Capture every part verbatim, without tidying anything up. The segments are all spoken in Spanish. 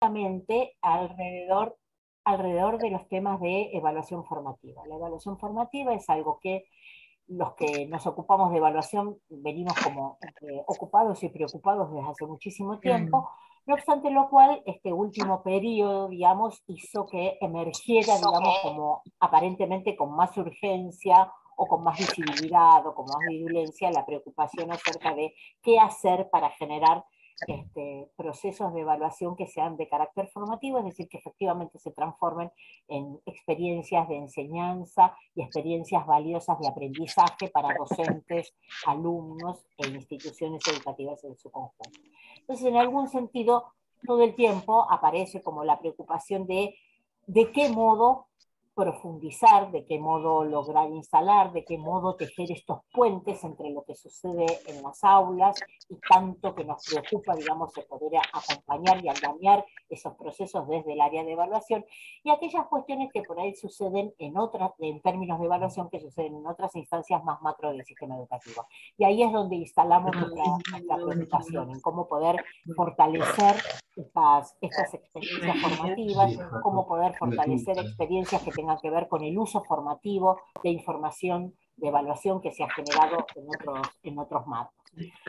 justamente alrededor, alrededor de los temas de evaluación formativa. La evaluación formativa es algo que los que nos ocupamos de evaluación venimos como eh, ocupados y preocupados desde hace muchísimo tiempo, no obstante lo cual este último periodo, digamos, hizo que emergiera, digamos, como aparentemente con más urgencia o con más visibilidad o con más virulencia la preocupación acerca de qué hacer para generar este, procesos de evaluación que sean de carácter formativo, es decir, que efectivamente se transformen en experiencias de enseñanza y experiencias valiosas de aprendizaje para docentes, alumnos e instituciones educativas en su conjunto. Entonces, en algún sentido, todo el tiempo aparece como la preocupación de de qué modo profundizar, de qué modo lograr instalar, de qué modo tejer estos puentes entre lo que sucede en las aulas y tanto que nos preocupa, digamos, el poder acompañar y andamiar esos procesos desde el área de evaluación y aquellas cuestiones que por ahí suceden en otras, en términos de evaluación, que suceden en otras instancias más macro del sistema educativo. Y ahí es donde instalamos nuestra, nuestra preocupación, en cómo poder fortalecer estas, estas experiencias formativas, cómo poder fortalecer experiencias que tengan que ver con el uso formativo de información de evaluación que se ha generado en otros, en otros marcos.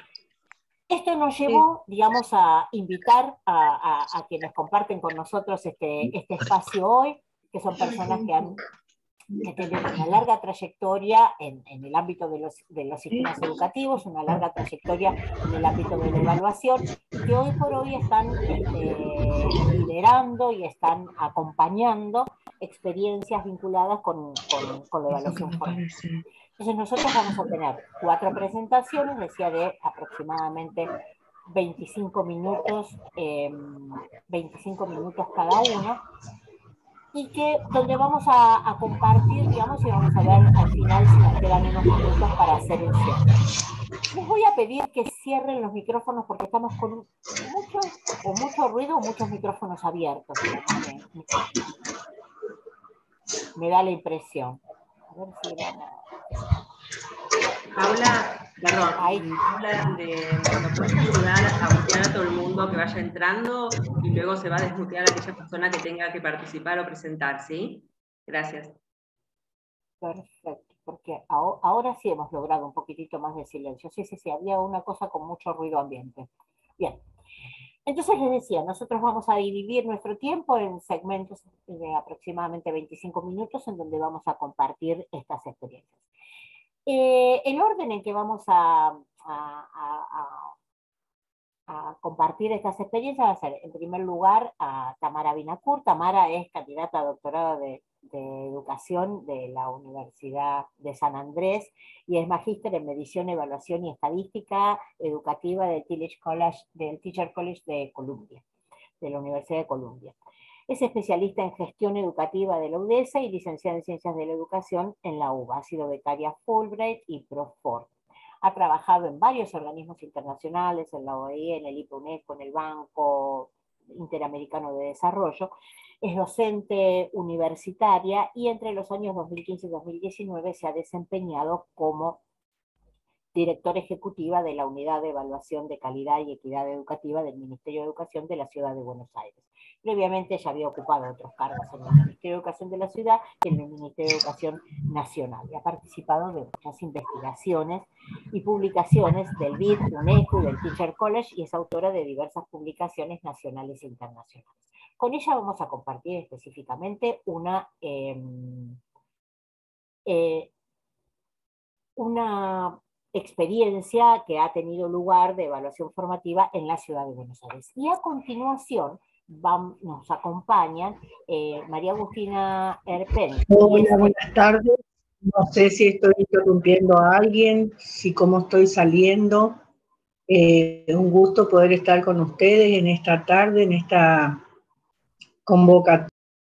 Esto nos llevó, digamos, a invitar a, a, a quienes comparten con nosotros este, este espacio hoy, que son personas que han que tienen una larga trayectoria en, en el ámbito de los, de los sistemas educativos, una larga trayectoria en el ámbito de la evaluación, y que hoy por hoy están este, liderando y están acompañando experiencias vinculadas con, con, con la evaluación formal. Entonces nosotros vamos a tener cuatro presentaciones, decía, de aproximadamente veinticinco minutos, eh, veinticinco minutos cada uno, y que donde vamos a, a compartir, digamos, y vamos a ver al final si nos quedan unos minutos para hacer el cierre. Les voy a pedir que cierren los micrófonos porque estamos con mucho, o mucho ruido o muchos micrófonos abiertos, digamos, me, me, me da la impresión. A ver si vamos... Paula, perdón, Ahí. Paula, de, ¿nos puedes ayudar a mutear a todo el mundo que vaya entrando y luego se va a desmutear a aquella persona que tenga que participar o presentar, ¿sí? Gracias. Perfecto, porque ahora sí hemos logrado un poquitito más de silencio. Sí, sí, sí, había una cosa con mucho ruido ambiente. Bien. Entonces les decía, nosotros vamos a dividir nuestro tiempo en segmentos de aproximadamente veinticinco minutos en donde vamos a compartir estas experiencias. Eh, el orden en que vamos a, a, a, a compartir estas experiencias va a ser, en primer lugar, a Tamara Binacur. Tamara es candidata a doctorado de, de Educación de la Universidad de San Andrés y es magíster en Medición, Evaluación y Estadística Educativa del Teacher College, del Teacher College de Columbia, de la Universidad de Columbia. Es especialista en gestión educativa de la UDESA y licenciada en Ciencias de la Educación en la U B A. Ha sido becaria Fulbright y Profort. Ha trabajado en varios organismos internacionales, en la O E I, en el I P UNESCO, en el Banco Interamericano de Desarrollo. Es docente universitaria y entre los años dos mil quince y dos mil diecinueve se ha desempeñado como directora ejecutiva de la Unidad de Evaluación de Calidad y Equidad Educativa del Ministerio de Educación de la Ciudad de Buenos Aires. Previamente ya había ocupado otros cargos en el Ministerio de Educación de la Ciudad y en el Ministerio de Educación Nacional. Y ha participado de muchas investigaciones y publicaciones del B I D, UNECU, del Teacher College, y es autora de diversas publicaciones nacionales e internacionales. Con ella vamos a compartir específicamente una, eh, eh, una experiencia que ha tenido lugar de evaluación formativa en la Ciudad de Buenos Aires. Y a continuación vamos, nos acompañan eh, María Agustina Erpen. Hola, este... buenas tardes. No sé si estoy interrumpiendo a alguien, si cómo estoy saliendo. Eh, es un gusto poder estar con ustedes en esta tarde, en esta convocatoria.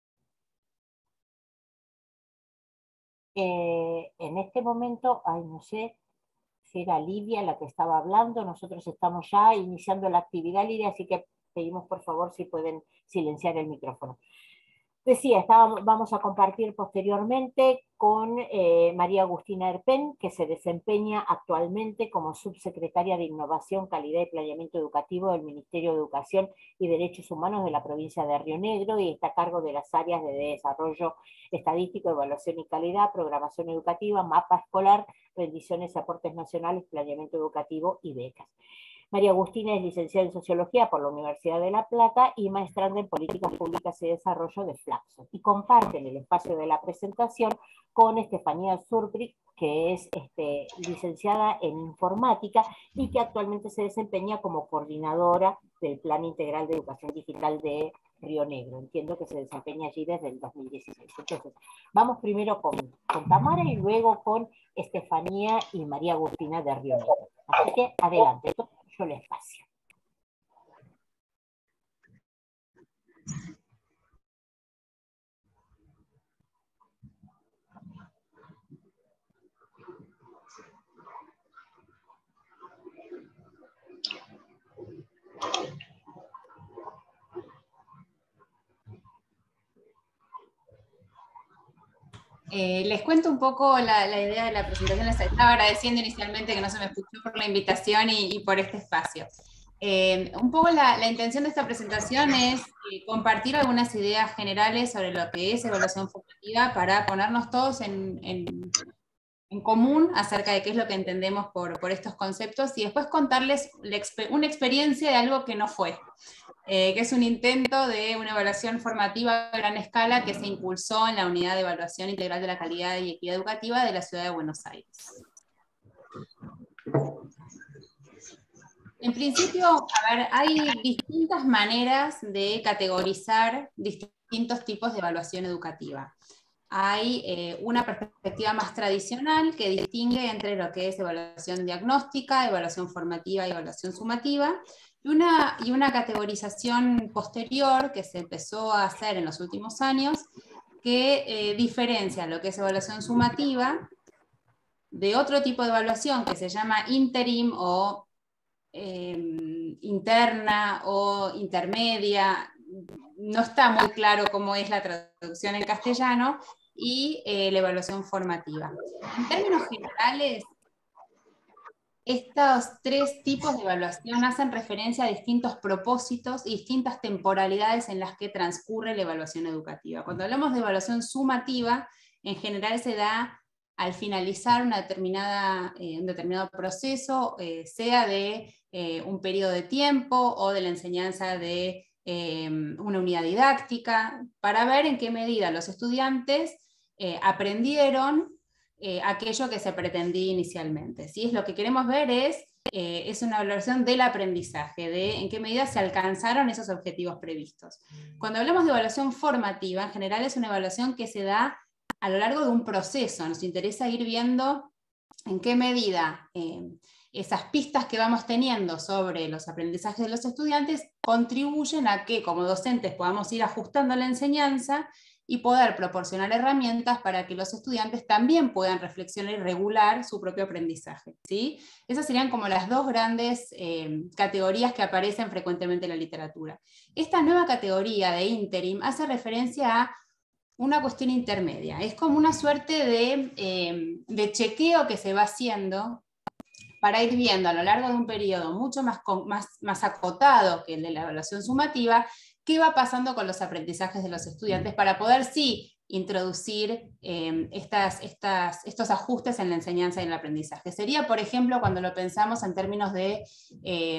Eh, en este momento, ay, no sé si era Lidia la que estaba hablando, nosotros estamos ya iniciando la actividad, Lidia, así que pedimos por favor si pueden silenciar el micrófono. Decía, estábamos, vamos a compartir posteriormente con eh, María Agustina Erpen, que se desempeña actualmente como subsecretaria de Innovación, Calidad y Planeamiento Educativo del Ministerio de Educación y Derechos Humanos de la provincia de Río Negro, y está a cargo de las áreas de desarrollo estadístico, evaluación y calidad, programación educativa, mapa escolar, rendiciones y aportes nacionales, planeamiento educativo y becas. María Agustina es licenciada en Sociología por la Universidad de La Plata y maestranda en Políticas Públicas y Desarrollo de Flaxo. Y comparten el espacio de la presentación con Estefanía Zurbrigg, que es este, licenciada en Informática y que actualmente se desempeña como coordinadora del Plan Integral de Educación Digital de Río Negro. Entiendo que se desempeña allí desde el dos mil dieciséis. Entonces, vamos primero con, con Tamara y luego con Estefanía y María Agustina de Río Negro. Así que adelante. Yo el espacio. Eh, les cuento un poco la, la idea de la presentación. Les estaba agradeciendo inicialmente que no se me escuchó por la invitación y, y por este espacio. Eh, un poco la, la intención de esta presentación es eh, compartir algunas ideas generales sobre lo que es evaluación formativa para ponernos todos en, en, en común acerca de qué es lo que entendemos por, por estos conceptos, y después contarles la, una experiencia de algo que no fue. Eh, que es un intento de una evaluación formativa a gran escala que se impulsó en la Unidad de Evaluación Integral de la Calidad y Equidad Educativa de la Ciudad de Buenos Aires. En principio, a ver, hay distintas maneras de categorizar distintos tipos de evaluación educativa. Hay eh, una perspectiva más tradicional que distingue entre lo que es evaluación diagnóstica, evaluación formativa y evaluación sumativa, y una, y una categorización posterior que se empezó a hacer en los últimos años, que eh, diferencia lo que es evaluación sumativa de otro tipo de evaluación que se llama interim o eh, interna o intermedia. No está muy claro cómo es la traducción en castellano, y eh, la evaluación formativa. En términos generales, estos tres tipos de evaluación hacen referencia a distintos propósitos y distintas temporalidades en las que transcurre la evaluación educativa. Cuando hablamos de evaluación sumativa, en general se da al finalizar una determinada, eh, un determinado proceso, eh, sea de eh, un periodo de tiempo o de la enseñanza de eh, una unidad didáctica, para ver en qué medida los estudiantes eh, aprendieron Eh, aquello que se pretendía inicialmente. ¿Sí? Lo que queremos ver es, eh, es una evaluación del aprendizaje, de en qué medida se alcanzaron esos objetivos previstos. Cuando hablamos de evaluación formativa, en general es una evaluación que se da a lo largo de un proceso. Nos interesa ir viendo en qué medida eh, esas pistas que vamos teniendo sobre los aprendizajes de los estudiantes contribuyen a que como docentes podamos ir ajustando la enseñanza y poder proporcionar herramientas para que los estudiantes también puedan reflexionar y regular su propio aprendizaje. ¿Sí? Esas serían como las dos grandes eh, categorías que aparecen frecuentemente en la literatura. Esta nueva categoría de interim hace referencia a una cuestión intermedia. Es como una suerte de, eh, de chequeo que se va haciendo para ir viendo a lo largo de un periodo mucho más, más, más acotado que el de la evaluación sumativa, qué va pasando con los aprendizajes de los estudiantes para poder sí introducir eh, estas, estas, estos ajustes en la enseñanza y en el aprendizaje. Sería, por ejemplo, cuando lo pensamos en términos de eh,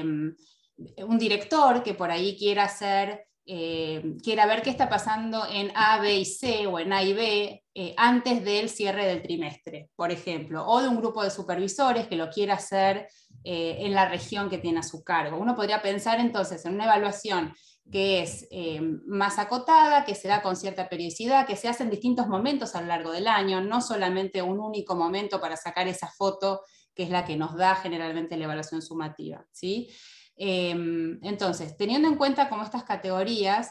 un director que por ahí quiera hacer, eh, quiera ver qué está pasando en A, B y C, o en A y B, eh, antes del cierre del trimestre, por ejemplo, o de un grupo de supervisores que lo quiera hacer eh, en la región que tiene a su cargo. Uno podría pensar entonces en una evaluación que es eh, más acotada, que se da con cierta periodicidad, que se hace en distintos momentos a lo largo del año, no solamente un único momento para sacar esa foto que es la que nos da generalmente la evaluación sumativa. ¿Sí? Eh, entonces, teniendo en cuenta como estas categorías,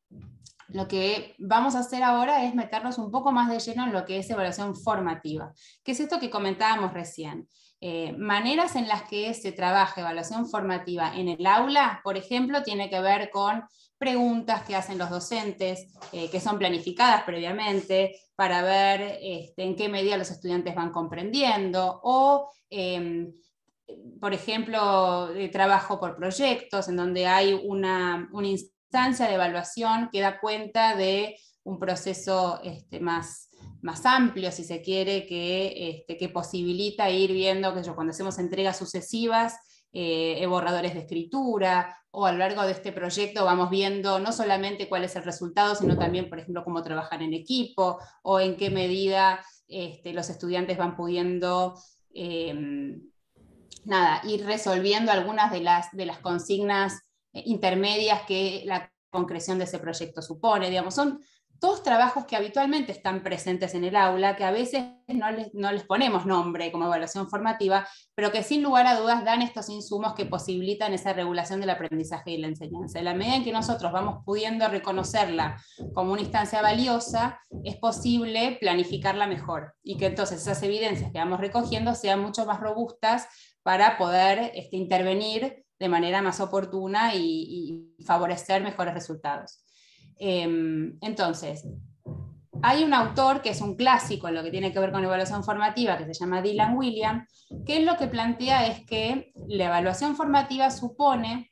lo que vamos a hacer ahora es meternos un poco más de lleno en lo que es evaluación formativa, que es esto que comentábamos recién. Eh, maneras en las que se trabaja evaluación formativa en el aula, por ejemplo, tiene que ver con preguntas que hacen los docentes, eh, que son planificadas previamente, para ver este, en qué medida los estudiantes van comprendiendo, o, eh, por ejemplo, de trabajo por proyectos, en donde hay una, una instancia de evaluación que da cuenta de un proceso este, más, más amplio, si se quiere, que, este, que posibilita ir viendo, que yo, cuando hacemos entregas sucesivas, eh, borradores de escritura, o a lo largo de este proyecto vamos viendo no solamente cuál es el resultado, sino también, por ejemplo, cómo trabajar en equipo, o en qué medida este, los estudiantes van pudiendo eh, nada, ir resolviendo algunas de las, de las consignas intermedias que la concreción de ese proyecto supone. Digamos, son todos trabajos que habitualmente están presentes en el aula, que a veces no les, no les ponemos nombre como evaluación formativa, pero que sin lugar a dudas dan estos insumos que posibilitan esa regulación del aprendizaje y la enseñanza. En la medida en que nosotros vamos pudiendo reconocerla como una instancia valiosa, es posible planificarla mejor, y que entonces esas evidencias que vamos recogiendo sean mucho más robustas para poder este, intervenir de manera más oportuna y, y favorecer mejores resultados. Entonces, hay un autor que es un clásico en lo que tiene que ver con evaluación formativa, que se llama Dylan Wiliam, que lo que plantea es que la evaluación formativa supone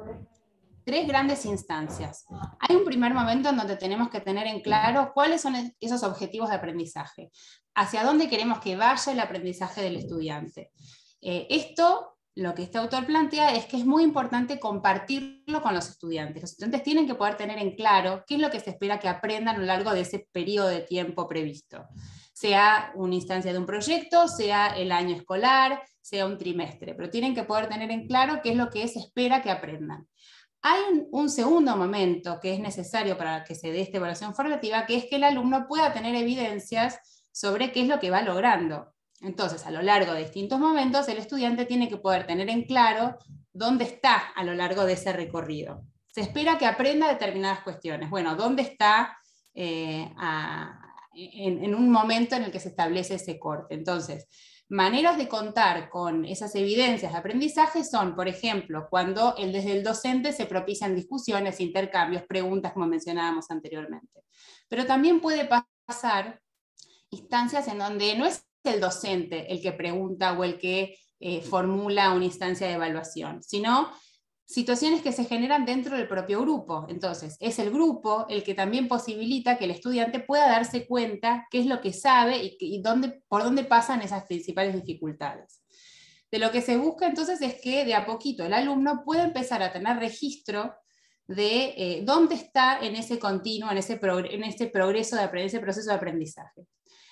tres grandes instancias. Hay un primer momento en donde tenemos que tener en claro cuáles son esos objetivos de aprendizaje, hacia dónde queremos que vaya el aprendizaje del estudiante. Eh, esto lo que este autor plantea es que es muy importante compartirlo con los estudiantes. Los estudiantes tienen que poder tener en claro qué es lo que se espera que aprendan a lo largo de ese periodo de tiempo previsto. Sea una instancia de un proyecto, sea el año escolar, sea un trimestre, pero tienen que poder tener en claro qué es lo que se espera que aprendan. Hay un, un segundo momento que es necesario para que se dé esta evaluación formativa, que es que el alumno pueda tener evidencias sobre qué es lo que va logrando. Entonces, a lo largo de distintos momentos, el estudiante tiene que poder tener en claro dónde está a lo largo de ese recorrido. Se espera que aprenda determinadas cuestiones. Bueno, ¿dónde está eh, a, en, en un momento en el que se establece ese corte? Entonces, maneras de contar con esas evidencias de aprendizaje son, por ejemplo, cuando el, desde el docente se propician discusiones, intercambios, preguntas, como mencionábamos anteriormente. Pero también puede pasar instancias en donde no es el docente el que pregunta o el que eh, formula una instancia de evaluación, sino situaciones que se generan dentro del propio grupo. Entonces, es el grupo el que también posibilita que el estudiante pueda darse cuenta qué es lo que sabe y, y dónde, por dónde pasan esas principales dificultades. De lo que se busca entonces es que de a poquito el alumno pueda empezar a tener registro de eh, dónde está en ese continuo, en ese, progr en ese progreso, de ese proceso de aprendizaje.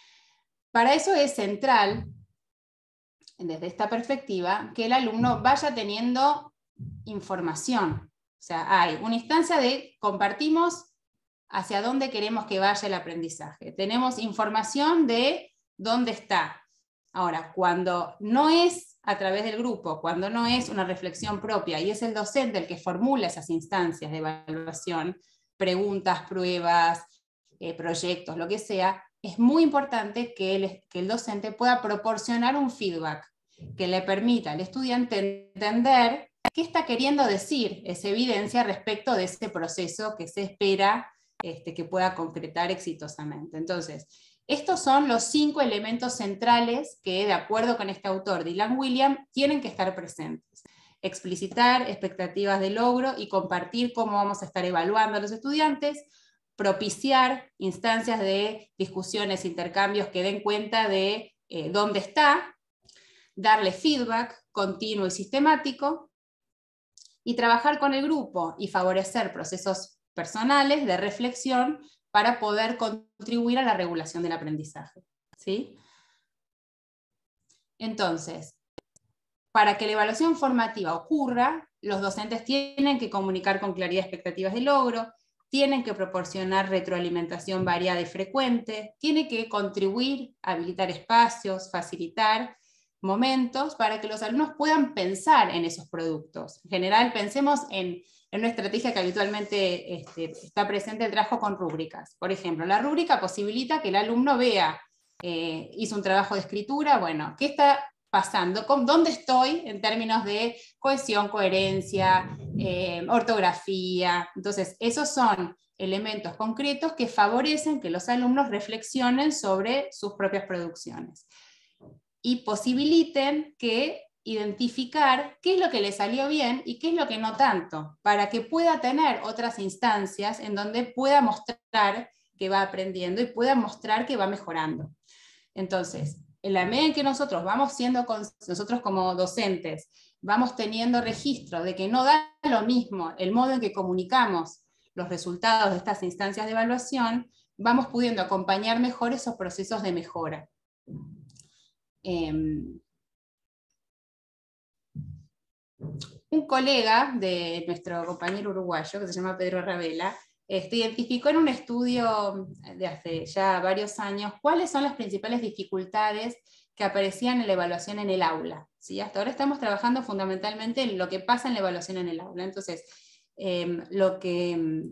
Para eso es central, desde esta perspectiva, que el alumno vaya teniendo información. O sea, hay una instancia de compartimos hacia dónde queremos que vaya el aprendizaje. Tenemos información de dónde está. Ahora, cuando no es a través del grupo, cuando no es una reflexión propia y es el docente el que formula esas instancias de evaluación, preguntas, pruebas, eh, proyectos, lo que sea, es muy importante que el, que el docente pueda proporcionar un feedback que le permita al estudiante entender qué está queriendo decir esa evidencia respecto de ese proceso que se espera este, que pueda concretar exitosamente. Entonces, estos son los cinco elementos centrales que, de acuerdo con este autor, Dylan Wiliam, tienen que estar presentes. Explicitar expectativas de logro y compartir cómo vamos a estar evaluando a los estudiantes, propiciar instancias de discusiones, intercambios que den cuenta de eh, dónde está, darle feedback continuo y sistemático, y trabajar con el grupo y favorecer procesos personales de reflexión para poder contribuir a la regulación del aprendizaje. ¿Sí? Entonces, para que la evaluación formativa ocurra, los docentes tienen que comunicar con claridad expectativas de logro, tienen que proporcionar retroalimentación variada y frecuente, tienen que contribuir, habilitar espacios, facilitar momentos para que los alumnos puedan pensar en esos productos. En general, pensemos en, en una estrategia que habitualmente este, está presente, el trabajo con rúbricas. Por ejemplo, la rúbrica posibilita que el alumno vea, eh, hizo un trabajo de escritura, bueno, ¿qué está pasando, con dónde estoy en términos de cohesión, coherencia, eh, ortografía. Entonces, esos son elementos concretos que favorecen que los alumnos reflexionen sobre sus propias producciones y posibiliten que identificar qué es lo que le salió bien y qué es lo que no tanto, para que pueda tener otras instancias en donde pueda mostrar que va aprendiendo y pueda mostrar que va mejorando. Entonces, en la medida en que nosotros vamos siendo, nosotros como docentes, vamos teniendo registro de que no da lo mismo el modo en que comunicamos los resultados de estas instancias de evaluación, vamos pudiendo acompañar mejor esos procesos de mejora. Eh, un colega de nuestro compañero uruguayo, que se llama Pedro Ravela, este, identificó en un estudio de hace ya varios años cuáles son las principales dificultades que aparecían en la evaluación en el aula. ¿Sí? Hasta ahora estamos trabajando fundamentalmente en lo que pasa en la evaluación en el aula. Entonces, eh, lo que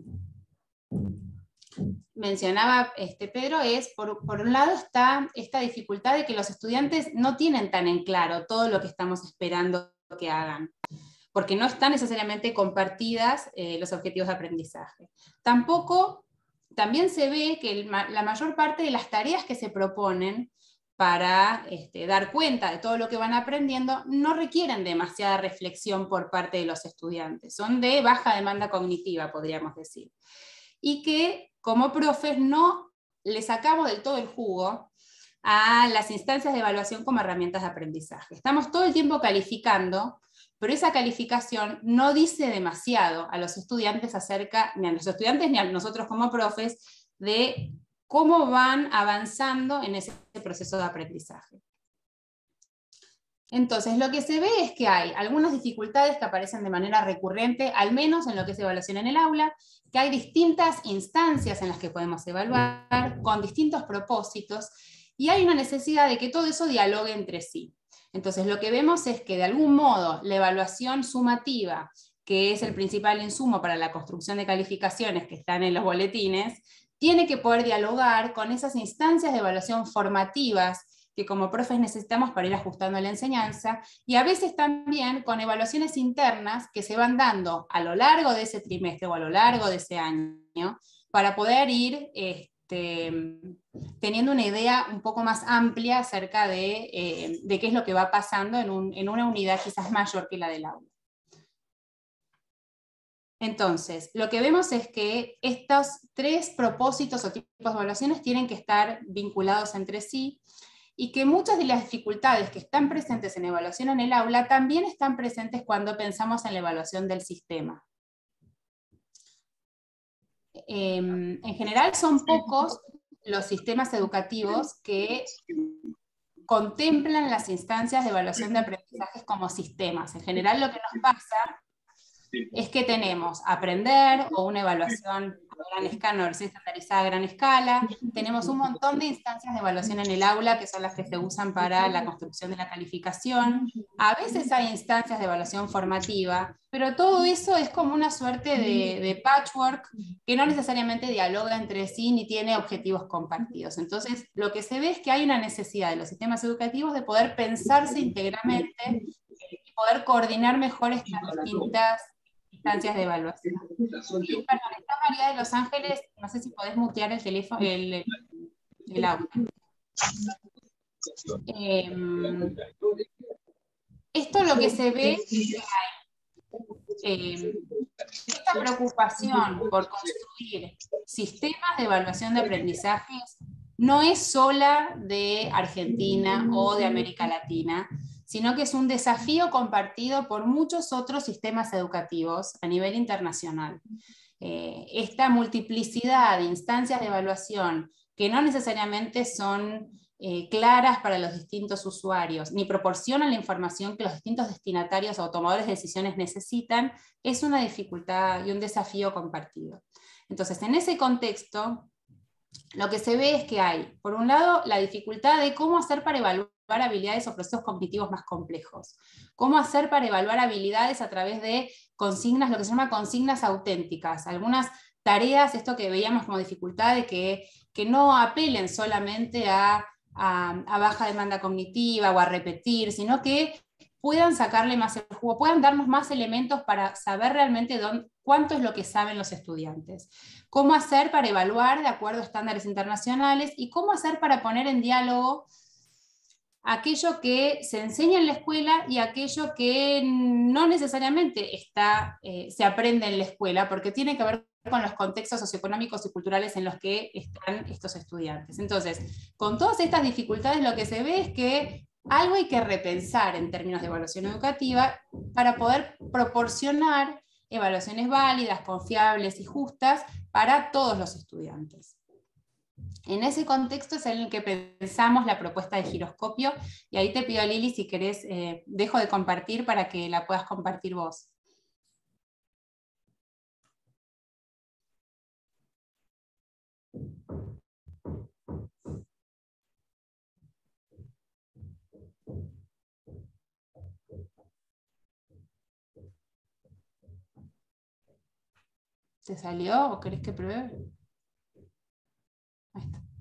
mencionaba este Pedro es, por, por un lado está esta dificultad de que los estudiantes no tienen tan en claro todo lo que estamos esperando que hagan, porque no están necesariamente compartidas eh, los objetivos de aprendizaje. Tampoco, también se ve que el, la mayor parte de las tareas que se proponen para este, dar cuenta de todo lo que van aprendiendo no requieren demasiada reflexión por parte de los estudiantes, son de baja demanda cognitiva, podríamos decir. Y que como profes no le sacamos del todo el jugo a las instancias de evaluación como herramientas de aprendizaje. Estamos todo el tiempo calificando, pero esa calificación no dice demasiado a los estudiantes acerca, ni a los estudiantes ni a nosotros como profes, de cómo van avanzando en ese proceso de aprendizaje. Entonces, lo que se ve es que hay algunas dificultades que aparecen de manera recurrente, al menos en lo que es evaluación en el aula, que hay distintas instancias en las que podemos evaluar, con distintos propósitos, y hay una necesidad de que todo eso dialogue entre sí. Entonces, lo que vemos es que, de algún modo, la evaluación sumativa, que es el principal insumo para la construcción de calificaciones que están en los boletines, tiene que poder dialogar con esas instancias de evaluación formativas que como profes necesitamos para ir ajustando la enseñanza, y a veces también con evaluaciones internas que se van dando a lo largo de ese trimestre o a lo largo de ese año, para poder ir este, teniendo una idea un poco más amplia acerca de, eh, de qué es lo que va pasando en, un, en una unidad quizás mayor que la del aula. Entonces, lo que vemos es que estos tres propósitos o tipos de evaluaciones tienen que estar vinculados entre sí, y que muchas de las dificultades que están presentes en evaluación en el aula también están presentes cuando pensamos en la evaluación del sistema. Eh, en general son pocos los sistemas educativos que contemplan las instancias de evaluación de aprendizajes como sistemas. En general lo que nos pasa es que tenemos aprender o una evaluación a gran escala, una evaluación estandarizada a gran escala, tenemos un montón de instancias de evaluación en el aula que son las que se usan para la construcción de la calificación, a veces hay instancias de evaluación formativa, pero todo eso es como una suerte de, de patchwork que no necesariamente dialoga entre sí ni tiene objetivos compartidos. Entonces, lo que se ve es que hay una necesidad de los sistemas educativos de poder pensarse íntegramente y poder coordinar mejor estas distintas instancias de evaluación. Y, perdón, está María de Los Ángeles, no sé si podés mutear el teléfono, el, el, el audio. Eh, esto lo que se ve es que hay eh, esta preocupación por construir sistemas de evaluación de aprendizajes no es sola de Argentina o de América Latina, sino que es un desafío compartido por muchos otros sistemas educativos a nivel internacional. Eh, esta multiplicidad de instancias de evaluación que no necesariamente son eh, claras para los distintos usuarios, ni proporcionan la información que los distintos destinatarios o tomadores de decisiones necesitan, es una dificultad y un desafío compartido. Entonces, en ese contexto, lo que se ve es que hay, por un lado, la dificultad de cómo hacer para evaluar habilidades o procesos cognitivos más complejos. Cómo hacer para evaluar habilidades a través de consignas, lo que se llama consignas auténticas. Algunas tareas, esto que veíamos como dificultad de que, que no apelen solamente a a, a baja demanda cognitiva o a repetir, sino que puedan sacarle más el jugo, puedan darnos más elementos para saber realmente dónde, cuánto es lo que saben los estudiantes, cómo hacer para evaluar de acuerdo a estándares internacionales y cómo hacer para poner en diálogo aquello que se enseña en la escuela y aquello que no necesariamente está, eh, se aprende en la escuela, porque tiene que ver con los contextos socioeconómicos y culturales en los que están estos estudiantes. Entonces, con todas estas dificultades lo que se ve es que algo hay que repensar en términos de evaluación educativa para poder proporcionar evaluaciones válidas, confiables y justas para todos los estudiantes. En ese contexto es en el que pensamos la propuesta de giroscopio, y ahí te pido, Lili, si querés, eh, dejo de compartir para que la puedas compartir vos. ¿Te salió o querés que pruebe? Ahí está.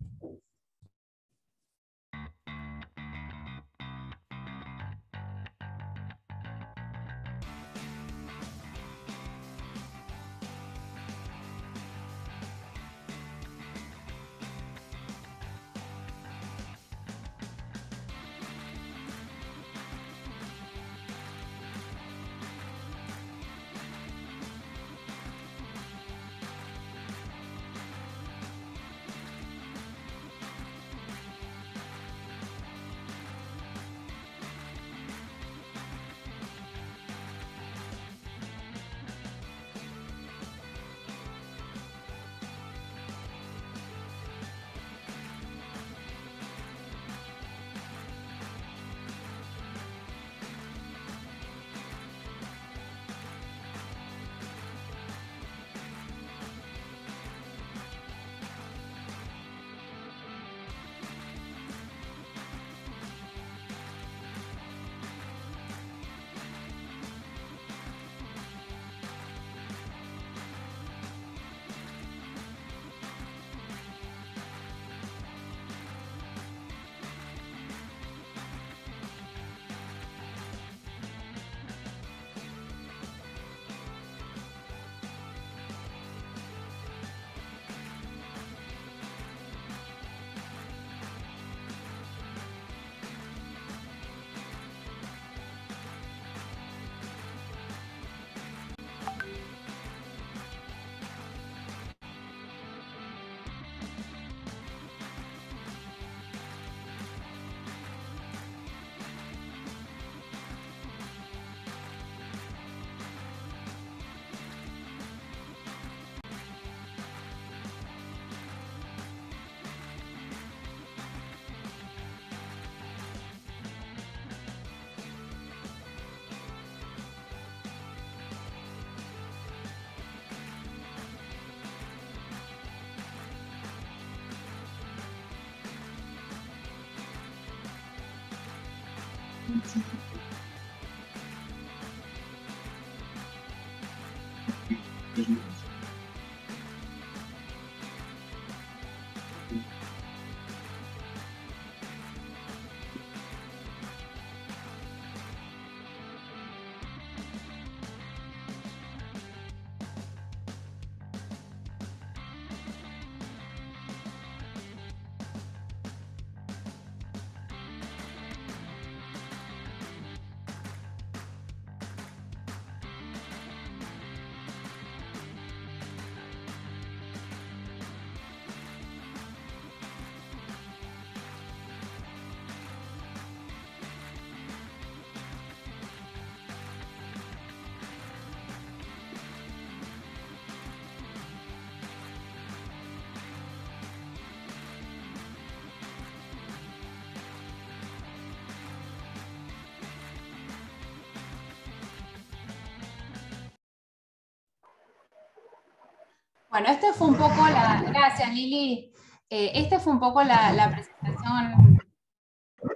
Bueno, este fue un poco la... Gracias, Lili. Eh, este fue un poco la, la presentación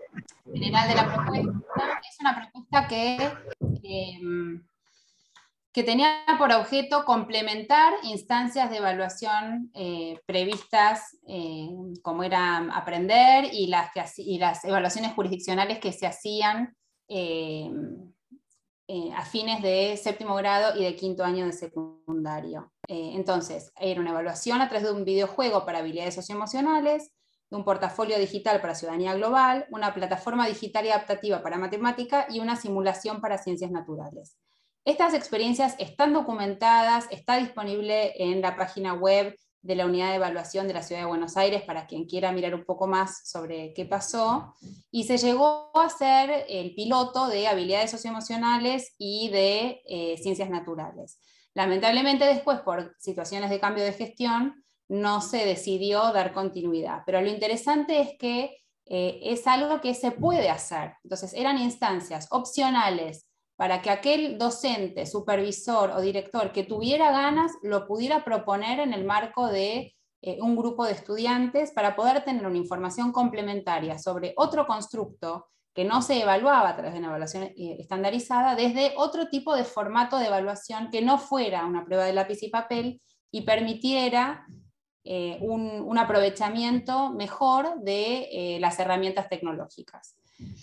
general de la propuesta. Es una propuesta que eh, que tenía por objeto complementar instancias de evaluación eh, previstas, eh, como era aprender, y las, que, y las evaluaciones jurisdiccionales que se hacían eh, eh, a fines de séptimo grado y de quinto año de secundario. Eh, entonces, era una evaluación a través de un videojuego para habilidades socioemocionales, de un portafolio digital para ciudadanía global, una plataforma digital y adaptativa para matemática y una simulación para ciencias naturales. Estas experiencias están documentadas, está disponible en la página web de la Unidad de Evaluación de la Ciudad de Buenos Aires para quien quiera mirar un poco más sobre qué pasó, y se llegó a hacer el piloto de habilidades socioemocionales y de eh, ciencias naturales. Lamentablemente después, por situaciones de cambio de gestión, no se decidió dar continuidad, pero lo interesante es que eh, es algo que se puede hacer. Entonces eran instancias opcionales para que aquel docente, supervisor o director que tuviera ganas lo pudiera proponer en el marco de eh, un grupo de estudiantes para poder tener una información complementaria sobre otro constructo que no se evaluaba a través de una evaluación eh, estandarizada, desde otro tipo de formato de evaluación que no fuera una prueba de lápiz y papel y permitiera eh, un, un aprovechamiento mejor de eh, las herramientas tecnológicas.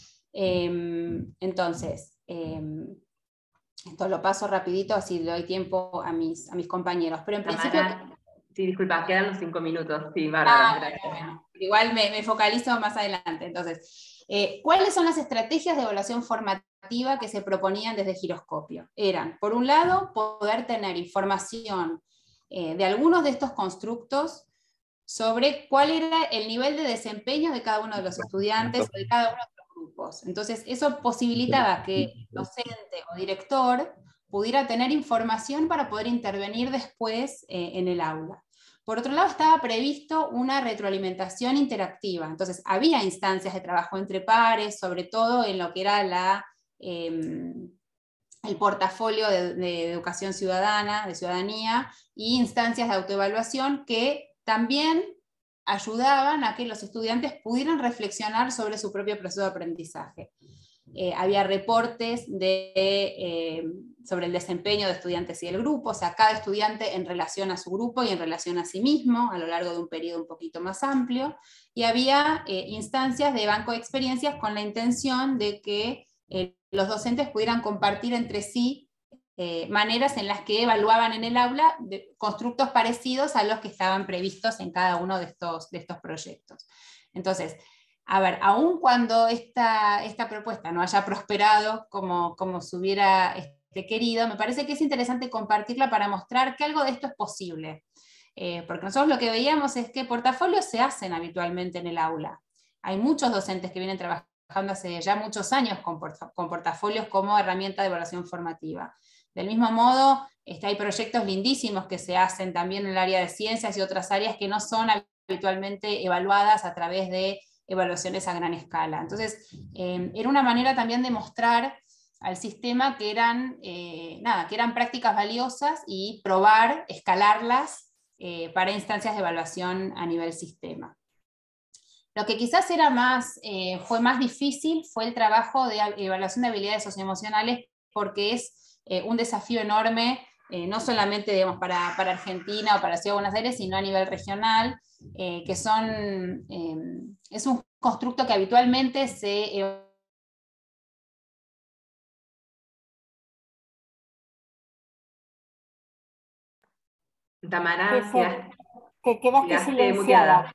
Eh, entonces, Eh, esto lo paso rapidito, así le doy tiempo a mis, a mis compañeros. Pero en principio... Tamara, sí, disculpa, quedan los cinco minutos. Sí, bárbaro, ah, gracias. bueno, igual me, me focalizo más adelante. Entonces, eh, ¿cuáles son las estrategias de evaluación formativa que se proponían desde Giroscopio? Eran, por un lado, poder tener información eh, de algunos de estos constructos sobre cuál era el nivel de desempeño de cada uno de los estudiantes o de cada uno de los grupos. Entonces, eso posibilitaba que el docente o director pudiera tener información para poder intervenir después eh, en el aula. Por otro lado, estaba previsto una retroalimentación interactiva. Entonces, había instancias de trabajo entre pares, sobre todo en lo que era la... Eh, el portafolio de, de educación ciudadana, de ciudadanía, y instancias de autoevaluación que también ayudaban a que los estudiantes pudieran reflexionar sobre su propio proceso de aprendizaje. Eh, había reportes de, eh, sobre el desempeño de estudiantes y el grupo, o sea, cada estudiante en relación a su grupo y en relación a sí mismo, a lo largo de un periodo un poquito más amplio, y había eh, instancias de banco de experiencias con la intención de que eh, los docentes pudieran compartir entre sí eh, maneras en las que evaluaban en el aula de constructos parecidos a los que estaban previstos en cada uno de estos, de estos proyectos. Entonces, a ver, aun cuando esta, esta propuesta no haya prosperado como, como se hubiera este, querido, me parece que es interesante compartirla para mostrar que algo de esto es posible. Eh, porque nosotros lo que veíamos es que portafolios se hacen habitualmente en el aula. Hay muchos docentes que vienen trabajando hace ya muchos años con, port con portafolios como herramienta de evaluación formativa. Del mismo modo, este, hay proyectos lindísimos que se hacen también en el área de ciencias y otras áreas que no son habitualmente evaluadas a través de evaluaciones a gran escala. Entonces, eh, era una manera también de mostrar al sistema que eran, eh, nada, que eran prácticas valiosas y probar, escalarlas eh, para instancias de evaluación a nivel sistema. Lo que quizás era más, eh, fue más difícil fue el trabajo de evaluación de habilidades socioemocionales, porque es eh, un desafío enorme, eh, no solamente digamos, para, para Argentina o para Ciudad de Buenos Aires, sino a nivel regional, eh, que son, eh, es un constructo que habitualmente se... Tamara, Que, se, quedaste, que quedaste quedaste silenciada. muteada.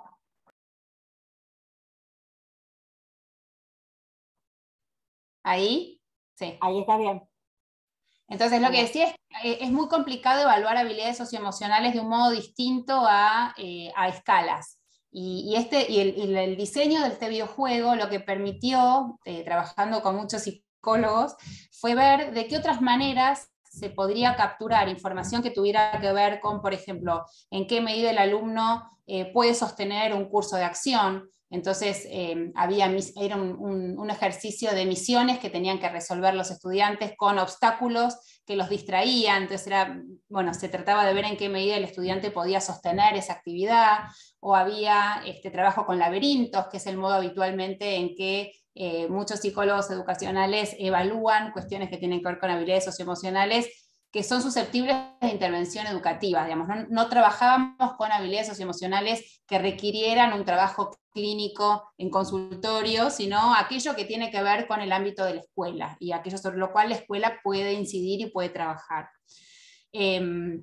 ¿Ahí? Sí. Ahí está bien. Entonces, lo que decía es que es muy complicado evaluar habilidades socioemocionales de un modo distinto a, eh, a escalas. Y, y, este, y, el, y el diseño de este videojuego lo que permitió, eh, trabajando con muchos psicólogos, fue ver de qué otras maneras se podría capturar información que tuviera que ver con, por ejemplo, en qué medida el alumno eh, puede sostener un curso de acción. Entonces, eh, había, era un, un, un ejercicio de misiones que tenían que resolver los estudiantes con obstáculos que los distraían. Entonces, era, bueno, se trataba de ver en qué medida el estudiante podía sostener esa actividad, o había este, trabajo con laberintos, que es el modo habitualmente en que eh, muchos psicólogos educacionales evalúan cuestiones que tienen que ver con habilidades socioemocionales que son susceptibles de intervención educativa, digamos. No, no trabajábamos con habilidades socioemocionales que requirieran un trabajo clínico en consultorio, sino aquello que tiene que ver con el ámbito de la escuela, y aquello sobre lo cual la escuela puede incidir y puede trabajar. Eh,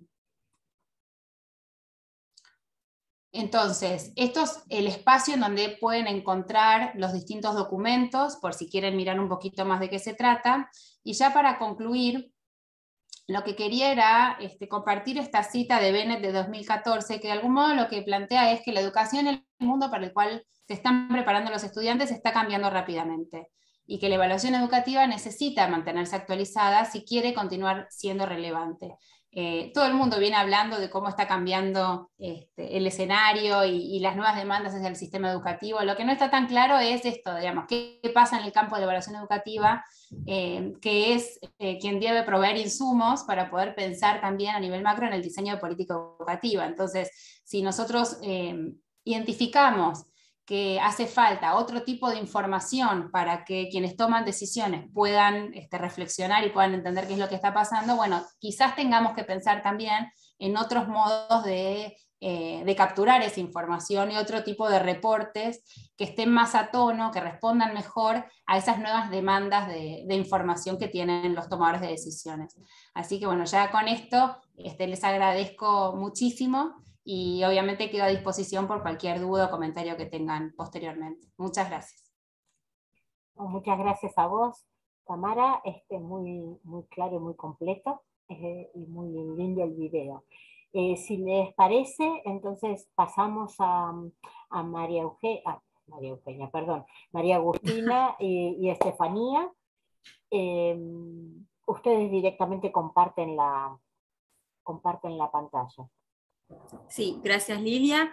Entonces, esto es el espacio en donde pueden encontrar los distintos documentos, por si quieren mirar un poquito más de qué se trata. Y ya para concluir, lo que quería era este, compartir esta cita de Bennett de dos mil catorce, que de algún modo lo que plantea es que la educación en el mundo para el cual se están preparando los estudiantes está cambiando rápidamente, y que la evaluación educativa necesita mantenerse actualizada si quiere continuar siendo relevante. Eh, todo el mundo viene hablando de cómo está cambiando este, el escenario y, y las nuevas demandas hacia el sistema educativo. Lo que no está tan claro es esto, digamos, qué, qué pasa en el campo de la evaluación educativa, eh, que es eh, quien debe proveer insumos para poder pensar también a nivel macro en el diseño de política educativa. Entonces, si nosotros eh, identificamos que hace falta otro tipo de información para que quienes toman decisiones puedan este, reflexionar y puedan entender qué es lo que está pasando, bueno, quizás tengamos que pensar también en otros modos de, eh, de capturar esa información y otro tipo de reportes que estén más a tono, que respondan mejor a esas nuevas demandas de, de información que tienen los tomadores de decisiones. Así que bueno, ya con esto este, les agradezco muchísimo. Y obviamente quedo a disposición por cualquier duda o comentario que tengan posteriormente. Muchas gracias. Muchas gracias a vos, Tamara, este, muy, muy claro y muy completo, eh, y muy lindo el video. Eh, si les parece, entonces pasamos a, a María Eugenia, ah, María Eugenia, perdón, María Agustina y, y Estefanía. Eh, ustedes directamente comparten la, comparten la pantalla. Sí, gracias Lilia.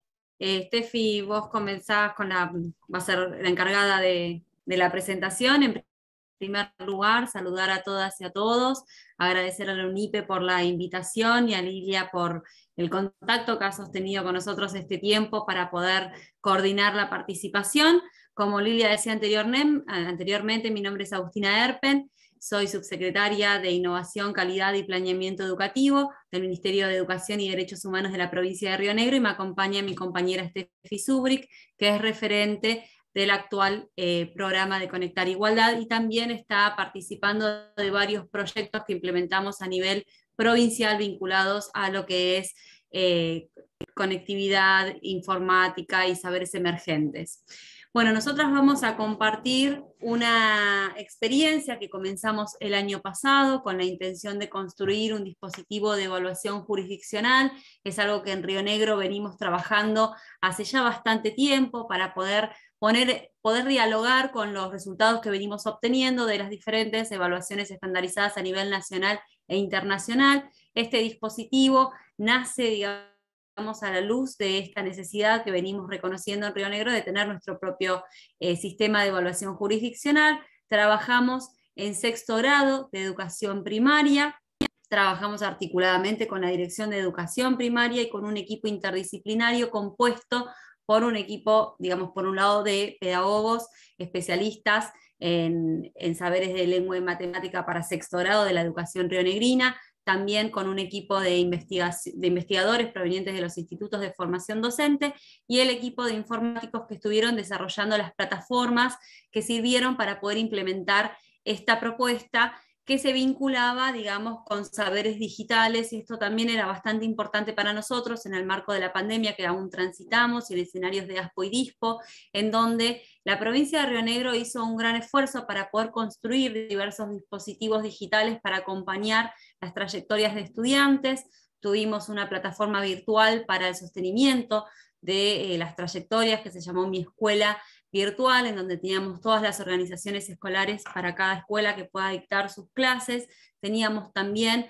Eh, Steffi, vos comenzás con la, va a ser la encargada de, de la presentación. En primer lugar, saludar a todas y a todos, agradecer a la UNIPE por la invitación y a Lilia por el contacto que ha sostenido con nosotros este tiempo para poder coordinar la participación. Como Lilia decía anteriormente, mi nombre es Agustina Erpen. Soy subsecretaria de Innovación, Calidad y Planeamiento Educativo del Ministerio de Educación y Derechos Humanos de la provincia de Río Negro, y me acompaña mi compañera Steffi Zubrick, que es referente del actual eh, programa de Conectar Igualdad, y también está participando de varios proyectos que implementamos a nivel provincial vinculados a lo que es eh, conectividad, informática y saberes emergentes. Bueno, nosotras vamos a compartir una experiencia que comenzamos el año pasado con la intención de construir un dispositivo de evaluación jurisdiccional. Es algo que en Río Negro venimos trabajando hace ya bastante tiempo para poder, poner, poder dialogar con los resultados que venimos obteniendo de las diferentes evaluaciones estandarizadas a nivel nacional e internacional. Este dispositivo nace, digamos, a la luz de esta necesidad que venimos reconociendo en Río Negro de tener nuestro propio eh, sistema de evaluación jurisdiccional. Trabajamos en sexto grado de educación primaria, trabajamos articuladamente con la Dirección de Educación Primaria y con un equipo interdisciplinario compuesto por un equipo, digamos, por un lado de pedagogos, especialistas en, en saberes de lengua y matemática para sexto grado de la educación rionegrina, también con un equipo de, de investigadores provenientes de los institutos de formación docente, y el equipo de informáticos que estuvieron desarrollando las plataformas que sirvieron para poder implementar esta propuesta, que se vinculaba, digamos, con saberes digitales, y esto también era bastante importante para nosotros en el marco de la pandemia que aún transitamos, y en escenarios de ASPO y DISPO, en donde la provincia de Río Negro hizo un gran esfuerzo para poder construir diversos dispositivos digitales para acompañar las trayectorias de estudiantes. Tuvimos una plataforma virtual para el sostenimiento de eh, las trayectorias que se llamó Mi Escuela Virtual, en donde teníamos todas las organizaciones escolares para cada escuela que pueda dictar sus clases. Teníamos también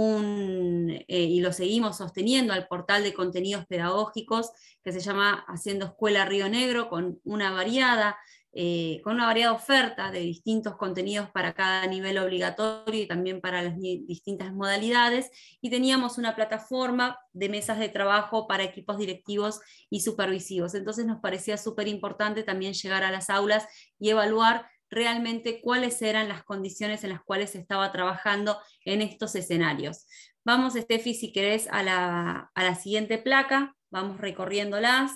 un, eh, y lo seguimos sosteniendo, al portal de contenidos pedagógicos que se llama Haciendo Escuela Río Negro, con una variada Eh, con una variada oferta de distintos contenidos para cada nivel obligatorio y también para las distintas modalidades, y teníamos una plataforma de mesas de trabajo para equipos directivos y supervisivos. Entonces nos parecía súper importante también llegar a las aulas y evaluar realmente cuáles eran las condiciones en las cuales se estaba trabajando en estos escenarios. Vamos, Steffi, si querés, a la, a la siguiente placa, vamos recorriéndolas.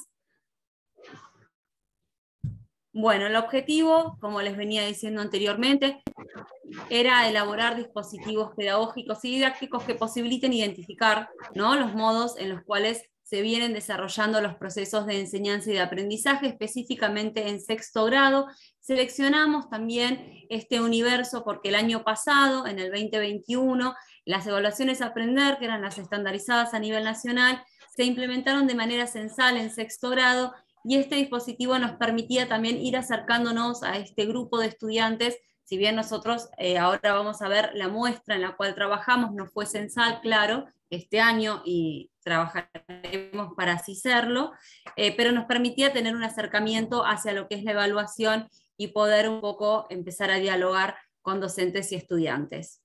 Bueno, el objetivo, como les venía diciendo anteriormente, era elaborar dispositivos pedagógicos y didácticos que posibiliten identificar, ¿no?, los modos en los cuales se vienen desarrollando los procesos de enseñanza y de aprendizaje, específicamente en sexto grado. Seleccionamos también este universo porque el año pasado, en el veinte veintiuno, las evaluaciones a aprender, que eran las estandarizadas a nivel nacional, se implementaron de manera censal en sexto grado, y este dispositivo nos permitía también ir acercándonos a este grupo de estudiantes. Si bien nosotros eh, ahora vamos a ver la muestra en la cual trabajamos, no fue censal, claro, este año, y trabajaremos para así serlo, eh, pero nos permitía tener un acercamiento hacia lo que es la evaluación y poder un poco empezar a dialogar con docentes y estudiantes.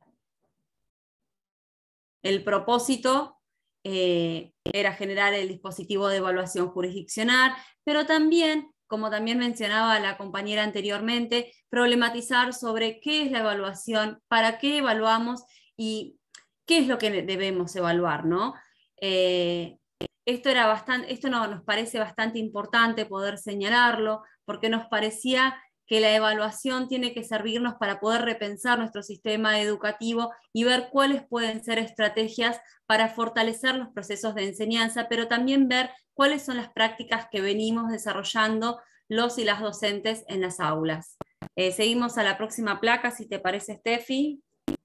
El propósito eh, era generar el dispositivo de evaluación jurisdiccional, pero también, como también mencionaba la compañera anteriormente, problematizar sobre qué es la evaluación, para qué evaluamos y qué es lo que debemos evaluar, ¿no? Eh, esto, era bastante, esto no, nos parece bastante importante poder señalarlo, porque nos parecía que la evaluación tiene que servirnos para poder repensar nuestro sistema educativo y ver cuáles pueden ser estrategias para fortalecer los procesos de enseñanza, pero también ver cuáles son las prácticas que venimos desarrollando los y las docentes en las aulas. Eh, seguimos a la próxima placa, si te parece, Steffi.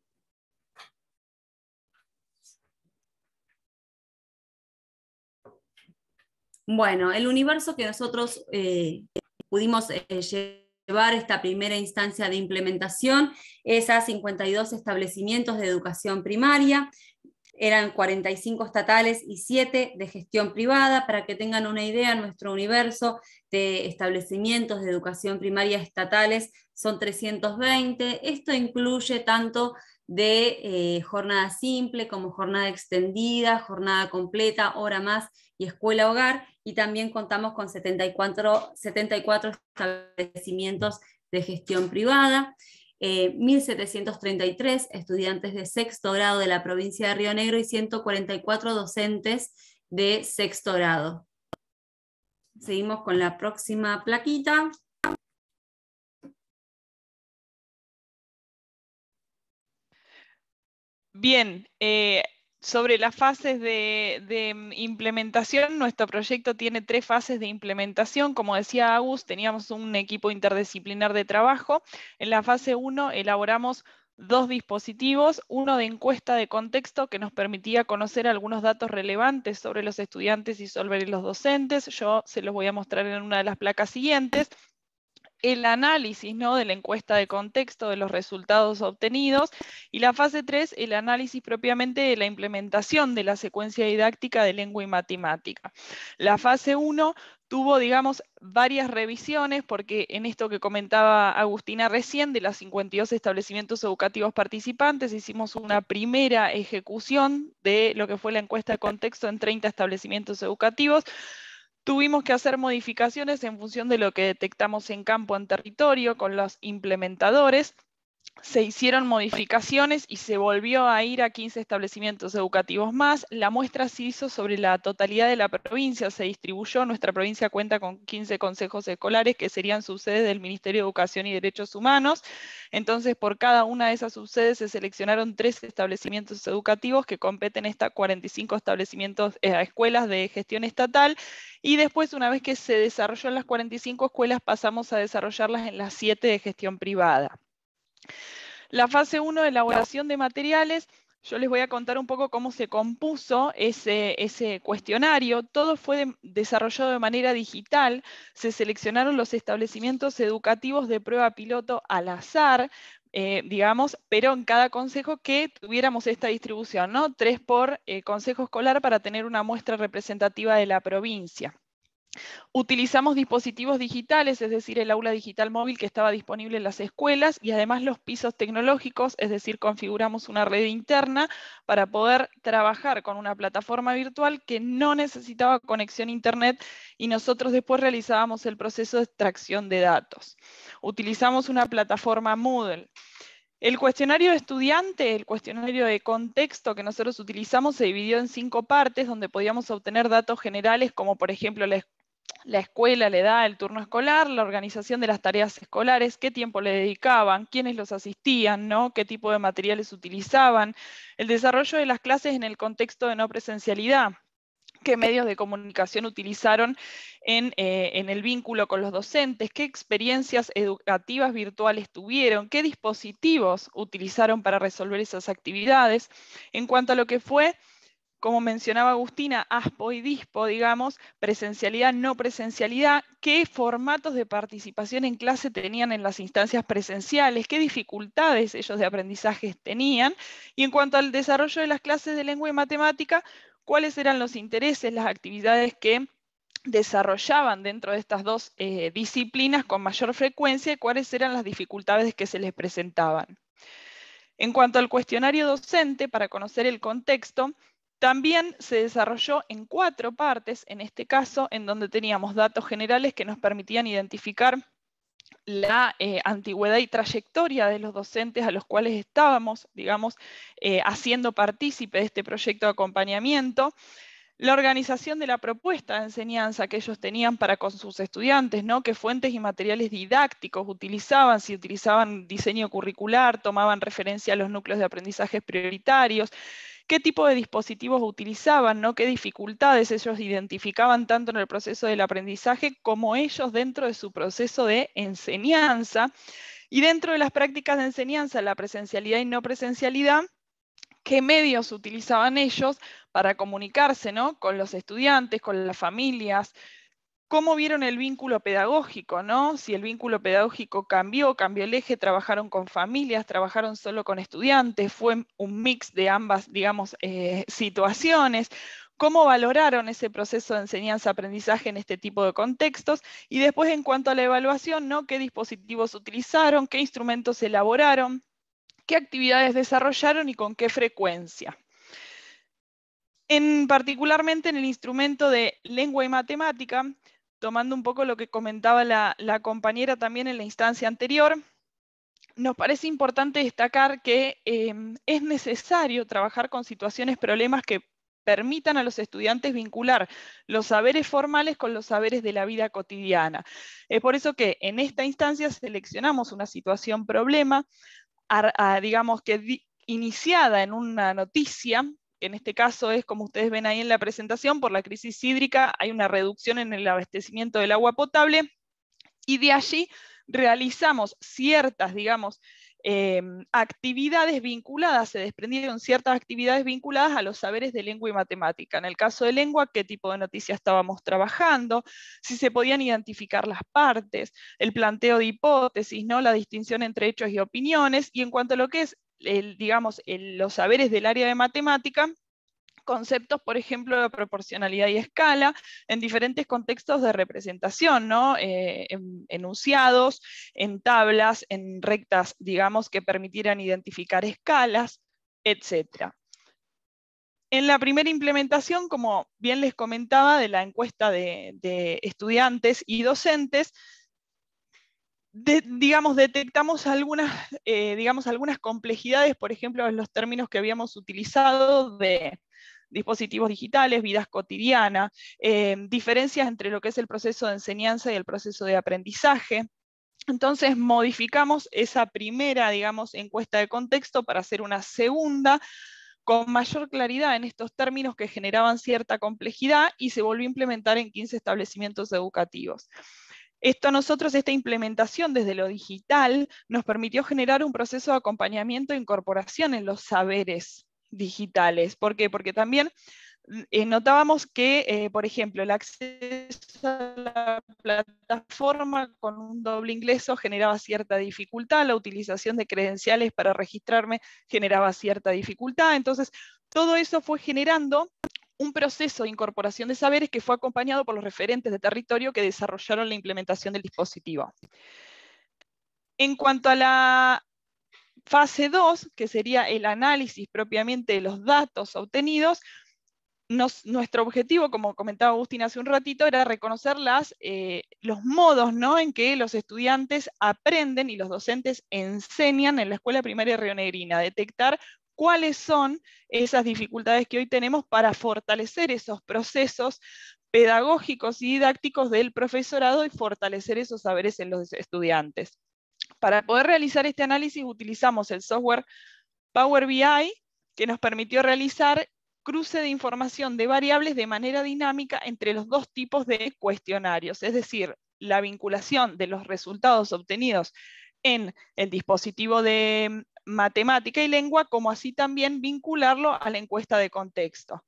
Bueno, el universo que nosotros eh, pudimos eh, llevar esta primera instancia de implementación es a cincuenta y dos establecimientos de educación primaria. Eran cuarenta y cinco estatales y siete de gestión privada. Para que tengan una idea, nuestro universo de establecimientos de educación primaria estatales son trescientos veinte. Esto incluye tanto de eh, jornada simple como jornada extendida, jornada completa, hora más y escuela hogar, y también contamos con setenta y cuatro, setenta y cuatro establecimientos de gestión privada. Eh, mil setecientos treinta y tres estudiantes de sexto grado de la provincia de Río Negro y ciento cuarenta y cuatro docentes de sexto grado. Seguimos con la próxima plaquita. Bien, eh, sobre las fases de, de implementación, nuestro proyecto tiene tres fases de implementación. Como decía Agus, teníamos un equipo interdisciplinar de trabajo. En la fase uno elaboramos dos dispositivos, uno de encuesta de contexto que nos permitía conocer algunos datos relevantes sobre los estudiantes y sobre los docentes. Yo se los voy a mostrar en una de las placas siguientes. El análisis, ¿no?, de la encuesta de contexto, de los resultados obtenidos, y la fase tres, el análisis propiamente de la implementación de la secuencia didáctica de lengua y matemática. La fase uno tuvo, digamos, varias revisiones, porque en esto que comentaba Agustina recién, de los cincuenta y dos establecimientos educativos participantes, hicimos una primera ejecución de lo que fue la encuesta de contexto en treinta establecimientos educativos. Tuvimos que hacer modificaciones en función de lo que detectamos en campo, en territorio, con los implementadores. Se hicieron modificaciones y se volvió a ir a quince establecimientos educativos más. La muestra se hizo sobre la totalidad de la provincia, se distribuyó. Nuestra provincia cuenta con quince consejos escolares que serían subsedes del Ministerio de Educación y Derechos Humanos. Entonces, por cada una de esas subsedes se seleccionaron tres establecimientos educativos que competen estas cuarenta y cinco establecimientos, eh, escuelas de gestión estatal. Y después, una vez que se desarrolló en las cuarenta y cinco escuelas, pasamos a desarrollarlas en las siete de gestión privada. La fase uno de elaboración de materiales, yo les voy a contar un poco cómo se compuso ese, ese cuestionario. Todo fue de, desarrollado de manera digital. Se seleccionaron los establecimientos educativos de prueba piloto al azar, eh, digamos, pero en cada consejo que tuviéramos esta distribución, ¿no? Tres por eh, consejo escolar para tener una muestra representativa de la provincia. Utilizamos dispositivos digitales, es decir, el aula digital móvil que estaba disponible en las escuelas, y además los pisos tecnológicos, es decir, configuramos una red interna para poder trabajar con una plataforma virtual que no necesitaba conexión a internet, y nosotros después realizábamos el proceso de extracción de datos. Utilizamos una plataforma Moodle. El cuestionario de estudiante, el cuestionario de contexto que nosotros utilizamos, se dividió en cinco partes donde podíamos obtener datos generales como por ejemplo la la escuela, la edad, el turno escolar, la organización de las tareas escolares, qué tiempo le dedicaban, quiénes los asistían, ¿no? Qué tipo de materiales utilizaban, el desarrollo de las clases en el contexto de no presencialidad, qué medios de comunicación utilizaron en, eh, en el vínculo con los docentes, qué experiencias educativas virtuales tuvieron, qué dispositivos utilizaron para resolver esas actividades. En cuanto a lo que fue, como mencionaba Agustina, ASPO y DISPO, digamos, presencialidad, no presencialidad, qué formatos de participación en clase tenían en las instancias presenciales, qué dificultades ellos de aprendizaje tenían, y en cuanto al desarrollo de las clases de lengua y matemática, cuáles eran los intereses, las actividades que desarrollaban dentro de estas dos eh, disciplinas con mayor frecuencia y cuáles eran las dificultades que se les presentaban. En cuanto al cuestionario docente, para conocer el contexto, también se desarrolló en cuatro partes, en este caso, en donde teníamos datos generales que nos permitían identificar la eh, antigüedad y trayectoria de los docentes a los cuales estábamos, digamos, eh, haciendo partícipe de este proyecto de acompañamiento, la organización de la propuesta de enseñanza que ellos tenían para con sus estudiantes, ¿no? Qué fuentes y materiales didácticos utilizaban, si utilizaban diseño curricular, tomaban referencia a los núcleos de aprendizajes prioritarios, qué tipo de dispositivos utilizaban, ¿no? Qué dificultades ellos identificaban tanto en el proceso del aprendizaje como ellos dentro de su proceso de enseñanza. Y dentro de las prácticas de enseñanza, la presencialidad y no presencialidad, qué medios utilizaban ellos para comunicarse, ¿no? Con los estudiantes, con las familias, cómo vieron el vínculo pedagógico, ¿no? Si el vínculo pedagógico cambió, cambió el eje, trabajaron con familias, trabajaron solo con estudiantes, fue un mix de ambas, digamos, eh, situaciones. ¿Cómo valoraron ese proceso de enseñanza-aprendizaje en este tipo de contextos? Y después, en cuanto a la evaluación, ¿no? ¿Qué dispositivos utilizaron? ¿Qué instrumentos elaboraron? ¿Qué actividades desarrollaron y con qué frecuencia? En, particularmente en el instrumento de lengua y matemática, tomando un poco lo que comentaba la, la compañera también en la instancia anterior, nos parece importante destacar que eh, es necesario trabajar con situaciones, problemas que permitan a los estudiantes vincular los saberes formales con los saberes de la vida cotidiana. Es por eso que en esta instancia seleccionamos una situación problema, a, a, digamos que di, iniciada en una noticia, que en este caso es, como ustedes ven ahí en la presentación, por la crisis hídrica hay una reducción en el abastecimiento del agua potable, y de allí realizamos ciertas, digamos, eh, actividades vinculadas, se desprendieron ciertas actividades vinculadas a los saberes de lengua y matemática. En el caso de lengua, qué tipo de noticias estábamos trabajando, si se podían identificar las partes, el planteo de hipótesis, ¿no? La distinción entre hechos y opiniones, y en cuanto a lo que es, el, digamos, el, los saberes del área de matemática, conceptos, por ejemplo, de proporcionalidad y escala, en diferentes contextos de representación, ¿no? Eh, en enunciados, en tablas, en rectas, digamos, que permitieran identificar escalas, etcétera. En la primera implementación, como bien les comentaba, de la encuesta de, de estudiantes y docentes, De, digamos, detectamos algunas, eh, digamos, algunas complejidades, por ejemplo, en los términos que habíamos utilizado de dispositivos digitales, vidas cotidianas, eh, diferencias entre lo que es el proceso de enseñanza y el proceso de aprendizaje. Entonces modificamos esa primera, digamos, encuesta de contexto para hacer una segunda con mayor claridad en estos términos que generaban cierta complejidad, y se volvió a implementar en quince establecimientos educativos. Esto a nosotros, esta implementación desde lo digital, nos permitió generar un proceso de acompañamiento e incorporación en los saberes digitales. ¿Por qué? Porque también eh, notábamos que, eh, por ejemplo, el acceso a la plataforma con un doble ingreso generaba cierta dificultad, la utilización de credenciales para registrarme generaba cierta dificultad. Entonces, todo eso fue generando un proceso de incorporación de saberes que fue acompañado por los referentes de territorio que desarrollaron la implementación del dispositivo. En cuanto a la fase dos, que sería el análisis propiamente de los datos obtenidos, nos, nuestro objetivo, como comentaba Agustín hace un ratito, era reconocer las, eh, los modos, ¿no?, en que los estudiantes aprenden y los docentes enseñan en la escuela primaria rionegrina, detectar cuáles son esas dificultades que hoy tenemos para fortalecer esos procesos pedagógicos y didácticos del profesorado y fortalecer esos saberes en los estudiantes. Para poder realizar este análisis utilizamos el software Power B I, que nos permitió realizar cruce de información de variables de manera dinámica entre los dos tipos de cuestionarios, es decir, la vinculación de los resultados obtenidos en el dispositivo de matemática y lengua, como así también vincularlo a la encuesta de contexto.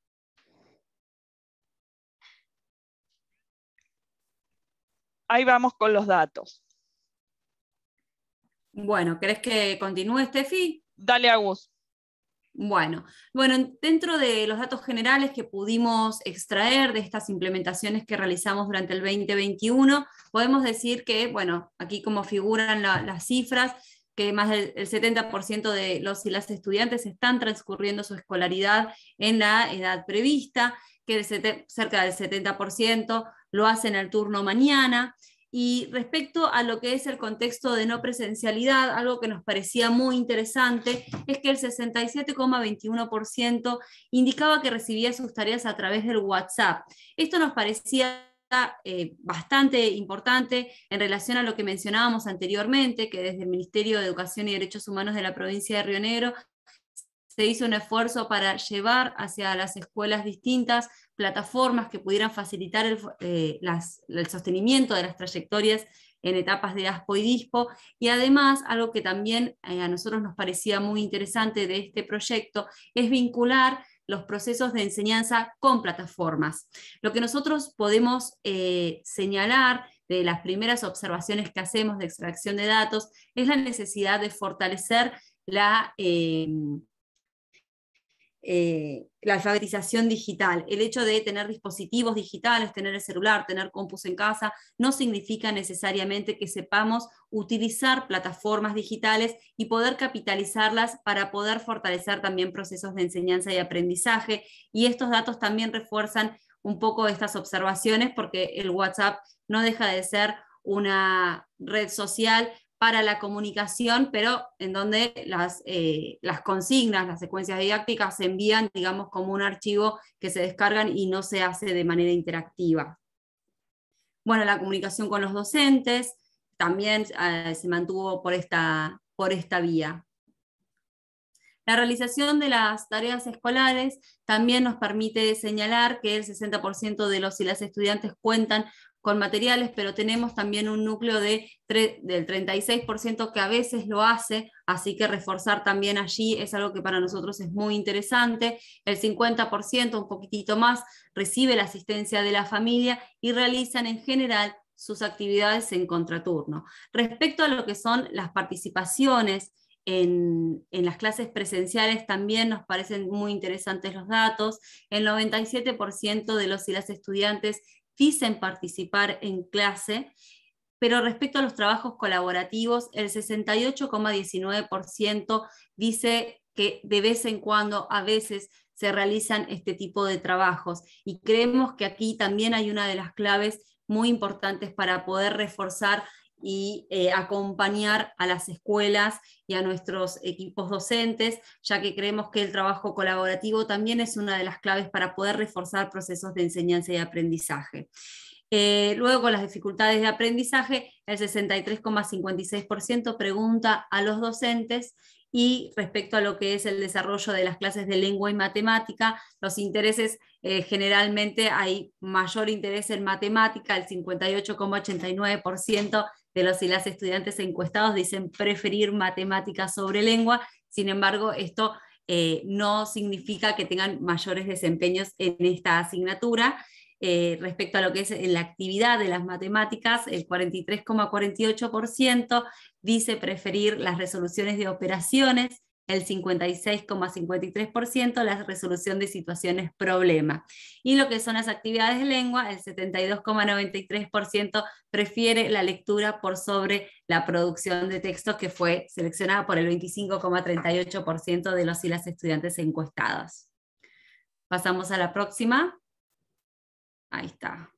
Ahí vamos con los datos. Bueno, ¿querés que continúe, Steffi? Dale, Agus. Bueno, bueno, dentro de los datos generales que pudimos extraer de estas implementaciones que realizamos durante el veinte veintiuno, podemos decir que, bueno, aquí como figuran la, las cifras, que más del el setenta por ciento de los y las estudiantes están transcurriendo su escolaridad en la edad prevista, que el cerca del setenta por ciento lo hacen al turno mañana. Y respecto a lo que es el contexto de no presencialidad, algo que nos parecía muy interesante es que el sesenta y siete coma veintiuno por ciento indicaba que recibía sus tareas a través del WhatsApp. Esto nos parecía eh, bastante importante en relación a lo que mencionábamos anteriormente, que desde el Ministerio de Educación y Derechos Humanos de la provincia de Río Negro se hizo un esfuerzo para llevar hacia las escuelas distintas plataformas que pudieran facilitar el, eh, las, el sostenimiento de las trayectorias en etapas de ASPO y DISPO, y además algo que también eh, a nosotros nos parecía muy interesante de este proyecto es vincular los procesos de enseñanza con plataformas. Lo que nosotros podemos eh, señalar de las primeras observaciones que hacemos de extracción de datos es la necesidad de fortalecer la eh, Eh, la alfabetización digital. El hecho de tener dispositivos digitales, tener el celular, tener compus en casa, no significa necesariamente que sepamos utilizar plataformas digitales y poder capitalizarlas para poder fortalecer también procesos de enseñanza y aprendizaje. Y estos datos también refuerzan un poco estas observaciones, porque el WhatsApp no deja de ser una red social para la comunicación, pero en donde las, eh, las consignas, las secuencias didácticas se envían, digamos, como un archivo que se descargan y no se hace de manera interactiva. Bueno, la comunicación con los docentes también eh, se mantuvo por esta, por esta vía. La realización de las tareas escolares también nos permite señalar que el sesenta por ciento de los y las estudiantes cuentan con materiales, pero tenemos también un núcleo de, del treinta y seis por ciento que a veces lo hace, así que reforzar también allí es algo que para nosotros es muy interesante. El cincuenta por ciento, un poquitito más, recibe la asistencia de la familia y realizan en general sus actividades en contraturno. Respecto a lo que son las participaciones En, en las clases presenciales, también nos parecen muy interesantes los datos. El noventa y siete por ciento de los y las estudiantes dicen participar en clase, pero respecto a los trabajos colaborativos, el sesenta y ocho coma diecinueve por ciento dice que de vez en cuando, a veces, se realizan este tipo de trabajos. Y creemos que aquí también hay una de las claves muy importantes para poder reforzar y eh, acompañar a las escuelas y a nuestros equipos docentes, ya que creemos que el trabajo colaborativo también es una de las claves para poder reforzar procesos de enseñanza y aprendizaje. Eh, luego, con las dificultades de aprendizaje, el sesenta y tres coma cincuenta y seis por ciento pregunta a los docentes, y respecto a lo que es el desarrollo de las clases de lengua y matemática, los intereses, eh, generalmente hay mayor interés en matemática, el cincuenta y ocho coma ochenta y nueve por ciento de los y las estudiantes encuestados dicen preferir matemáticas sobre lengua. Sin embargo, esto eh, no significa que tengan mayores desempeños en esta asignatura. Eh, respecto a lo que es en la actividad de las matemáticas, el cuarenta y tres coma cuarenta y ocho por ciento dice preferir las resoluciones de operaciones el cincuenta y seis coma cincuenta y tres por ciento la resolución de situaciones problema. Y lo que son las actividades de lengua, el setenta y dos coma noventa y tres por ciento prefiere la lectura por sobre la producción de textos, que fue seleccionada por el veinticinco coma treinta y ocho por ciento de los y las estudiantes encuestados. Pasamos a la próxima. Ahí está.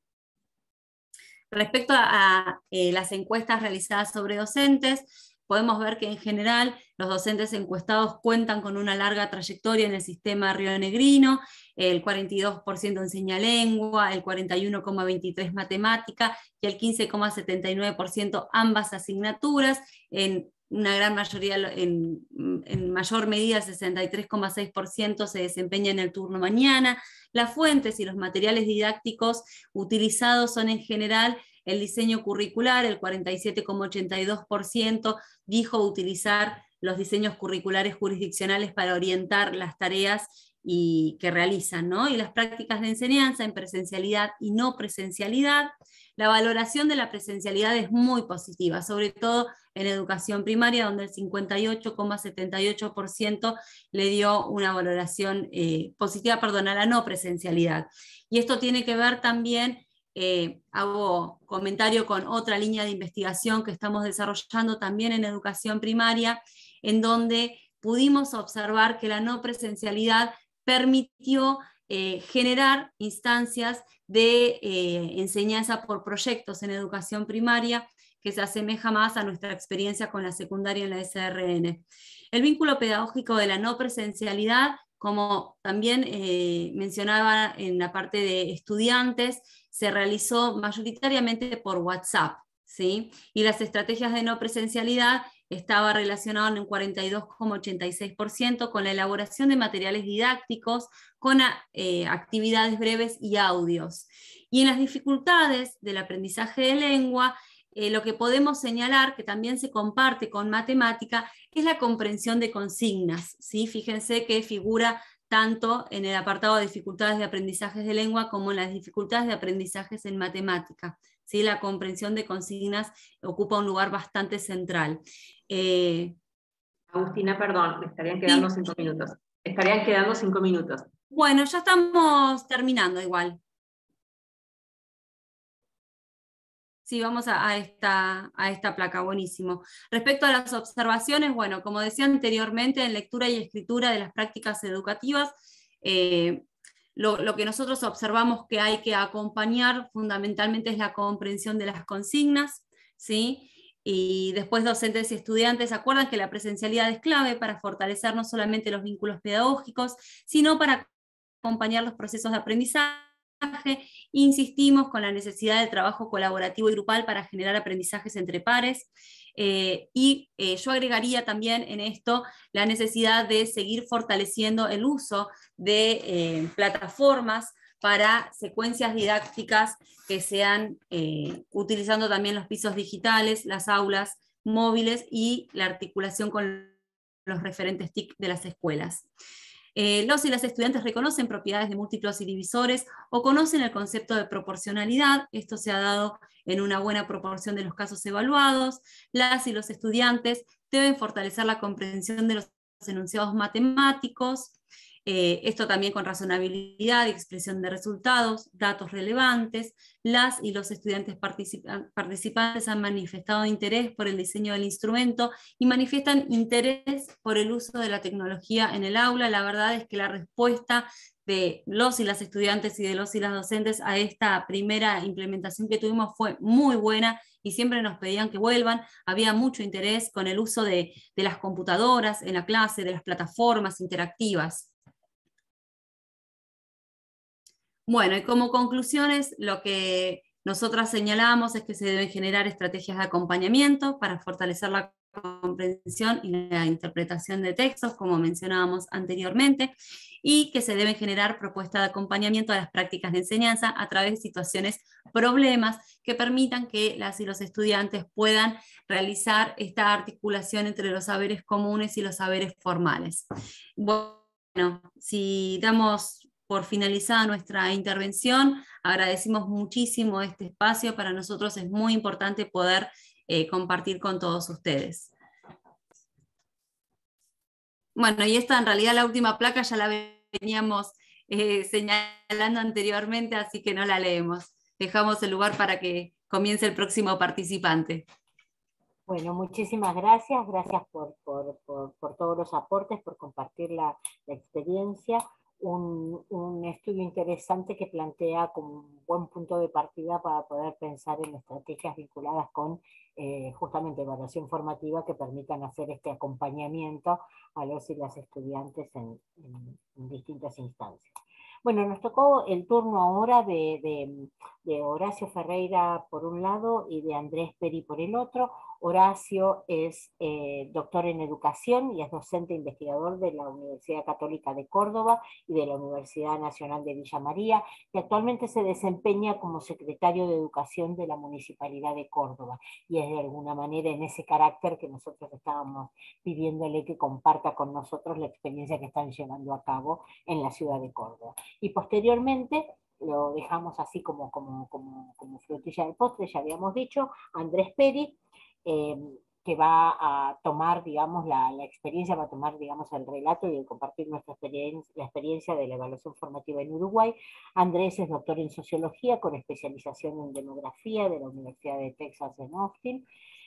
Respecto a, a eh, las encuestas realizadas sobre docentes, podemos ver que en general los docentes encuestados cuentan con una larga trayectoria en el sistema rionegrino, el cuarenta y dos por ciento enseña lengua, el cuarenta y uno coma veintitrés por ciento matemática y el quince coma setenta y nueve por ciento ambas asignaturas, en una gran mayoría, en, en mayor medida, el sesenta y tres coma seis por ciento se desempeña en el turno mañana. Las fuentes y los materiales didácticos utilizados son en general el diseño curricular, el cuarenta y siete coma ochenta y dos por ciento dijo utilizar los diseños curriculares jurisdiccionales para orientar las tareas y, que realizan, ¿no? Y las prácticas de enseñanza en presencialidad y no presencialidad. La valoración de la presencialidad es muy positiva, sobre todo en educación primaria, donde el cincuenta y ocho coma setenta y ocho por ciento le dio una valoración eh, positiva, perdón, a la no presencialidad. Y esto tiene que ver también, eh, hago comentario con otra línea de investigación que estamos desarrollando también en educación primaria, en donde pudimos observar que la no presencialidad permitió eh, generar instancias de eh, enseñanza por proyectos en educación primaria, que se asemeja más a nuestra experiencia con la secundaria en la S R N. El vínculo pedagógico de la no presencialidad, como también eh, mencionaba en la parte de estudiantes, se realizó mayoritariamente por WhatsApp, ¿sí? Y las estrategias de no presencialidad estaba relacionado en un cuarenta y dos coma ochenta y seis por ciento con la elaboración de materiales didácticos, con eh, actividades breves y audios. Y en las dificultades del aprendizaje de lengua, eh, lo que podemos señalar, que también se comparte con matemática, es la comprensión de consignas, ¿sí? Fíjense que figura tanto en el apartado de dificultades de aprendizajes de lengua como en las dificultades de aprendizajes en matemática. ¿Sí? La comprensión de consignas ocupa un lugar bastante central. Eh, Agustina, perdón, me estarían quedando sí. cinco minutos. Estarían quedando cinco minutos. Bueno, ya estamos terminando igual. Sí, vamos a, a, esta, a esta placa, buenísimo. Respecto a las observaciones, bueno, como decía anteriormente, en lectura y escritura de las prácticas educativas, eh, Lo, lo que nosotros observamos que hay que acompañar fundamentalmente es la comprensión de las consignas, ¿sí? Y después docentes y estudiantes acuerdan que la presencialidad es clave para fortalecer no solamente los vínculos pedagógicos, sino para acompañar los procesos de aprendizaje. Insistimos con la necesidad del trabajo colaborativo y grupal para generar aprendizajes entre pares. Eh, y eh, yo agregaría también en esto la necesidad de seguir fortaleciendo el uso de eh, plataformas para secuencias didácticas que sean eh, utilizando también los pisos digitales, las aulas móviles y la articulación con los referentes T I C de las escuelas. Eh, los y las estudiantes reconocen propiedades de múltiplos y divisores o conocen el concepto de proporcionalidad. Esto se ha dado en una buena proporción de los casos evaluados. Las y los estudiantes deben fortalecer la comprensión de los enunciados matemáticos, eh, esto también con razonabilidad y expresión de resultados, datos relevantes. Las y los estudiantes participa- participantes han manifestado interés por el diseño del instrumento y manifiestan interés por el uso de la tecnología en el aula. La verdad es que la respuesta de los y las estudiantes y de los y las docentes a esta primera implementación que tuvimos fue muy buena y siempre nos pedían que vuelvan. Había mucho interés con el uso de, de las computadoras en la clase, de las plataformas interactivas. Bueno, y como conclusiones, lo que nosotras señalamos es que se deben generar estrategias de acompañamiento para fortalecer la comprensión y la interpretación de textos, como mencionábamos anteriormente, y que se deben generar propuestas de acompañamiento a las prácticas de enseñanza a través de situaciones, problemas que permitan que las y los estudiantes puedan realizar esta articulación entre los saberes comunes y los saberes formales. Bueno, si damos por finalizada nuestra intervención, agradecemos muchísimo este espacio. Para nosotros es muy importante poder eh, compartir con todos ustedes. Bueno, y esta en realidad la última placa ya la veníamos eh, señalando anteriormente, así que no la leemos. Dejamos el lugar para que comience el próximo participante. Bueno, muchísimas gracias, gracias por, por, por, por todos los aportes, por compartir la, la experiencia. Un, un estudio interesante que plantea como un buen punto de partida para poder pensar en estrategias vinculadas con eh, justamente evaluación formativa que permitan hacer este acompañamiento a los y las estudiantes en, en, en distintas instancias. Bueno, nos tocó el turno ahora de, de, de Horacio Ferreira por un lado y de Andrés Peri por el otro. Horacio es eh, doctor en educación y es docente investigador de la Universidad Católica de Córdoba y de la Universidad Nacional de Villa María, y actualmente se desempeña como secretario de Educación de la Municipalidad de Córdoba, y es de alguna manera en ese carácter que nosotros estábamos pidiéndole que comparta con nosotros la experiencia que están llevando a cabo en la ciudad de Córdoba. Y posteriormente lo dejamos así como, como, como, como frutilla del postre, ya habíamos dicho, Andrés Peri, eh, que va a tomar, digamos, la, la experiencia, va a tomar, digamos, el relato y compartir nuestra experiencia, la experiencia de la evaluación formativa en Uruguay. Andrés es doctor en Sociología con especialización en Demografía de la Universidad de Texas en Austin.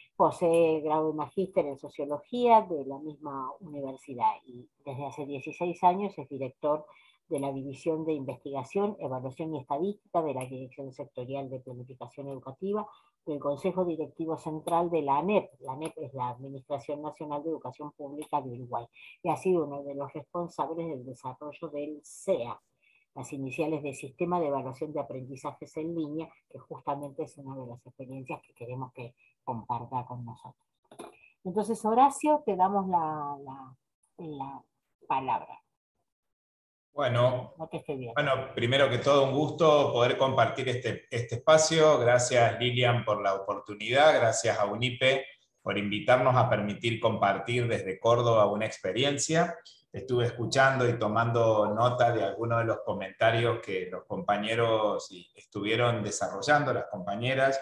Posee grado de magíster en Sociología de la misma universidad y desde hace dieciséis años es director de la División de Investigación, Evaluación y Estadística de la Dirección Sectorial de Planificación Educativa del Consejo Directivo Central de la ANEP. La ANEP es la Administración Nacional de Educación Pública de Uruguay y ha sido uno de los responsables del desarrollo del C E A, las iniciales del Sistema de Evaluación de Aprendizajes en Línea, que justamente es una de las experiencias que queremos que comparta con nosotros. Entonces, Horacio, te damos la, la, la palabra. Bueno, no te estoy viendo. Bueno, primero que todo, un gusto poder compartir este, este espacio. Gracias, Lilian, por la oportunidad. Gracias a UNIPE por invitarnos a permitir compartir desde Córdoba una experiencia. Estuve escuchando y tomando nota de algunos de los comentarios que los compañeros estuvieron desarrollando, las compañeras,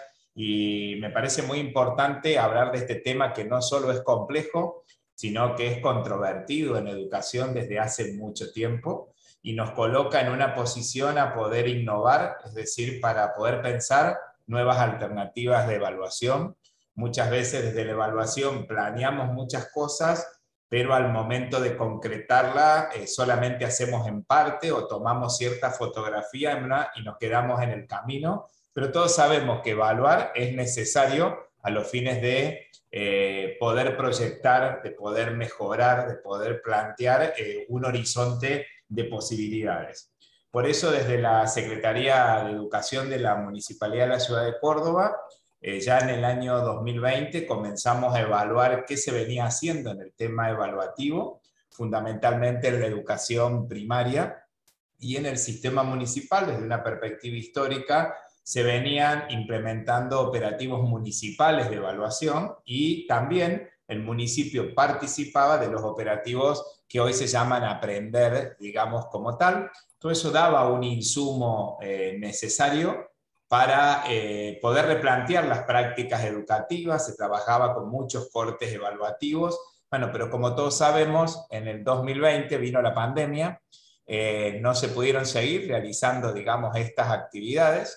y me parece muy importante hablar de este tema que no solo es complejo, sino que es controvertido en educación desde hace mucho tiempo, y nos coloca en una posición a poder innovar, es decir, para poder pensar nuevas alternativas de evaluación. Muchas veces desde la evaluación planeamos muchas cosas, pero al momento de concretarla eh, solamente hacemos en parte o tomamos cierta fotografía en una, y nos quedamos en el camino, pero todos sabemos que evaluar es necesario a los fines de eh, poder proyectar, de poder mejorar, de poder plantear eh, un horizonte de posibilidades. Por eso desde la Secretaría de Educación de la Municipalidad de la Ciudad de Córdoba, eh, ya en el año dos mil veinte comenzamos a evaluar qué se venía haciendo en el tema evaluativo, fundamentalmente en la educación primaria y en el sistema municipal. Desde una perspectiva histórica se venían implementando operativos municipales de evaluación y también el municipio participaba de los operativos que hoy se llaman Aprender, digamos, como tal. Todo eso daba un insumo eh, necesario para eh, poder replantear las prácticas educativas. Se trabajaba con muchos cortes evaluativos. Bueno, pero como todos sabemos, en el dos mil veinte vino la pandemia, eh, no se pudieron seguir realizando, digamos, estas actividades,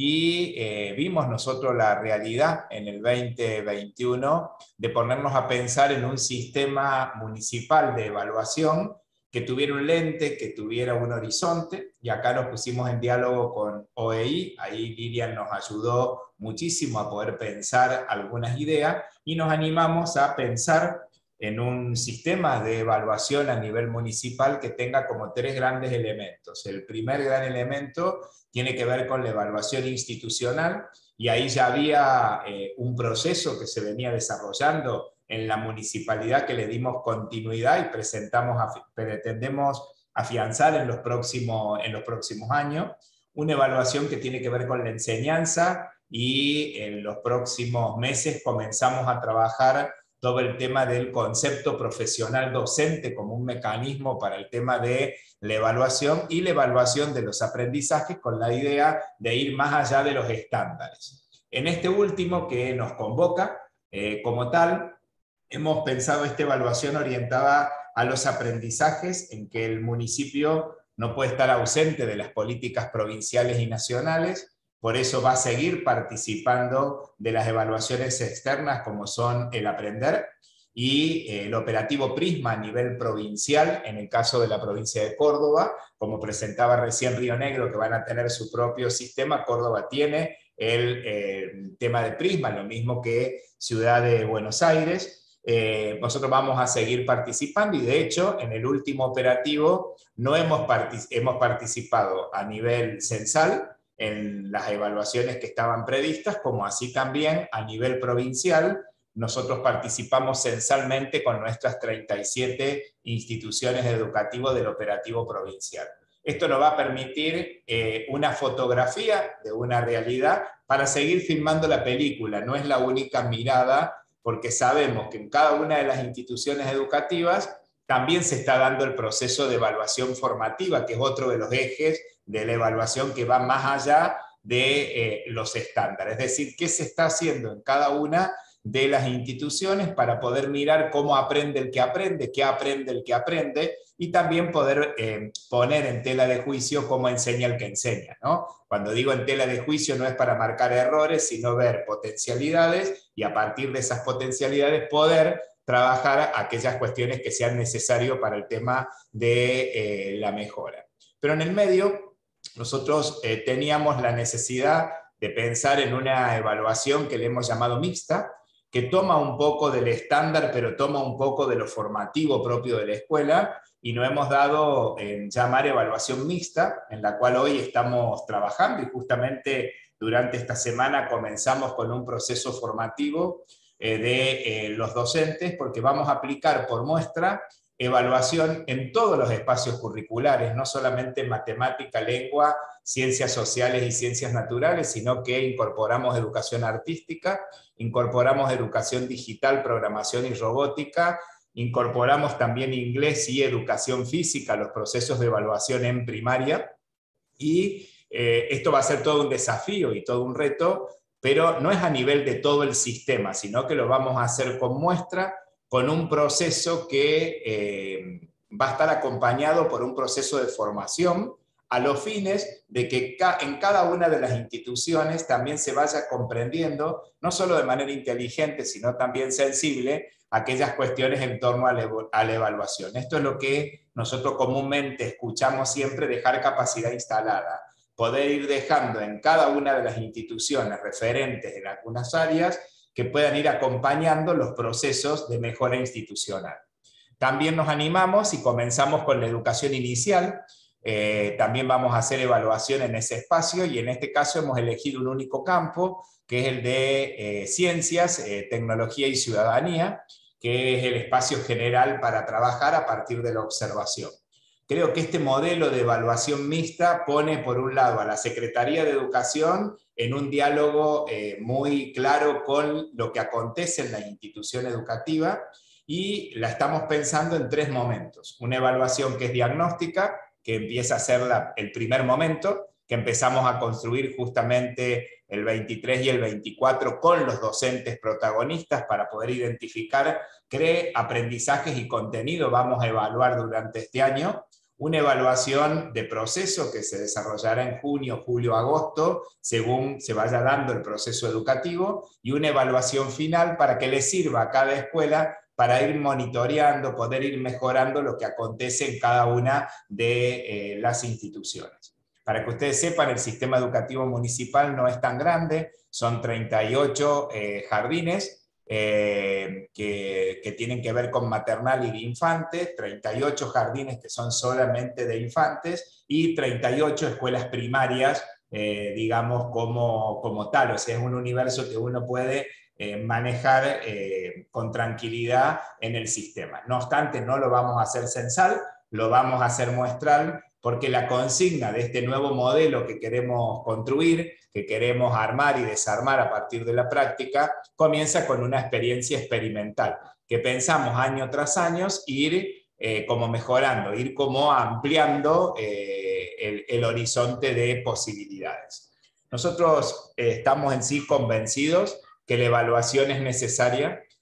y eh, vimos nosotros la realidad en el veinte veintiuno de ponernos a pensar en un sistema municipal de evaluación que tuviera un lente, que tuviera un horizonte, y acá nos pusimos en diálogo con O E I, ahí Lilian nos ayudó muchísimo a poder pensar algunas ideas, y nos animamos a pensar en un sistema de evaluación a nivel municipal que tenga como tres grandes elementos. El primer gran elemento tiene que ver con la evaluación institucional, y ahí ya había eh, un proceso que se venía desarrollando en la municipalidad que le dimos continuidad y presentamos, pretendemos afianzar en los, próximos, en los próximos años, una evaluación que tiene que ver con la enseñanza, y en los próximos meses comenzamos a trabajar todo el tema del concepto profesional docente como un mecanismo para el tema de la evaluación y la evaluación de los aprendizajes, con la idea de ir más allá de los estándares. En este último que nos convoca, eh, como tal, hemos pensado esta evaluación orientada a los aprendizajes, en que el municipio no puede estar ausente de las políticas provinciales y nacionales, por eso va a seguir participando de las evaluaciones externas como son el Aprender y el operativo Prisma a nivel provincial, en el caso de la provincia de Córdoba, como presentaba recién Río Negro, que van a tener su propio sistema. Córdoba tiene el eh, tema de Prisma, lo mismo que Ciudad de Buenos Aires. Eh, nosotros vamos a seguir participando y de hecho en el último operativo no hemos, partic hemos participado a nivel censal en las evaluaciones que estaban previstas, como así también a nivel provincial. Nosotros participamos censalmente con nuestras treinta y siete instituciones educativas del operativo provincial. Esto nos va a permitir eh, una fotografía de una realidad para seguir filmando la película. No es la única mirada, porque sabemos que en cada una de las instituciones educativas también se está dando el proceso de evaluación formativa, que es otro de los ejes de la evaluación que va más allá de eh, los estándares. Es decir, qué se está haciendo en cada una de las instituciones para poder mirar cómo aprende el que aprende, qué aprende el que aprende, y también poder eh, poner en tela de juicio cómo enseña el que enseña, ¿no? Cuando digo en tela de juicio no es para marcar errores, sino ver potencialidades y a partir de esas potencialidades poder trabajar aquellas cuestiones que sean necesarias para el tema de eh, la mejora. Pero en el medio nosotros eh, teníamos la necesidad de pensar en una evaluación que le hemos llamado mixta, que toma un poco del estándar, pero toma un poco de lo formativo propio de la escuela, y nos hemos dado en llamar evaluación mixta, en la cual hoy estamos trabajando, y justamente durante esta semana comenzamos con un proceso formativo eh, de eh, los docentes, porque vamos a aplicar por muestra evaluación en todos los espacios curriculares, no solamente en matemática, lengua, ciencias sociales y ciencias naturales, sino que incorporamos educación artística, incorporamos educación digital, programación y robótica, incorporamos también inglés y educación física a los procesos de evaluación en primaria, y eh, esto va a ser todo un desafío y todo un reto, pero no es a nivel de todo el sistema, sino que lo vamos a hacer con muestra, con un proceso que eh, va a estar acompañado por un proceso de formación a los fines de que ca en cada una de las instituciones también se vaya comprendiendo, no solo de manera inteligente, sino también sensible, aquellas cuestiones en torno a la, a la evaluación. Esto es lo que nosotros comúnmente escuchamos siempre, dejar capacidad instalada, poder ir dejando en cada una de las instituciones referentes en algunas áreas que puedan ir acompañando los procesos de mejora institucional. También nos animamos y comenzamos con la educación inicial. Eh, también vamos a hacer evaluación en ese espacio, y en este caso hemos elegido un único campo, que es el de eh, ciencias, eh, tecnología y ciudadanía, que es el espacio general para trabajar a partir de la observación. Creo que este modelo de evaluación mixta pone por un lado a la Secretaría de Educación en un diálogo eh, muy claro con lo que acontece en la institución educativa, y la estamos pensando en tres momentos. Una evaluación que es diagnóstica, que empieza a ser la, el primer momento, que empezamos a construir justamente el veintitrés y el veinticuatro con los docentes protagonistas para poder identificar qué aprendizajes y contenido vamos a evaluar durante este año. Una evaluación de proceso que se desarrollará en junio, julio, agosto, según se vaya dando el proceso educativo, y una evaluación final para que le sirva a cada escuela para ir monitoreando, poder ir mejorando lo que acontece en cada una de eh, las instituciones. Para que ustedes sepan, el sistema educativo municipal no es tan grande, son treinta y ocho eh, jardines, Eh, que, que tienen que ver con maternal y de infantes, treinta y ocho jardines que son solamente de infantes, y treinta y ocho escuelas primarias, eh, digamos, como, como tal. O sea, es un universo que uno puede eh, manejar eh, con tranquilidad en el sistema. No obstante, no lo vamos a hacer censal, lo vamos a hacer muestral, porque la consigna de este nuevo modelo que queremos construir, que queremos armar y desarmar a partir de la práctica, comienza con una experiencia experimental, que pensamos año tras año ir eh, como mejorando, ir como ampliando eh, el, el horizonte de posibilidades. Nosotros eh, estamos en sí convencidos que la evaluación es necesaria,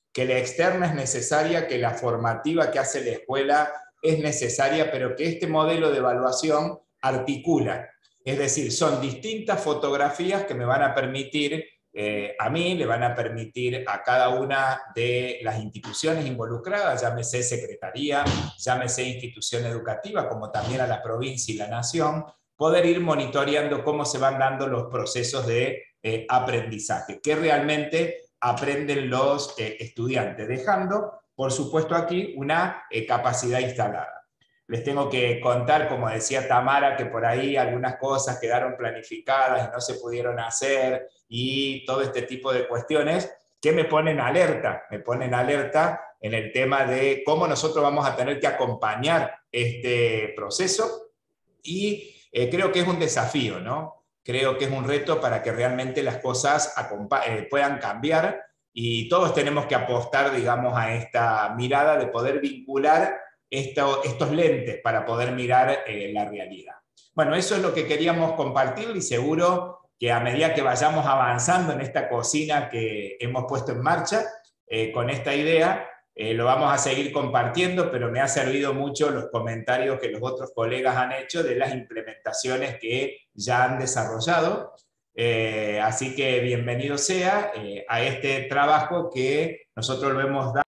que la externa es necesaria, que la formativa que hace la escuela es necesaria, pero que este modelo de evaluación articula. Es decir, son distintas fotografías que me van a permitir, eh, a mí, le van a permitir a cada una de las instituciones involucradas, llámese secretaría, llámese institución educativa, como también a la provincia y la nación, poder ir monitoreando cómo se van dando los procesos de eh, aprendizaje, que realmente aprenden los eh, estudiantes, dejando, por supuesto, aquí una eh, capacidad instalada. Les tengo que contar, como decía Tamara, que por ahí algunas cosas quedaron planificadas y no se pudieron hacer, y todo este tipo de cuestiones que me ponen alerta, me ponen alerta en el tema de cómo nosotros vamos a tener que acompañar este proceso, y eh, creo que es un desafío, ¿no? Creo que es un reto para que realmente las cosas eh, puedan cambiar, y todos tenemos que apostar, digamos, a esta mirada de poder vincular esto, estos lentes para poder mirar eh, la realidad. Bueno, eso es lo que queríamos compartir, y seguro que a medida que vayamos avanzando en esta cocina que hemos puesto en marcha, eh, con esta idea, eh, lo vamos a seguir compartiendo, pero me ha servido mucho los comentarios que los otros colegas han hecho de las implementaciones que ya han desarrollado. Eh, así que bienvenido sea eh, a este trabajo que nosotros lo hemos dado.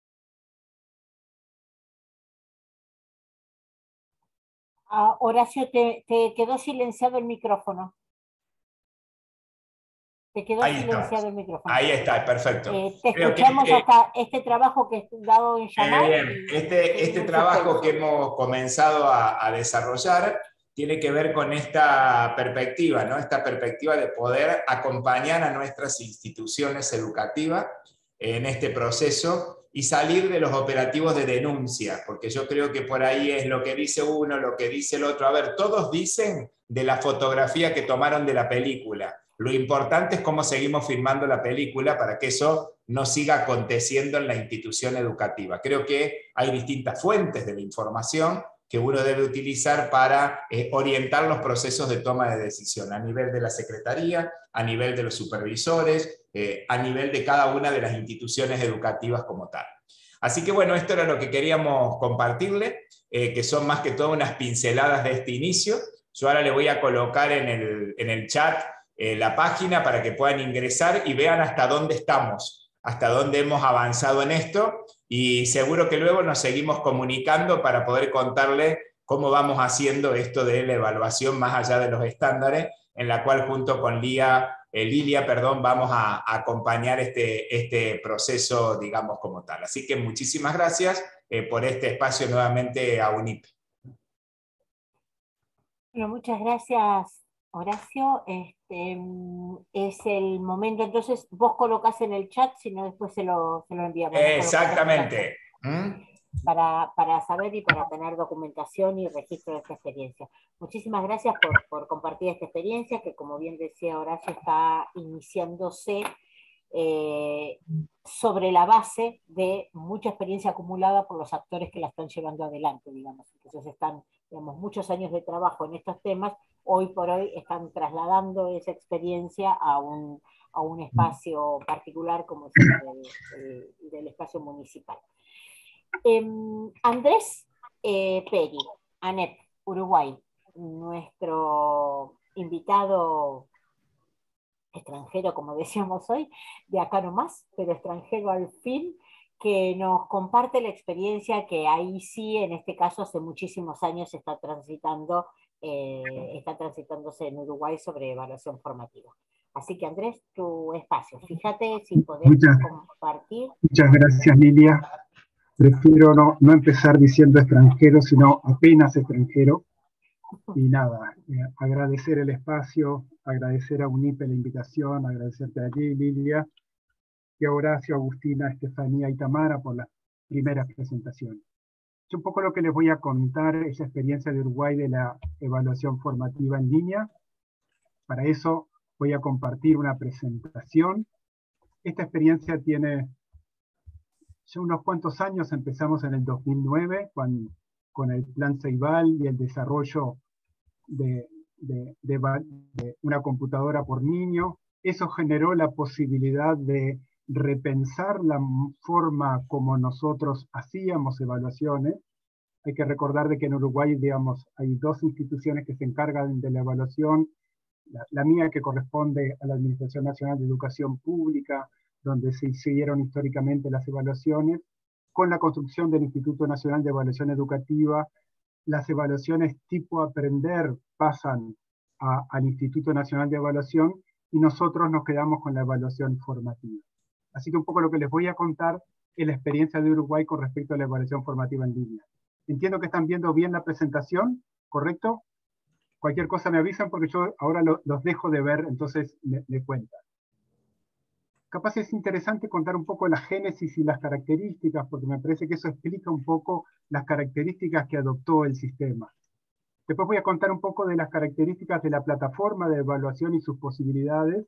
Ah, Horacio, te, te quedó silenciado el micrófono. Te quedó Ahí silenciado estamos. el micrófono. Ahí está, perfecto. Eh, te Creo escuchamos que, hasta este trabajo que es dado en llamar. Eh, bien, este, este trabajo que hemos comenzado a, a desarrollar tiene que ver con esta perspectiva, ¿no? Esta perspectiva de poder acompañar a nuestras instituciones educativas en este proceso y salir de los operativos de denuncia, porque yo creo que por ahí es lo que dice uno, lo que dice el otro. A ver, todos dicen de la fotografía que tomaron de la película. Lo importante es cómo seguimos filmando la película para que eso no siga aconteciendo en la institución educativa. Creo que hay distintas fuentes de la información que uno debe utilizar para eh, orientar los procesos de toma de decisión a nivel de la secretaría, a nivel de los supervisores, eh, a nivel de cada una de las instituciones educativas como tal. Así que bueno, esto era lo que queríamos compartirle, eh, que son más que todo unas pinceladas de este inicio. Yo ahora le voy a colocar en el, en el chat eh, la página para que puedan ingresar y vean hasta dónde estamos, hasta dónde hemos avanzado en esto, y seguro que luego nos seguimos comunicando para poder contarle cómo vamos haciendo esto de la evaluación más allá de los estándares, en la cual junto con Lilia, eh, Lilia perdón, vamos a, a acompañar este, este proceso, digamos, como tal. Así que muchísimas gracias eh, por este espacio nuevamente a UNIPE. Bueno, muchas gracias, Horacio. Este, es el momento, entonces vos colocás en el chat, si no después se lo, se lo enviamos. Exactamente. ¿Mm? Para, para saber y para tener documentación y registro de esta experiencia. Muchísimas gracias por, por compartir esta experiencia, que como bien decía Horacio, está iniciándose eh, sobre la base de mucha experiencia acumulada por los actores que la están llevando adelante, digamos. Entonces están, digamos, muchos años de trabajo en estos temas, hoy por hoy están trasladando esa experiencia a un, a un espacio particular como es el, el, del espacio municipal. Eh, Andrés eh, Peri, ANEP, Uruguay, nuestro invitado extranjero, como decíamos hoy, de acá nomás, pero extranjero al fin, que nos comparte la experiencia que ahí sí, en este caso, hace muchísimos años está transitando, eh, está transitándose en Uruguay sobre evaluación formativa. Así que Andrés, tu espacio, fíjate si podés muchas, compartir. Muchas gracias, Lilia. Prefiero no, no empezar diciendo extranjero, sino apenas extranjero. Y nada, eh, agradecer el espacio, agradecer a UNIPE la invitación, agradecerte a ti, Lilia, y a Horacio, Agustina, Estefanía y Tamara por las primeras presentaciones. Yo un poco lo que les voy a contar es la experiencia de Uruguay de la evaluación formativa en línea. Para eso voy a compartir una presentación. Esta experiencia tiene ya unos cuantos años, empezamos en el dos mil nueve con, con el Plan Ceibal y el desarrollo de, de, de, de una computadora por niño. Eso generó la posibilidad de repensar la forma como nosotros hacíamos evaluaciones. Hay que recordar de que en Uruguay, digamos, hay dos instituciones que se encargan de la evaluación. La, la mía, que corresponde a la Administración Nacional de Educación Pública, donde se hicieron históricamente las evaluaciones. Con la construcción del Instituto Nacional de Evaluación Educativa, las evaluaciones tipo aprender pasan a, al Instituto Nacional de Evaluación y nosotros nos quedamos con la evaluación formativa. Así que un poco lo que les voy a contar es la experiencia de Uruguay con respecto a la evaluación formativa en línea. Entiendo que están viendo bien la presentación, ¿correcto? Cualquier cosa me avisan porque yo ahora lo, los dejo de ver, entonces me, me cuentan. Capaz es interesante contar un poco la génesis y las características, porque me parece que eso explica un poco las características que adoptó el sistema. Después voy a contar un poco de las características de la plataforma de evaluación y sus posibilidades.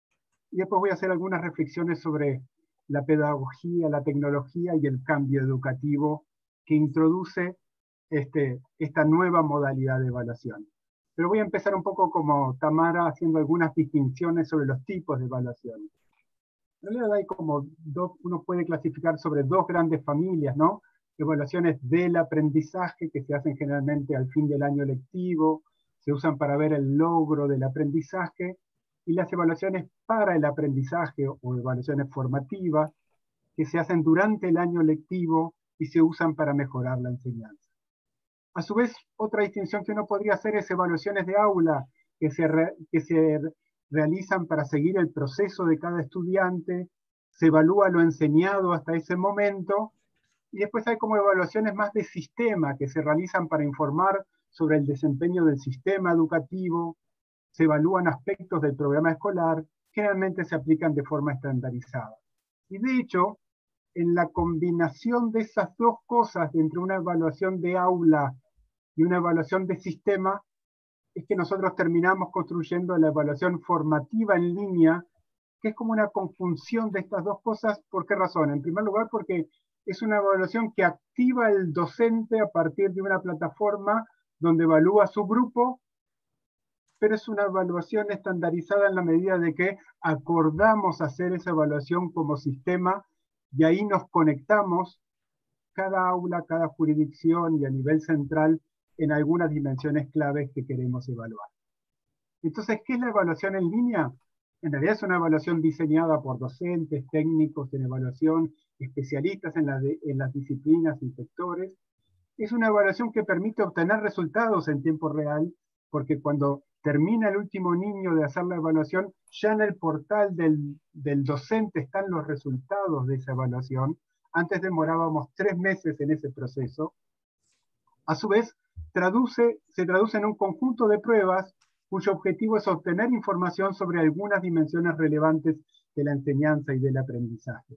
Y después voy a hacer algunas reflexiones sobre la pedagogía, la tecnología y el cambio educativo que introduce este, esta nueva modalidad de evaluación. Pero voy a empezar un poco como Tamara, haciendo algunas distinciones sobre los tipos de evaluación. En realidad hay como dos, uno puede clasificar sobre dos grandes familias, ¿no? Evaluaciones del aprendizaje, que se hacen generalmente al fin del año lectivo, se usan para ver el logro del aprendizaje, y las evaluaciones para el aprendizaje o evaluaciones formativas, que se hacen durante el año lectivo y se usan para mejorar la enseñanza. A su vez, otra distinción que uno podría hacer es evaluaciones de aula, que se, re, que se realizan para seguir el proceso de cada estudiante, se evalúa lo enseñado hasta ese momento, y después hay como evaluaciones más de sistema, que se realizan para informar sobre el desempeño del sistema educativo, se evalúan aspectos del programa escolar, generalmente se aplican de forma estandarizada. Y de hecho, en la combinación de esas dos cosas, entre una evaluación de aula y una evaluación de sistema, es que nosotros terminamos construyendo la evaluación formativa en línea, que es como una conjunción de estas dos cosas. ¿Por qué razón? En primer lugar, porque es una evaluación que activa el docente a partir de una plataforma donde evalúa su grupo, pero es una evaluación estandarizada en la medida de que acordamos hacer esa evaluación como sistema y ahí nos conectamos cada aula, cada jurisdicción y a nivel central en algunas dimensiones claves que queremos evaluar. Entonces, ¿qué es la evaluación en línea? En realidad es una evaluación diseñada por docentes, técnicos en evaluación, especialistas en, la de, en las disciplinas y sectores. Es una evaluación que permite obtener resultados en tiempo real, porque cuando termina el último niño de hacer la evaluación, ya en el portal del, del docente están los resultados de esa evaluación. Antes demorábamos tres meses en ese proceso. A su vez, traduce, se traduce en un conjunto de pruebas cuyo objetivo es obtener información sobre algunas dimensiones relevantes de la enseñanza y del aprendizaje.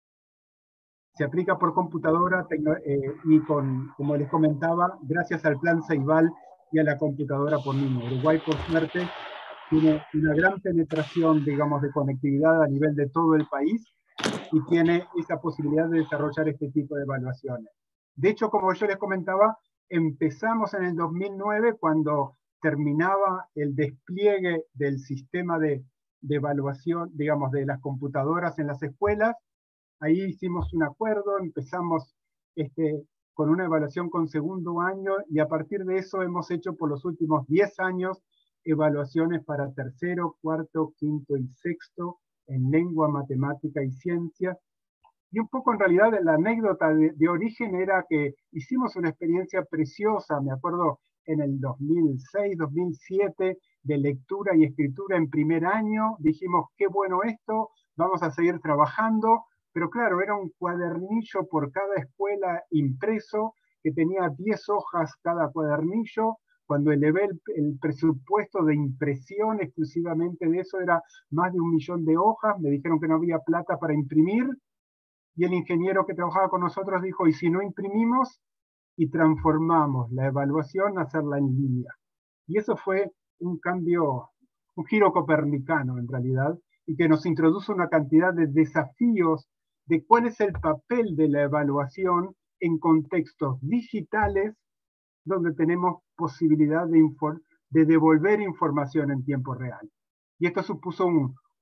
Se aplica por computadora eh, y, con, como les comentaba, gracias al plan Ceibal y a la computadora por niño. Uruguay, por suerte, tiene una gran penetración, digamos, de conectividad a nivel de todo el país y tiene esa posibilidad de desarrollar este tipo de evaluaciones. De hecho, como yo les comentaba, empezamos en el dos mil nueve cuando terminaba el despliegue del sistema de, de evaluación, digamos, de las computadoras en las escuelas. Ahí hicimos un acuerdo, empezamos este, con una evaluación con segundo año y a partir de eso hemos hecho por los últimos diez años evaluaciones para tercero, cuarto, quinto y sexto en lengua, matemática y ciencia. Y un poco en realidad la anécdota de, de origen era que hicimos una experiencia preciosa, me acuerdo en el dos mil seis, dos mil siete, de lectura y escritura en primer año. Dijimos, qué bueno esto, vamos a seguir trabajando. Pero claro, era un cuadernillo por cada escuela impreso, que tenía diez hojas cada cuadernillo. Cuando elevé el, el presupuesto de impresión exclusivamente de eso, era más de un millón de hojas. Me dijeron que no había plata para imprimir. Y el ingeniero que trabajaba con nosotros dijo, ¿y si no imprimimos? Y transformamos la evaluación a hacerla en línea. Y eso fue un cambio, un giro copernicano en realidad, y que nos introduce una cantidad de desafíos de cuál es el papel de la evaluación en contextos digitales donde tenemos posibilidad de, de devolver información en tiempo real. Y esto supuso un,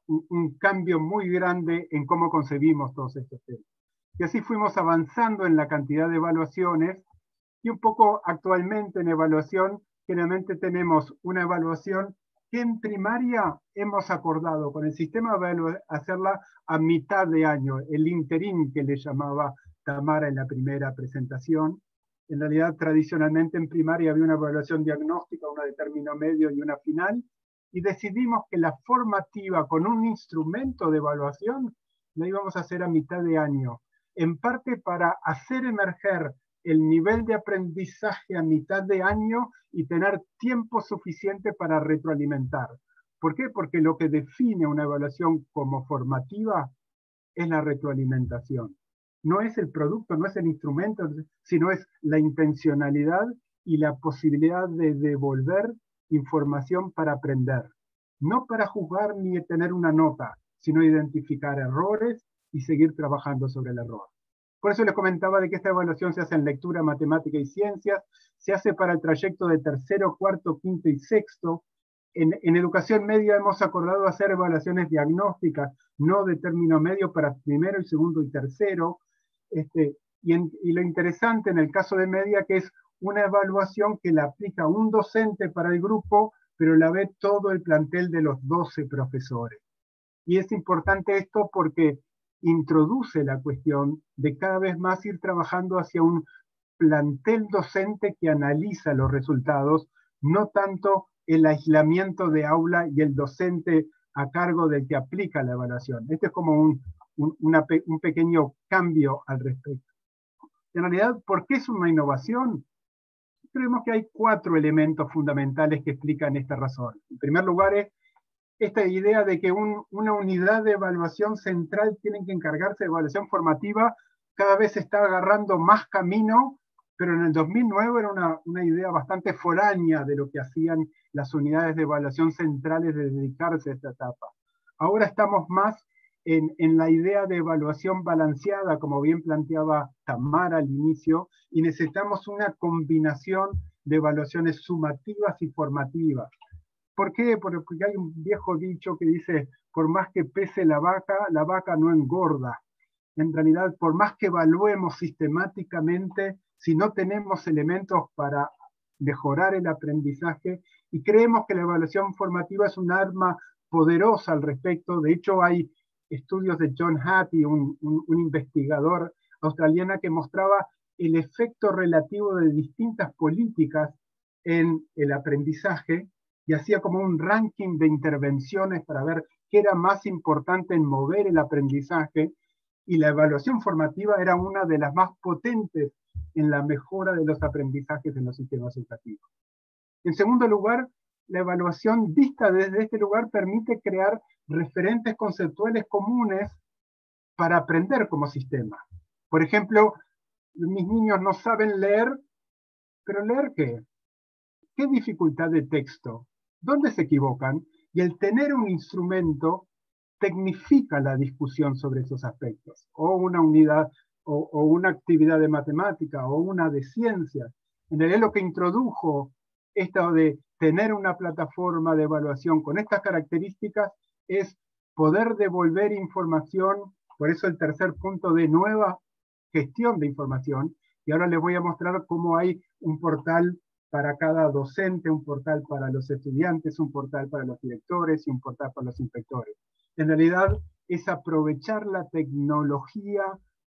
un, un cambio muy grande en cómo concebimos todos estos temas. Y así fuimos avanzando en la cantidad de evaluaciones, y un poco actualmente en evaluación, generalmente tenemos una evaluación que en primaria hemos acordado con el sistema de hacerla a mitad de año, el interín que le llamaba Tamara en la primera presentación. En realidad, tradicionalmente en primaria había una evaluación diagnóstica, una de término medio y una final, y decidimos que la formativa con un instrumento de evaluación la íbamos a hacer a mitad de año, en parte para hacer emerger el nivel de aprendizaje a mitad de año y tener tiempo suficiente para retroalimentar. ¿Por qué? Porque lo que define una evaluación como formativa es la retroalimentación. No es el producto, no es el instrumento, sino es la intencionalidad y la posibilidad de devolver información para aprender. No para juzgar ni tener una nota, sino identificar errores y seguir trabajando sobre el error. Por eso les comentaba de que esta evaluación se hace en lectura, matemática y ciencias, se hace para el trayecto de tercero, cuarto, quinto y sexto. En, en educación media hemos acordado hacer evaluaciones diagnósticas, no de término medio para primero, y segundo y tercero. Este, y, en, y lo interesante en el caso de media que es una evaluación que la aplica un docente para el grupo, pero la ve todo el plantel de los doce profesores. Y es importante esto porque introduce la cuestión de cada vez más ir trabajando hacia un plantel docente que analiza los resultados, no tanto el aislamiento de aula y el docente a cargo del que aplica la evaluación. Este es como un, un, una, un pequeño cambio al respecto. En realidad, ¿por qué es una innovación? Creemos que hay cuatro elementos fundamentales que explican esta razón. En primer lugar es esta idea de que un, una unidad de evaluación central tiene que encargarse de evaluación formativa, cada vez está agarrando más camino, pero en el dos mil nueve era una, una idea bastante foránea de lo que hacían las unidades de evaluación centrales de dedicarse a esta etapa. Ahora estamos más en, en la idea de evaluación balanceada, como bien planteaba Tamara al inicio, y necesitamos una combinación de evaluaciones sumativas y formativas. ¿Por qué? Porque hay un viejo dicho que dice, por más que pese la vaca, la vaca no engorda. En realidad, por más que evaluemos sistemáticamente, si no tenemos elementos para mejorar el aprendizaje, y creemos que la evaluación formativa es un arma poderosa al respecto. De hecho, hay estudios de John Hattie, un, un, un investigador australiano, que mostraba el efecto relativo de distintas políticas en el aprendizaje, y hacía como un ranking de intervenciones para ver qué era más importante en mover el aprendizaje, y la evaluación formativa era una de las más potentes en la mejora de los aprendizajes en los sistemas educativos. En segundo lugar, la evaluación vista desde este lugar permite crear referentes conceptuales comunes para aprender como sistema. Por ejemplo, mis niños no saben leer, pero ¿leer qué? ¿Qué dificultad de texto? ¿Dónde se equivocan? Y el tener un instrumento tecnifica la discusión sobre esos aspectos, o una unidad, o, o una actividad de matemática, o una de ciencias. En realidad lo que introdujo esto de tener una plataforma de evaluación con estas características es poder devolver información, por eso el tercer punto de nueva gestión de información, y ahora les voy a mostrar cómo hay un portal para cada docente, un portal para los estudiantes, un portal para los directores y un portal para los inspectores. En realidad es aprovechar la tecnología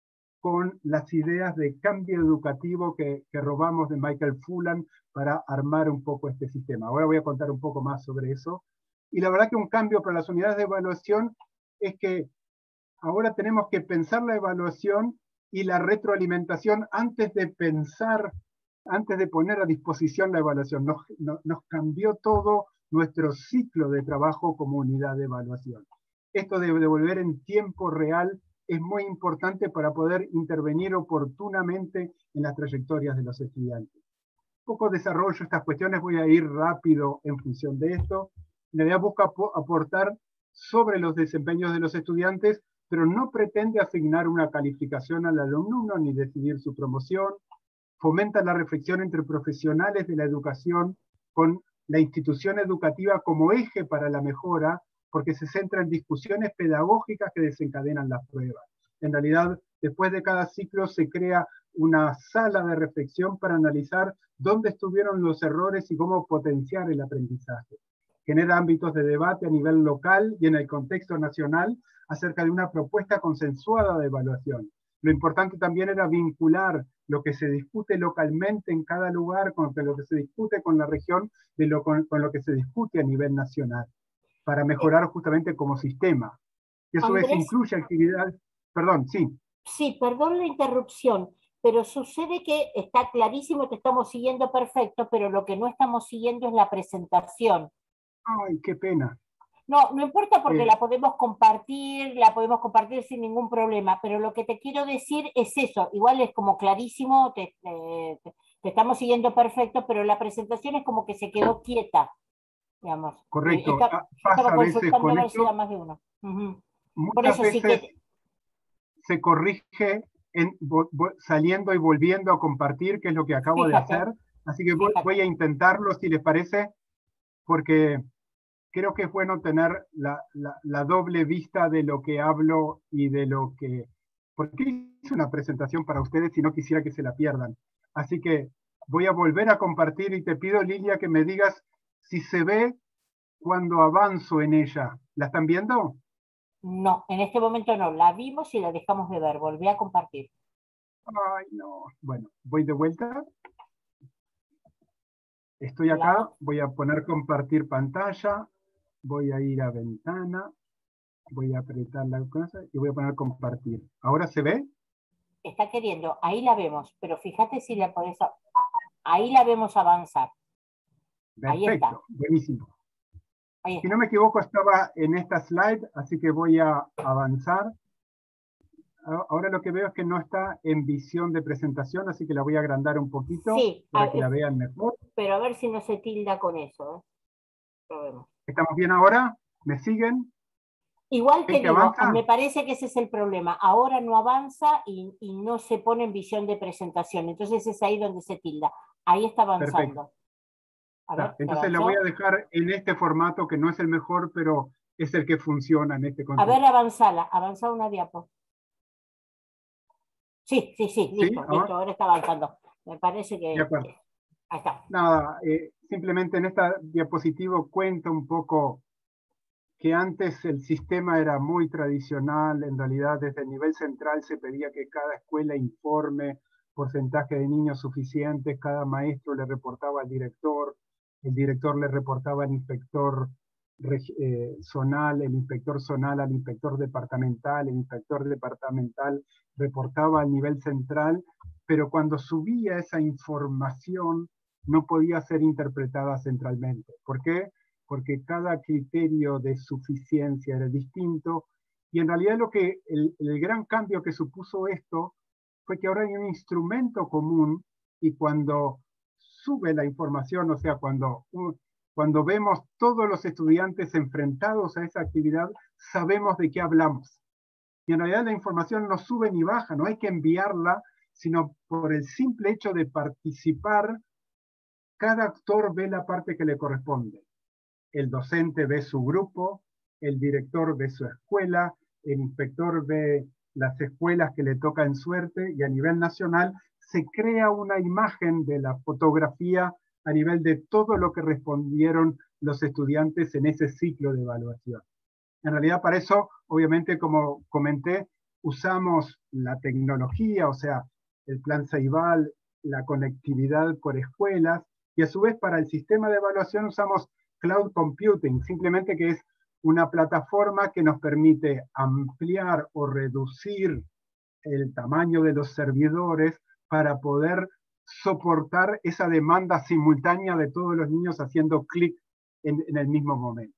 con las ideas de cambio educativo que, que robamos de Michael Fullan para armar un poco este sistema. Ahora voy a contar un poco más sobre eso. Y la verdad que un cambio para las unidades de evaluación es que ahora tenemos que pensar la evaluación y la retroalimentación antes de pensar, antes de poner a disposición la evaluación. Nos, nos, nos cambió todo nuestro ciclo de trabajo como unidad de evaluación. Esto de devolver en tiempo real es muy importante para poder intervenir oportunamente en las trayectorias de los estudiantes. Un poco desarrollo estas cuestiones, voy a ir rápido en función de esto. La idea busca aportar sobre los desempeños de los estudiantes, pero no pretende asignar una calificación al alumno ni decidir su promoción. Fomenta la reflexión entre profesionales de la educación con la institución educativa como eje para la mejora, porque se centra en discusiones pedagógicas que desencadenan las pruebas. En realidad, después de cada ciclo se crea una sala de reflexión para analizar dónde estuvieron los errores y cómo potenciar el aprendizaje. Genera ámbitos de debate a nivel local y en el contexto nacional acerca de una propuesta consensuada de evaluación. Lo importante también era vincular lo que se discute localmente en cada lugar con lo que se discute con la región, de lo, con, con lo que se discute a nivel nacional, para mejorar justamente como sistema. Y a su Andrés, vez incluye actividad... Perdón, sí. Sí, perdón la interrupción, pero sucede que está clarísimo que estamos siguiendo perfecto, pero lo que no estamos siguiendo es la presentación. Ay, qué pena. No, no importa porque Eh, la podemos compartir, la podemos compartir sin ningún problema, pero lo que te quiero decir es eso, igual es como clarísimo, te, te, te estamos siguiendo perfecto, pero la presentación es como que se quedó quieta, digamos. correcto. Esta, Ah, yo estaba pasa a veces consultando con a ver si era esto, más de uno. Uh-huh. Por muchas eso sí veces que... se corrige en, vo, vo, saliendo y volviendo a compartir, que es lo que acabo Fíjate, de hacer. Así que voy, fíjate. voy a intentarlo, si les parece, porque creo que es bueno tener la, la, la doble vista de lo que hablo y de lo que... Porque hice una presentación para ustedes y no quisiera que se la pierdan. Así que voy a volver a compartir y te pido, Lilia, que me digas si se ve cuando avanzo en ella. ¿La están viendo? No, en este momento no, la vimos y la dejamos de ver, volví a compartir. Ay, no. Bueno, voy de vuelta. Estoy acá, voy a poner compartir pantalla, voy a ir a ventana, voy a apretar la cosa y voy a poner compartir. ¿Ahora se ve? Está queriendo, ahí la vemos, pero fíjate si la podés, ahí la vemos avanzar. Perfecto, ahí está. Buenísimo. Ahí está. Si no me equivoco, estaba en esta slide, así que voy a avanzar. Ahora lo que veo es que no está en visión de presentación, así que la voy a agrandar un poquito sí, para a, que la vean mejor. Pero a ver si no se tilda con eso. ¿eh? Probemos. ¿Estamos bien ahora? ¿Me siguen? Igual te digo, avanza? me parece que ese es el problema. Ahora no avanza y, y no se pone en visión de presentación. Entonces es ahí donde se tilda. Ahí está avanzando. A ver, entonces la voy a dejar en este formato que no es el mejor, pero es el que funciona en este contexto. A ver, avanzala. Avanza una diapo. Sí, sí, sí, listo, ¿Sí? listo. Ahora está avanzando. Me parece que... De acuerdo. Ahí está. Nada, eh, simplemente en esta diapositiva cuento un poco que antes el sistema era muy tradicional, en realidad desde el nivel central se pedía que cada escuela informe porcentaje de niños suficientes, cada maestro le reportaba al director, el director le reportaba al inspector eh, zonal, el inspector zonal al inspector departamental, el inspector departamental reportaba al nivel central, pero cuando subía esa información no podía ser interpretada centralmente. ¿Por qué? Porque cada criterio de suficiencia era distinto, y en realidad lo que el, el gran cambio que supuso esto fue que ahora hay un instrumento común, y cuando sube la información, o sea, cuando, cuando vemos todos los estudiantes enfrentados a esa actividad, sabemos de qué hablamos. Y en realidad la información no sube ni baja, no hay que enviarla, sino por el simple hecho de participar, cada actor ve la parte que le corresponde. El docente ve su grupo, el director ve su escuela, el inspector ve las escuelas que le toca en suerte, y a nivel nacional se crea una imagen de la fotografía a nivel de todo lo que respondieron los estudiantes en ese ciclo de evaluación. En realidad para eso, obviamente, como comenté, usamos la tecnología, o sea, el plan Ceibal, la conectividad por escuelas, y a su vez para el sistema de evaluación usamos Cloud Computing, simplemente que es una plataforma que nos permite ampliar o reducir el tamaño de los servidores para poder soportar esa demanda simultánea de todos los niños haciendo clic en, en el mismo momento.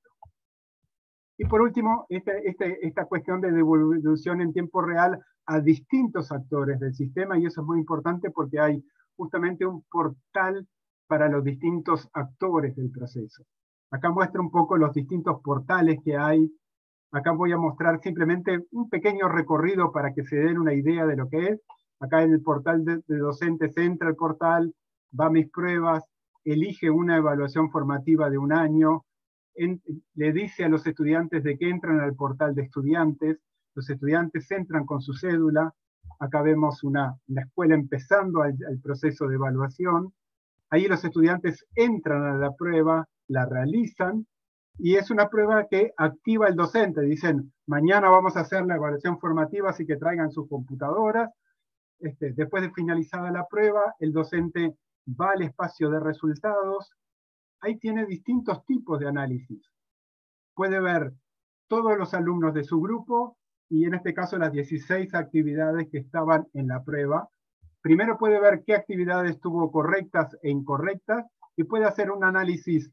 Y por último, este, este, esta cuestión de devolución en tiempo real a distintos actores del sistema, y eso es muy importante porque hay justamente un portal para los distintos actores del proceso. Acá muestro un poco los distintos portales que hay. Acá voy a mostrar simplemente un pequeño recorrido para que se den una idea de lo que es. Acá en el portal de, de docentes entra el portal, va a mis pruebas, elige una evaluación formativa de un año, en, le dice a los estudiantes de que entran al portal de estudiantes, los estudiantes entran con su cédula, acá vemos una, una escuela empezando el, el proceso de evaluación, ahí los estudiantes entran a la prueba, la realizan, y es una prueba que activa el docente, dicen, mañana vamos a hacer la evaluación formativa, así que traigan sus computadoras. Este, después de finalizada la prueba, el docente va al espacio de resultados, ahí tiene distintos tipos de análisis. Puede ver todos los alumnos de su grupo, y en este caso las dieciséis actividades que estaban en la prueba. Primero puede ver qué actividades tuvo correctas e incorrectas, y puede hacer un análisis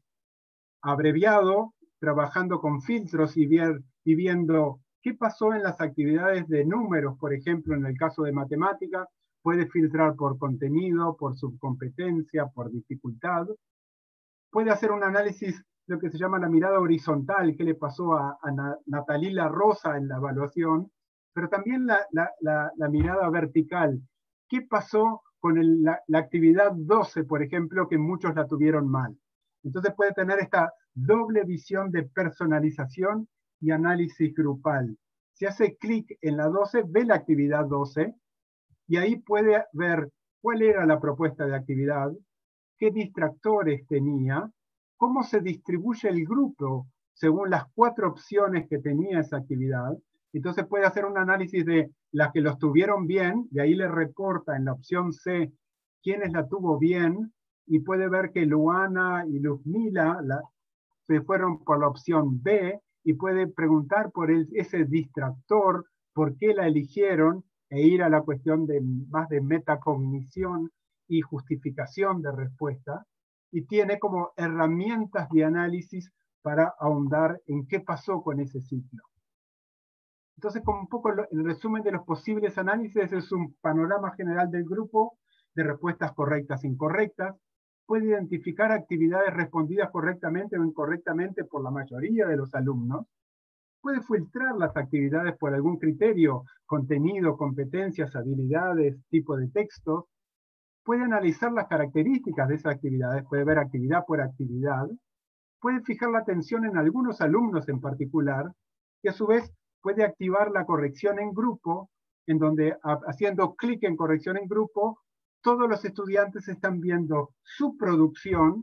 abreviado, trabajando con filtros y, ver, y viendo qué pasó en las actividades de números, por ejemplo, en el caso de matemática, puede filtrar por contenido, por subcompetencia, por dificultad. Puede hacer un análisis, lo que se llama la mirada horizontal, qué le pasó a, a Natalí La Rosa en la evaluación, pero también la, la, la, la mirada vertical. ¿Qué pasó con el, la, la actividad doce, por ejemplo, que muchos la tuvieron mal? Entonces puede tener esta doble visión de personalización y análisis grupal. Si hace clic en la doce, ve la actividad doce, y ahí puede ver cuál era la propuesta de actividad, qué distractores tenía, cómo se distribuye el grupo según las cuatro opciones que tenía esa actividad. Entonces puede hacer un análisis de las que los tuvieron bien, y ahí le reporta en la opción C quiénes la tuvo bien, y puede ver que Luana y Luzmila la, se fueron por la opción B, y puede preguntar por el, ese distractor, por qué la eligieron, e ir a la cuestión de más de metacognición y justificación de respuesta, y tiene como herramientas de análisis para ahondar en qué pasó con ese ciclo. Entonces, como un poco el resumen de los posibles análisis, es un panorama general del grupo, de respuestas correctas e incorrectas, puede identificar actividades respondidas correctamente o incorrectamente por la mayoría de los alumnos, puede filtrar las actividades por algún criterio, contenido, competencias, habilidades, tipo de textos, puede analizar las características de esas actividades, puede ver actividad por actividad, puede fijar la atención en algunos alumnos en particular, y a su vez puede activar la corrección en grupo, en donde haciendo clic en corrección en grupo, todos los estudiantes están viendo su producción,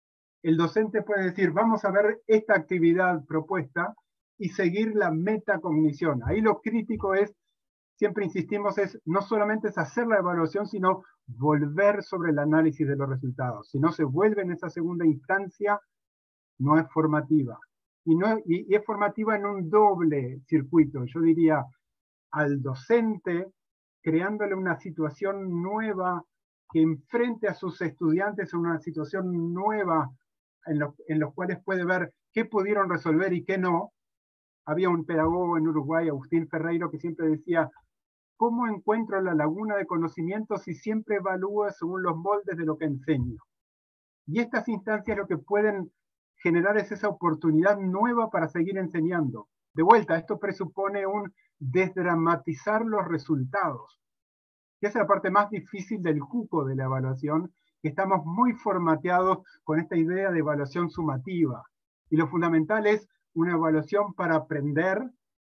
el docente puede decir, vamos a ver esta actividad propuesta, y seguir la metacognición. Ahí lo crítico es, siempre insistimos, es no solamente es hacer la evaluación, sino volver sobre el análisis de los resultados. Si no se vuelve en esa segunda instancia, no es formativa. Y, no, y, y es formativa en un doble circuito. Yo diría, al docente, creándole una situación nueva, que enfrente a sus estudiantes en una situación nueva, en, lo, en los cuales puede ver qué pudieron resolver y qué no. Había un pedagogo en Uruguay, Agustín Ferreiro, que siempre decía, ¿cómo encuentro la laguna de conocimientos si siempre evalúo según los moldes de lo que enseño? Y estas instancias lo que pueden generar es esa oportunidad nueva para seguir enseñando. De vuelta, esto presupone un desdramatizar los resultados, que es la parte más difícil del cuco de la evaluación, que estamos muy formateados con esta idea de evaluación sumativa. Y lo fundamental es una evaluación para aprender,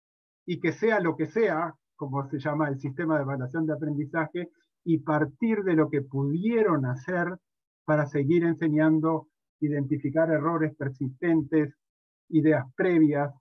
y que sea lo que sea, como se llama el sistema de evaluación de aprendizaje, y partir de lo que pudieron hacer para seguir enseñando, identificar errores persistentes, ideas previas,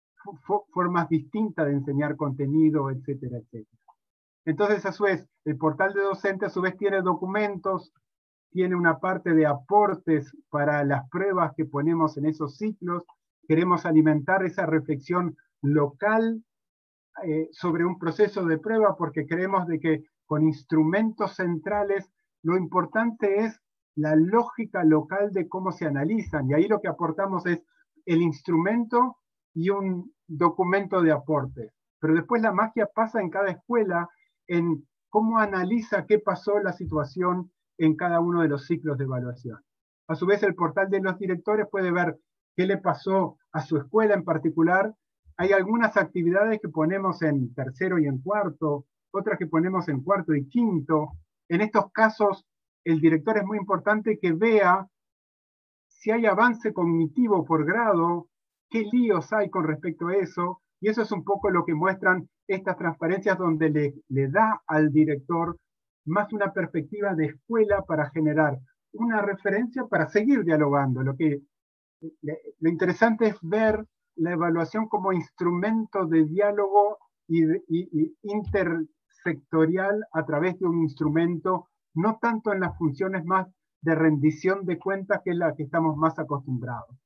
formas distintas de enseñar contenido, etcétera, etcétera. Entonces, a su vez, el portal de docente a su vez tiene documentos, tiene una parte de aportes para las pruebas que ponemos en esos ciclos. Queremos alimentar esa reflexión local eh, sobre un proceso de prueba, porque creemos de que con instrumentos centrales lo importante es la lógica local de cómo se analizan, y ahí lo que aportamos es el instrumento y un documento de aporte. Pero después la magia pasa en cada escuela en cómo analiza qué pasó la situación en cada uno de los ciclos de evaluación. A su vez, el portal de los directores puede ver qué le pasó a su escuela en particular. Hay algunas actividades que ponemos en tercero y en cuarto, otras que ponemos en cuarto y quinto. En estos casos, el director es muy importante que vea si hay avance cognitivo por grado, qué líos hay con respecto a eso, y eso es un poco lo que muestran estas transparencias donde le, le da al director más una perspectiva de escuela para generar una referencia para seguir dialogando. Lo, que, lo interesante es ver la evaluación como instrumento de diálogo y, y, y intersectorial a través de un instrumento, no tanto en las funciones más de rendición de cuentas, que es la que estamos más acostumbrados.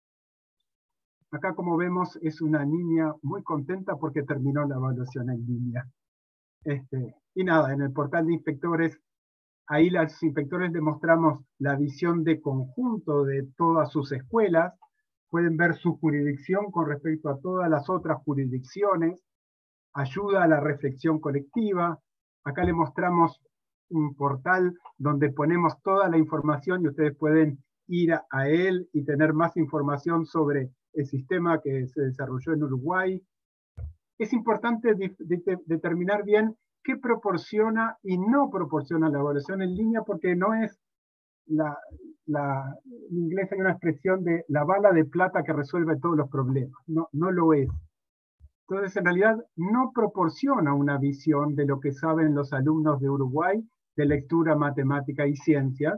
Acá, como vemos, es una niña muy contenta porque terminó la evaluación en línea. Este, y nada, en el portal de inspectores, ahí los inspectores les mostramos la visión de conjunto de todas sus escuelas. Pueden ver su jurisdicción con respecto a todas las otras jurisdicciones. Ayuda a la reflexión colectiva. Acá le mostramos un portal donde ponemos toda la información y ustedes pueden ir a, a él y tener más información sobre el sistema que se desarrolló en Uruguay. Es importante de, de, determinar bien qué proporciona y no proporciona la evaluación en línea, porque no es la, la, en inglés hay una expresión de la bala de plata que resuelve todos los problemas. No, no lo es. Entonces, en realidad, no proporciona una visión de lo que saben los alumnos de Uruguay de lectura, matemática y ciencias,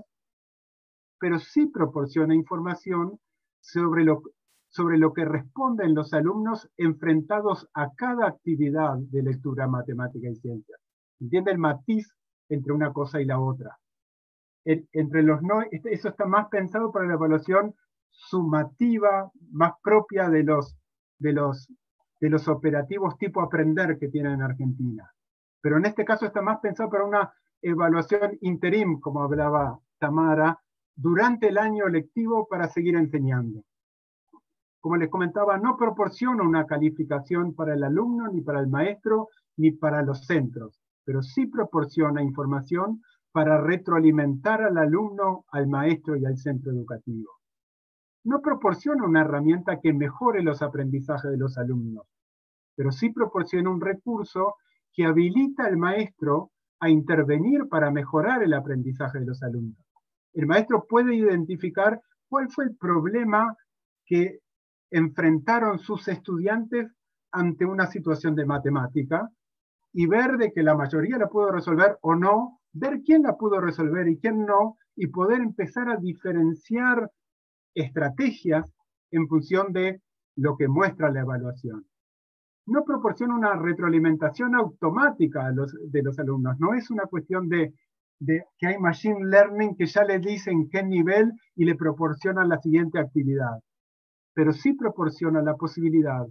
pero sí proporciona información sobre lo, sobre lo que responden los alumnos enfrentados a cada actividad de lectura, matemática y ciencias. ¿Entiende el matiz entre una cosa y la otra? El, entre los no, eso está más pensado para la evaluación sumativa, más propia de los, de los, de los operativos tipo aprender que tienen en Argentina. Pero en este caso está más pensado para una evaluación interim, como hablaba Tamara, durante el año lectivo para seguir enseñando. Como les comentaba, no proporciona una calificación para el alumno, ni para el maestro, ni para los centros, pero sí proporciona información para retroalimentar al alumno, al maestro y al centro educativo. No proporciona una herramienta que mejore los aprendizajes de los alumnos, pero sí proporciona un recurso que habilita al maestro a intervenir para mejorar el aprendizaje de los alumnos. El maestro puede identificar cuál fue el problema que enfrentaron sus estudiantes ante una situación de matemática y ver de que la mayoría la pudo resolver o no, ver quién la pudo resolver y quién no, y poder empezar a diferenciar estrategias en función de lo que muestra la evaluación. No proporciona una retroalimentación automática a los, de los alumnos, no es una cuestión de, de que hay machine learning que ya le dicen qué nivel y le proporcionan la siguiente actividad, pero sí proporciona la posibilidad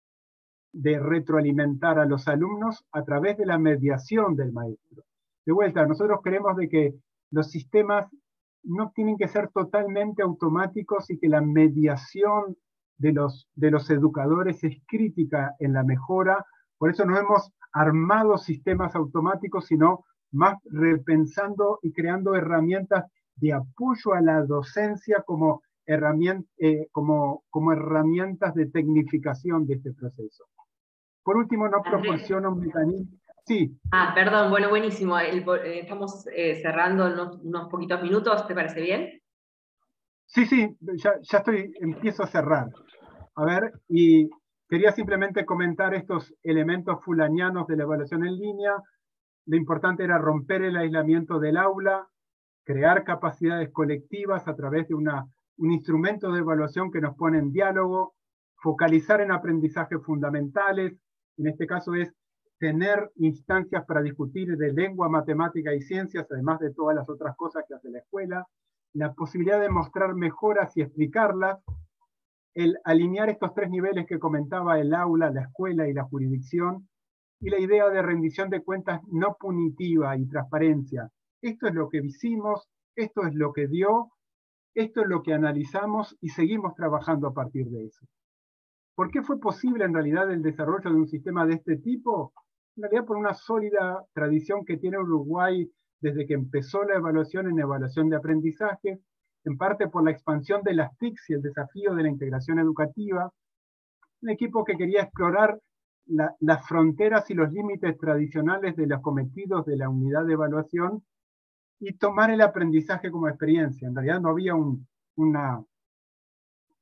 de retroalimentar a los alumnos a través de la mediación del maestro. De vuelta, nosotros creemos de que los sistemas no tienen que ser totalmente automáticos y que la mediación de los, de los educadores es crítica en la mejora. Por eso no hemos armado sistemas automáticos, sino más repensando y creando herramientas de apoyo a la docencia como, herramienta, eh, como, como herramientas de tecnificación de este proceso. Por último, no proporciona un mecanismo. Sí. Ah, perdón, bueno, buenísimo. El, eh, estamos eh, cerrando unos, unos poquitos minutos, ¿te parece bien? Sí, sí, ya, ya estoy, empiezo a cerrar. A ver, y quería simplemente comentar estos elementos fulanianos de la evaluación en línea. Lo importante era romper el aislamiento del aula, crear capacidades colectivas a través de una, un instrumento de evaluación que nos pone en diálogo, focalizar en aprendizajes fundamentales, en este caso es tener instancias para discutir de lengua, matemática y ciencias, además de todas las otras cosas que hace la escuela, la posibilidad de mostrar mejoras y explicarlas, el alinear estos tres niveles que comentaba, el aula, la escuela y la jurisdicción, y la idea de rendición de cuentas no punitiva y transparencia. Esto es lo que hicimos, esto es lo que dio, esto es lo que analizamos y seguimos trabajando a partir de eso. ¿Por qué fue posible en realidad el desarrollo de un sistema de este tipo? En realidad por una sólida tradición que tiene Uruguay desde que empezó la evaluación en evaluación de aprendizaje, en parte por la expansión de las T I Cs y el desafío de la integración educativa, un equipo que quería explorar la, las fronteras y los límites tradicionales de los cometidos de la unidad de evaluación y tomar el aprendizaje como experiencia. En realidad no había un, una,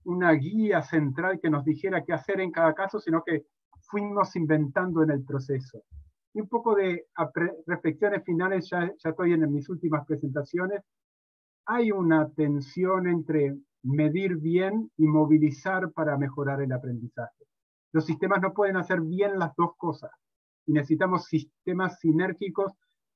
una guía central que nos dijera qué hacer en cada caso, sino que fuimos inventando en el proceso. Y un poco de reflexiones finales, ya, ya estoy en mis últimas presentaciones. Hay una tensión entre medir bien y movilizar para mejorar el aprendizaje. Los sistemas no pueden hacer bien las dos cosas. Y necesitamos sistemas sinérgicos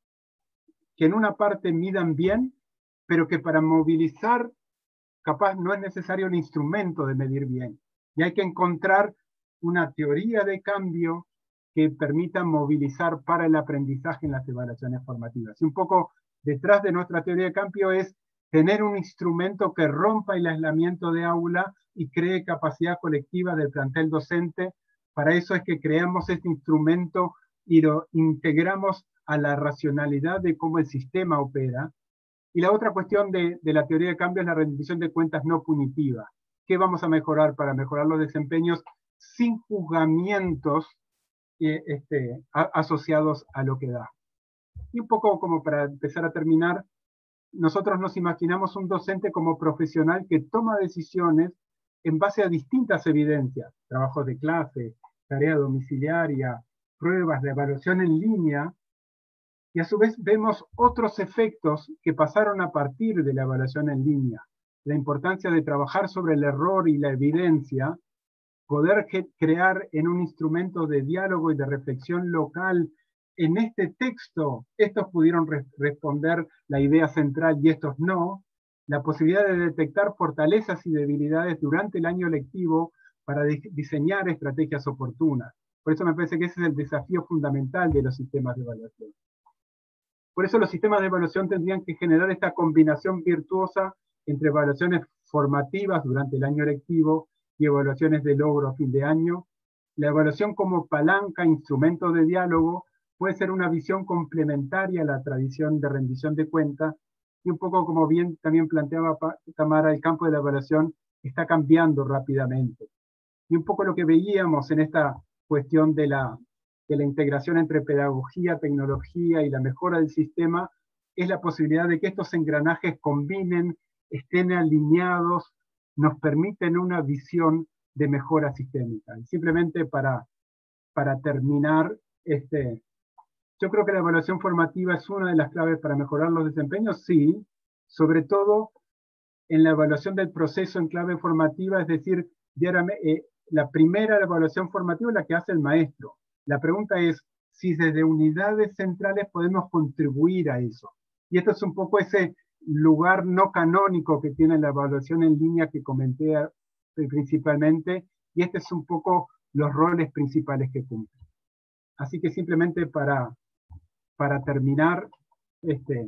que en una parte midan bien, pero que para movilizar, capaz no es necesario el instrumento de medir bien. Y hay que encontrar una teoría de cambio que permita movilizar para el aprendizaje en las evaluaciones formativas. Y un poco detrás de nuestra teoría de cambio es tener un instrumento que rompa el aislamiento de aula y cree capacidad colectiva del plantel docente. Para eso es que creamos este instrumento y lo integramos a la racionalidad de cómo el sistema opera. Y la otra cuestión de, de la teoría de cambio es la rendición de cuentas no punitiva. ¿Qué vamos a mejorar para mejorar los desempeños sin juzgamientos eh, este, a, asociados a lo que da? Y un poco como para empezar a terminar, nosotros nos imaginamos un docente como profesional que toma decisiones en base a distintas evidencias, trabajos de clase, tarea domiciliaria, pruebas de evaluación en línea, y a su vez vemos otros efectos que pasaron a partir de la evaluación en línea. La importancia de trabajar sobre el error y la evidencia, poder crear en un instrumento de diálogo y de reflexión local. En este texto, estos pudieron re responder la idea central y estos no. La posibilidad de detectar fortalezas y debilidades durante el año lectivo para diseñar estrategias oportunas. Por eso me parece que ese es el desafío fundamental de los sistemas de evaluación. Por eso los sistemas de evaluación tendrían que generar esta combinación virtuosa entre evaluaciones formativas durante el año lectivo y evaluaciones de logro a fin de año. La evaluación como palanca, instrumento de diálogo, puede ser una visión complementaria a la tradición de rendición de cuentas, y un poco como bien también planteaba Tamara, el campo de la evaluación está cambiando rápidamente. Y un poco lo que veíamos en esta cuestión de la, de la integración entre pedagogía, tecnología y la mejora del sistema, es la posibilidad de que estos engranajes combinen, estén alineados, nos permiten una visión de mejora sistémica. Y simplemente para, para terminar, este, yo creo que la evaluación formativa es una de las claves para mejorar los desempeños, sí, sobre todo en la evaluación del proceso en clave formativa, es decir, eh, la primera evaluación formativa es la que hace el maestro. La pregunta es si desde unidades centrales podemos contribuir a eso. Y esto es un poco ese lugar no canónico que tiene la evaluación en línea que comenté principalmente, y este es un poco los roles principales que cumple. Así que simplemente para, para terminar, este,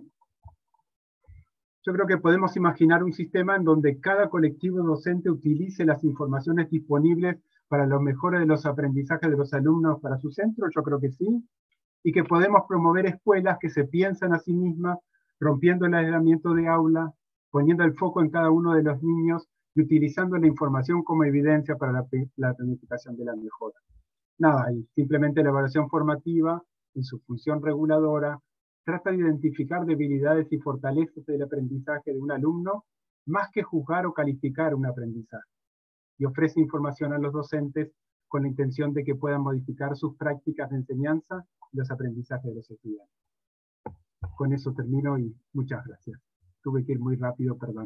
yo creo que podemos imaginar un sistema en donde cada colectivo docente utilice las informaciones disponibles para la mejora de los aprendizajes de los alumnos para su centro, yo creo que sí, y que podemos promover escuelas que se piensan a sí mismas, rompiendo el aislamiento de aula, poniendo el foco en cada uno de los niños y utilizando la información como evidencia para la, la planificación de la mejora. Nada, y simplemente la evaluación formativa, en su función reguladora, trata de identificar debilidades y fortalezas del aprendizaje de un alumno, más que juzgar o calificar un aprendizaje. Y ofrece información a los docentes con la intención de que puedan modificar sus prácticas de enseñanza y los aprendizajes de los estudiantes. Con eso termino y muchas gracias. Tuve que ir muy rápido, perdón.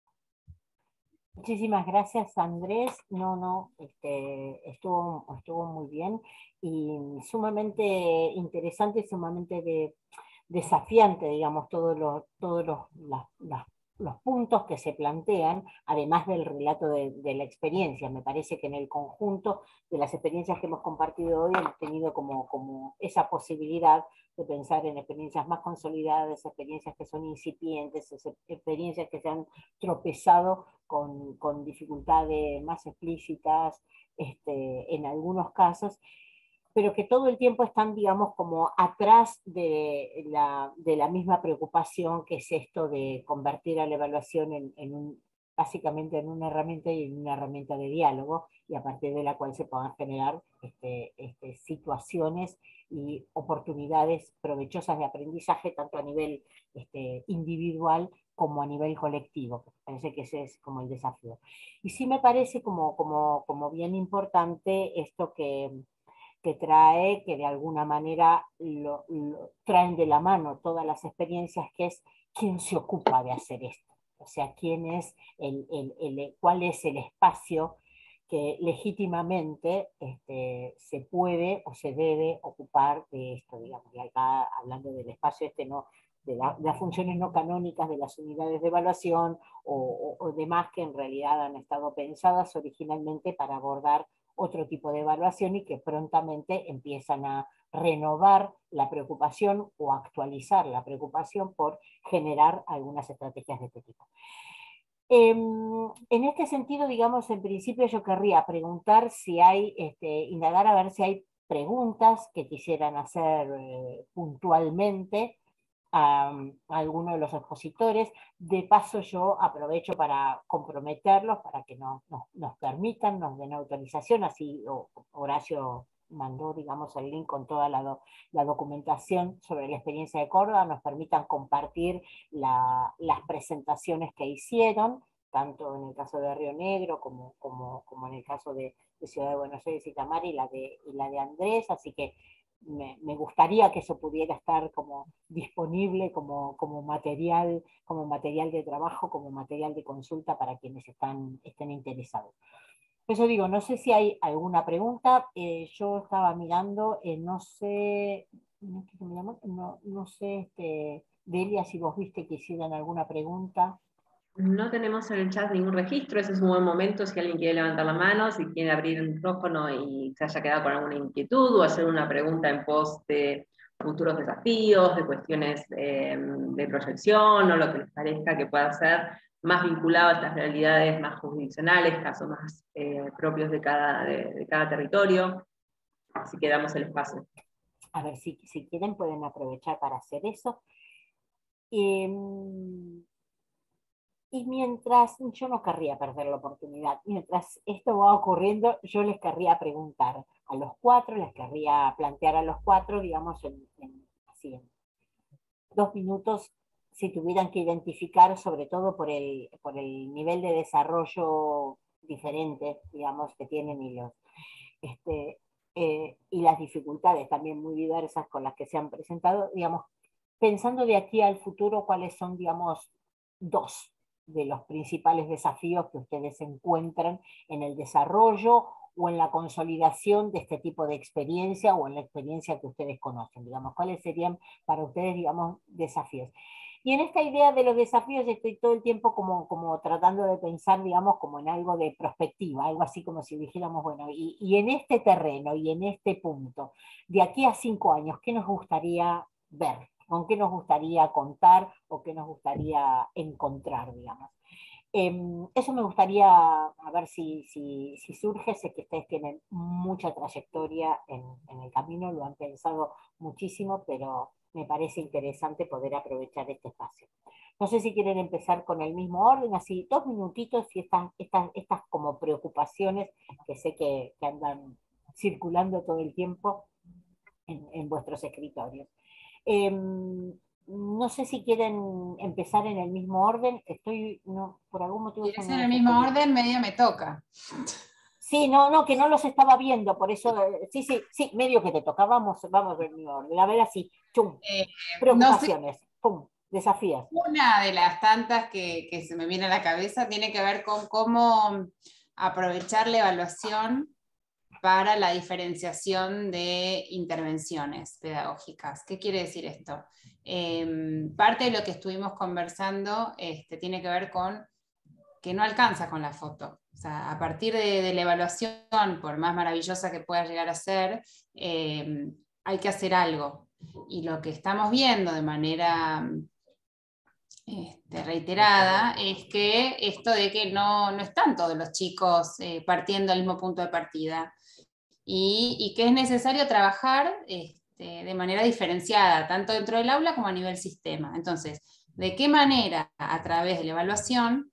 Muchísimas gracias, Andrés. No, no, este, estuvo, estuvo muy bien y sumamente interesante, sumamente de, desafiante, digamos, todos los, todos los, las, las, los puntos que se plantean, además del relato de, de la experiencia. Me parece que en el conjunto de las experiencias que hemos compartido hoy hemos tenido como, como esa posibilidad de pensar en experiencias más consolidadas, experiencias que son incipientes, experiencias que se han tropezado con, con dificultades más explícitas este, en algunos casos, pero que todo el tiempo están, digamos, como atrás de la, de la misma preocupación que es esto de convertir a la evaluación en, en, un, básicamente en una herramienta y en una herramienta de diálogo, y a partir de la cual se puedan generar este, este, situaciones y oportunidades provechosas de aprendizaje, tanto a nivel este, individual como a nivel colectivo. Parece que ese es como el desafío. Y sí me parece como, como, como bien importante esto que, que trae, que de alguna manera lo, lo, traen de la mano todas las experiencias, que es quién se ocupa de hacer esto. O sea, quién es el, el, el, cuál es el espacio que legítimamente este, se puede o se debe ocupar de esto, digamos. Y acá, hablando del espacio este, no, de, la, de las funciones no canónicas de las unidades de evaluación o, o, o demás que en realidad han estado pensadas originalmente para abordar otro tipo de evaluación y que prontamente empiezan a renovar la preocupación o actualizar la preocupación por generar algunas estrategias de este tipo. Eh, en este sentido, digamos, en principio yo querría preguntar si hay, este, indagar a ver si hay preguntas que quisieran hacer eh, puntualmente a, a alguno de los expositores. De paso yo aprovecho para comprometerlos, para que nos, nos, nos permitan, nos den autorización, así Horacio mandó, digamos, el link con toda la, do, la documentación sobre la experiencia de Córdoba, nos permitan compartir la, las presentaciones que hicieron, tanto en el caso de Río Negro como, como, como en el caso de, de Ciudad de Buenos Aires y Tamara y la de, y la de Andrés, así que me, me gustaría que eso pudiera estar como disponible como, como, material, como material de trabajo, como material de consulta para quienes están, estén interesados. Por eso digo, no sé si hay alguna pregunta. Eh, yo estaba mirando, eh, no sé, no, no, no sé, este, Delia, si vos viste que hicieran alguna pregunta. No tenemos en el chat ningún registro, ese es un buen momento si alguien quiere levantar la mano, si quiere abrir el micrófono y se haya quedado con alguna inquietud o hacer una pregunta en pos de futuros desafíos, de cuestiones eh, de proyección o lo que les parezca que pueda ser más vinculado a estas realidades más jurisdiccionales, casos más eh, propios de cada, de, de cada territorio. Así que damos el espacio. A ver, si, si quieren pueden aprovechar para hacer eso. Eh, y mientras, yo no querría perder la oportunidad, mientras esto va ocurriendo, yo les querría preguntar a los cuatro, les querría plantear a los cuatro, digamos, en, en, así, en dos minutos, si tuvieran que identificar, sobre todo por el, por el nivel de desarrollo diferente, digamos, que tienen y, los, este, eh, y las dificultades también muy diversas con las que se han presentado, digamos, pensando de aquí al futuro, cuáles son, digamos, dos de los principales desafíos que ustedes encuentran en el desarrollo o en la consolidación de este tipo de experiencia o en la experiencia que ustedes conocen, digamos, cuáles serían para ustedes, digamos, desafíos. Y en esta idea de los desafíos estoy todo el tiempo como, como tratando de pensar, digamos, como en algo de perspectiva, algo así como si dijéramos, bueno, y, y en este terreno y en este punto, de aquí a cinco años, ¿qué nos gustaría ver? ¿Con qué nos gustaría contar o qué nos gustaría encontrar, digamos? Eh, eso me gustaría, a ver si, si, si surge, sé que ustedes tienen mucha trayectoria en, en el camino, lo han pensado muchísimo, pero me parece interesante poder aprovechar este espacio. No sé si quieren empezar con el mismo orden, así dos minutitos y estas, estas, estas como preocupaciones que sé que, que andan circulando todo el tiempo en, en vuestros escritorios. Eh, no sé si quieren empezar en el mismo orden, estoy, no, por algún motivo... Si es en el mismo orden, medio me toca. Sí, no, no, que no los estaba viendo, por eso, sí, sí, sí, medio que te toca, vamos, vamos a ver mi orden, a ver así, chum, eh, preocupaciones, no sé, pum, desafíos. Una de las tantas que, que se me viene a la cabeza tiene que ver con cómo aprovechar la evaluación para la diferenciación de intervenciones pedagógicas. ¿Qué quiere decir esto? Eh, parte de lo que estuvimos conversando este, tiene que ver con que no alcanza con la foto. O sea, a partir de, de la evaluación, por más maravillosa que pueda llegar a ser, eh, hay que hacer algo. Y lo que estamos viendo de manera este, reiterada es que esto de que no, no están todos los chicos eh, partiendo del mismo punto de partida. Y, y que es necesario trabajar este, de manera diferenciada, tanto dentro del aula como a nivel sistema. Entonces, ¿de qué manera a través de la evaluación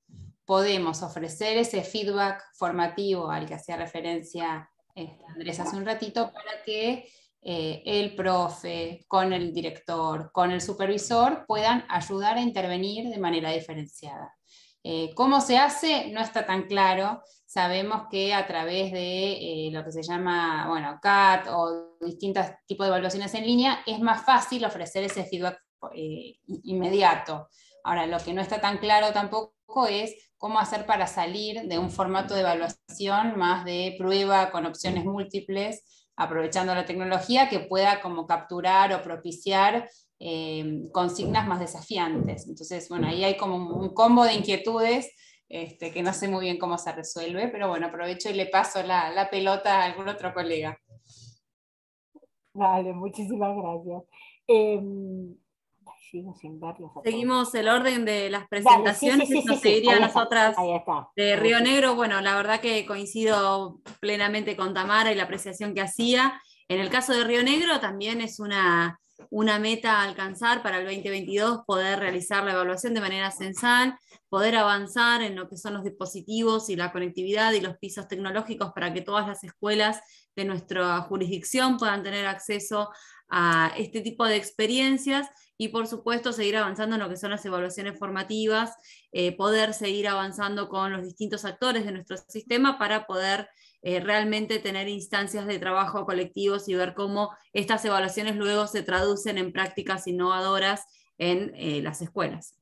podemos ofrecer ese feedback formativo al que hacía referencia este, Andrés hace un ratito, para que eh, el profe, con el director, con el supervisor, puedan ayudar a intervenir de manera diferenciada. Eh, ¿Cómo se hace? No está tan claro. Sabemos que a través de eh, lo que se llama, bueno, C A T o distintos tipos de evaluaciones en línea, es más fácil ofrecer ese feedback eh, inmediato. Ahora, lo que no está tan claro tampoco es cómo hacer para salir de un formato de evaluación más de prueba con opciones múltiples, aprovechando la tecnología, que pueda como capturar o propiciar eh, consignas más desafiantes. Entonces, bueno, ahí hay como un combo de inquietudes este, que no sé muy bien cómo se resuelve, pero bueno, aprovecho y le paso la, la pelota a algún otro colega. Vale, muchísimas gracias. Eh, sigo sin verlos. Seguimos el orden de las presentaciones, Dale, sí, sí, sí, nos sí, seguiría sí. a nosotras ahí está. de Río Negro. Bueno, la verdad que coincido plenamente con Tamara y la apreciación que hacía. En el caso de Río Negro también es una, una meta a alcanzar para el veinte veintidós, poder realizar la evaluación de manera censal, poder avanzar en lo que son los dispositivos y la conectividad y los pisos tecnológicos para que todas las escuelas de nuestra jurisdicción puedan tener acceso a este tipo de experiencias, y por supuesto seguir avanzando en lo que son las evaluaciones formativas, eh, poder seguir avanzando con los distintos actores de nuestro sistema para poder eh, realmente tener instancias de trabajo colectivos y ver cómo estas evaluaciones luego se traducen en prácticas innovadoras en eh, las escuelas.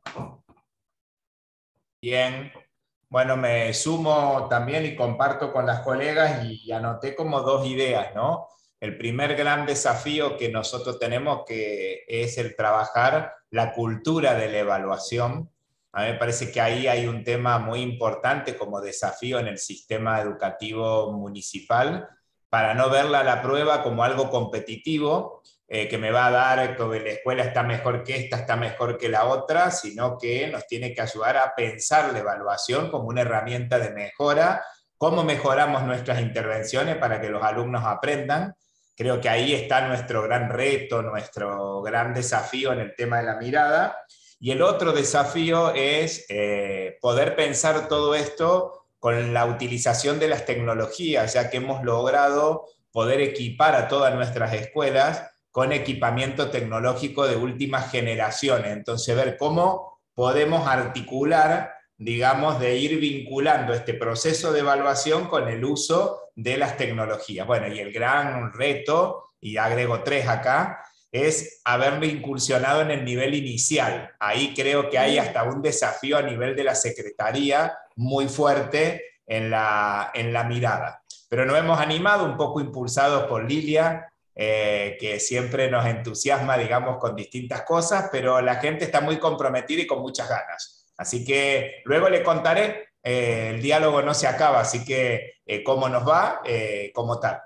Bien, bueno, me sumo también y comparto con las colegas y anoté como dos ideas, ¿no? El primer gran desafío que nosotros tenemos que es el trabajar la cultura de la evaluación. A mí me parece que ahí hay un tema muy importante como desafío en el sistema educativo municipal, para no verla la prueba como algo competitivo, eh, que me va a dar que la escuela está mejor que esta, está mejor que la otra, sino que nos tiene que ayudar a pensar la evaluación como una herramienta de mejora, cómo mejoramos nuestras intervenciones para que los alumnos aprendan. Creo que ahí está nuestro gran reto, nuestro gran desafío en el tema de la mirada. Y el otro desafío es eh, poder pensar todo esto con la utilización de las tecnologías, ya que hemos logrado poder equipar a todas nuestras escuelas con equipamiento tecnológico de últimas generaciones. Entonces, ver cómo podemos articular, digamos, de ir vinculando este proceso de evaluación con el uso de las tecnologías. Bueno, y el gran reto, y agrego tres acá, es haberlo incursionado en el nivel inicial. Ahí creo que hay hasta un desafío a nivel de la Secretaría muy fuerte en la, en la mirada. Pero nos hemos animado, un poco impulsados por Lilia, eh, que siempre nos entusiasma, digamos, con distintas cosas, pero la gente está muy comprometida y con muchas ganas. Así que luego le contaré, eh, el diálogo no se acaba, así que eh, cómo nos va, eh, como tal.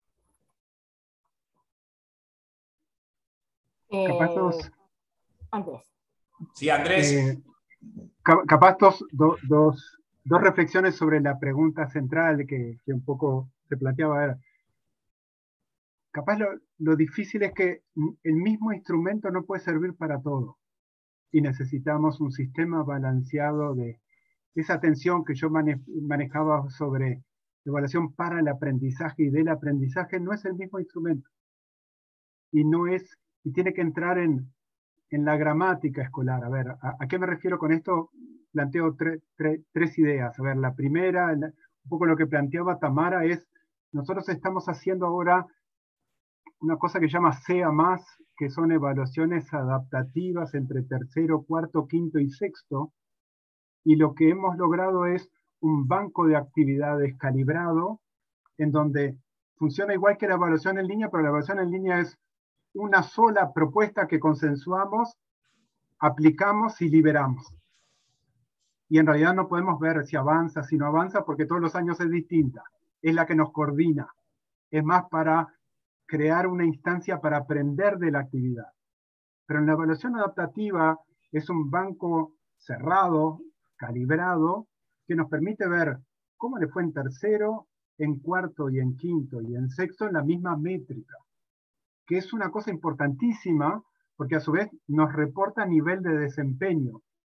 Eh, Capaz dos, Andrés. Sí, Andrés. Eh, capaz dos, do, dos, dos reflexiones sobre la pregunta central que, que un poco se planteaba. Era, capaz lo, lo difícil es que el mismo instrumento no puede servir para todo. Y necesitamos un sistema balanceado de esa atención que yo mane, manejaba sobre evaluación para el aprendizaje y del aprendizaje. No es el mismo instrumento. Y no es, y tiene que entrar en, en la gramática escolar. A ver, ¿a, a qué me refiero con esto? Planteo tre, tre, tres ideas. A ver, la primera, la, un poco lo que planteaba Tamara es, nosotros estamos haciendo ahora una cosa que se llama SEA más, que son evaluaciones adaptativas entre tercero, cuarto, quinto y sexto, y lo que hemos logrado es un banco de actividades calibrado, en donde funciona igual que la evaluación en línea, pero la evaluación en línea es una sola propuesta que consensuamos, aplicamos y liberamos. Y en realidad no podemos ver si avanza, si no avanza, porque todos los años es distinta. Es la que nos coordina. Es más para crear una instancia para aprender de la actividad. Pero en la evaluación adaptativa es un banco cerrado, calibrado, que nos permite ver cómo le fue en tercero, en cuarto y en quinto y en sexto en la misma métrica, que es una cosa importantísima porque a su vez nos reporta nivel de desempeño.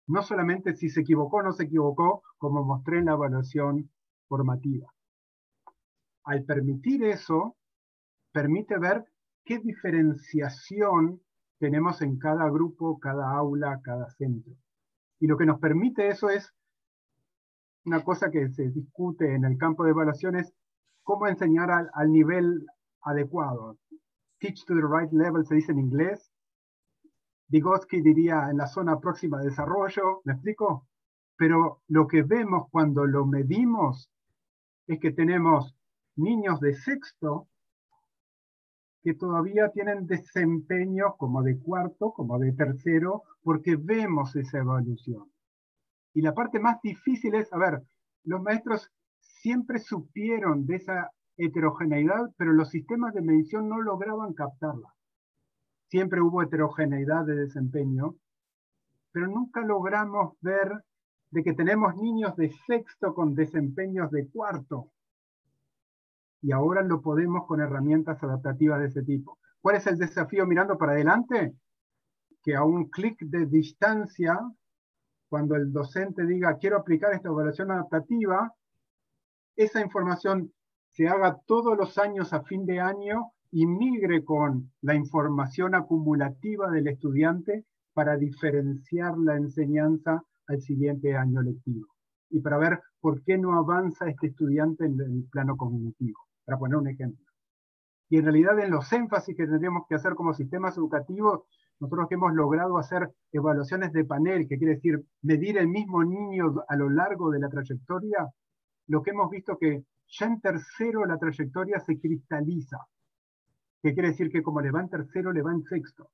No solamente si se equivocó o no se equivocó, como mostré en la evaluación formativa. Al permitir eso, permite ver qué diferenciación tenemos en cada grupo, cada aula, cada centro. Y lo que nos permite eso es una cosa que se discute en el campo de evaluación, es cómo enseñar al, al nivel adecuado. Teach to the right level se dice en inglés. Vygotsky diría en la zona próxima de desarrollo, ¿me explico? Pero lo que vemos cuando lo medimos es que tenemos niños de sexto que todavía tienen desempeño como de cuarto, como de tercero, porque vemos esa evolución. Y la parte más difícil es, a ver, los maestros siempre supieron de esa heterogeneidad, pero los sistemas de medición no lograban captarla. Siempre hubo heterogeneidad de desempeño, pero nunca logramos ver de que tenemos niños de sexto con desempeños de cuarto. Y ahora lo podemos con herramientas adaptativas de ese tipo. ¿Cuál es el desafío mirando para adelante? Que a un clic de distancia, cuando el docente diga, quiero aplicar esta evaluación adaptativa, esa información se haga todos los años a fin de año y migre con la información acumulativa del estudiante para diferenciar la enseñanza al siguiente año lectivo. Y para ver por qué no avanza este estudiante en el plano cognitivo, para poner un ejemplo. Y en realidad en los énfasis que tendríamos que hacer como sistemas educativos, nosotros que hemos logrado hacer evaluaciones de panel, que quiere decir medir el mismo niño a lo largo de la trayectoria, lo que hemos visto que ya en tercero la trayectoria se cristaliza, que quiere decir que como le va en tercero, le va en sexto.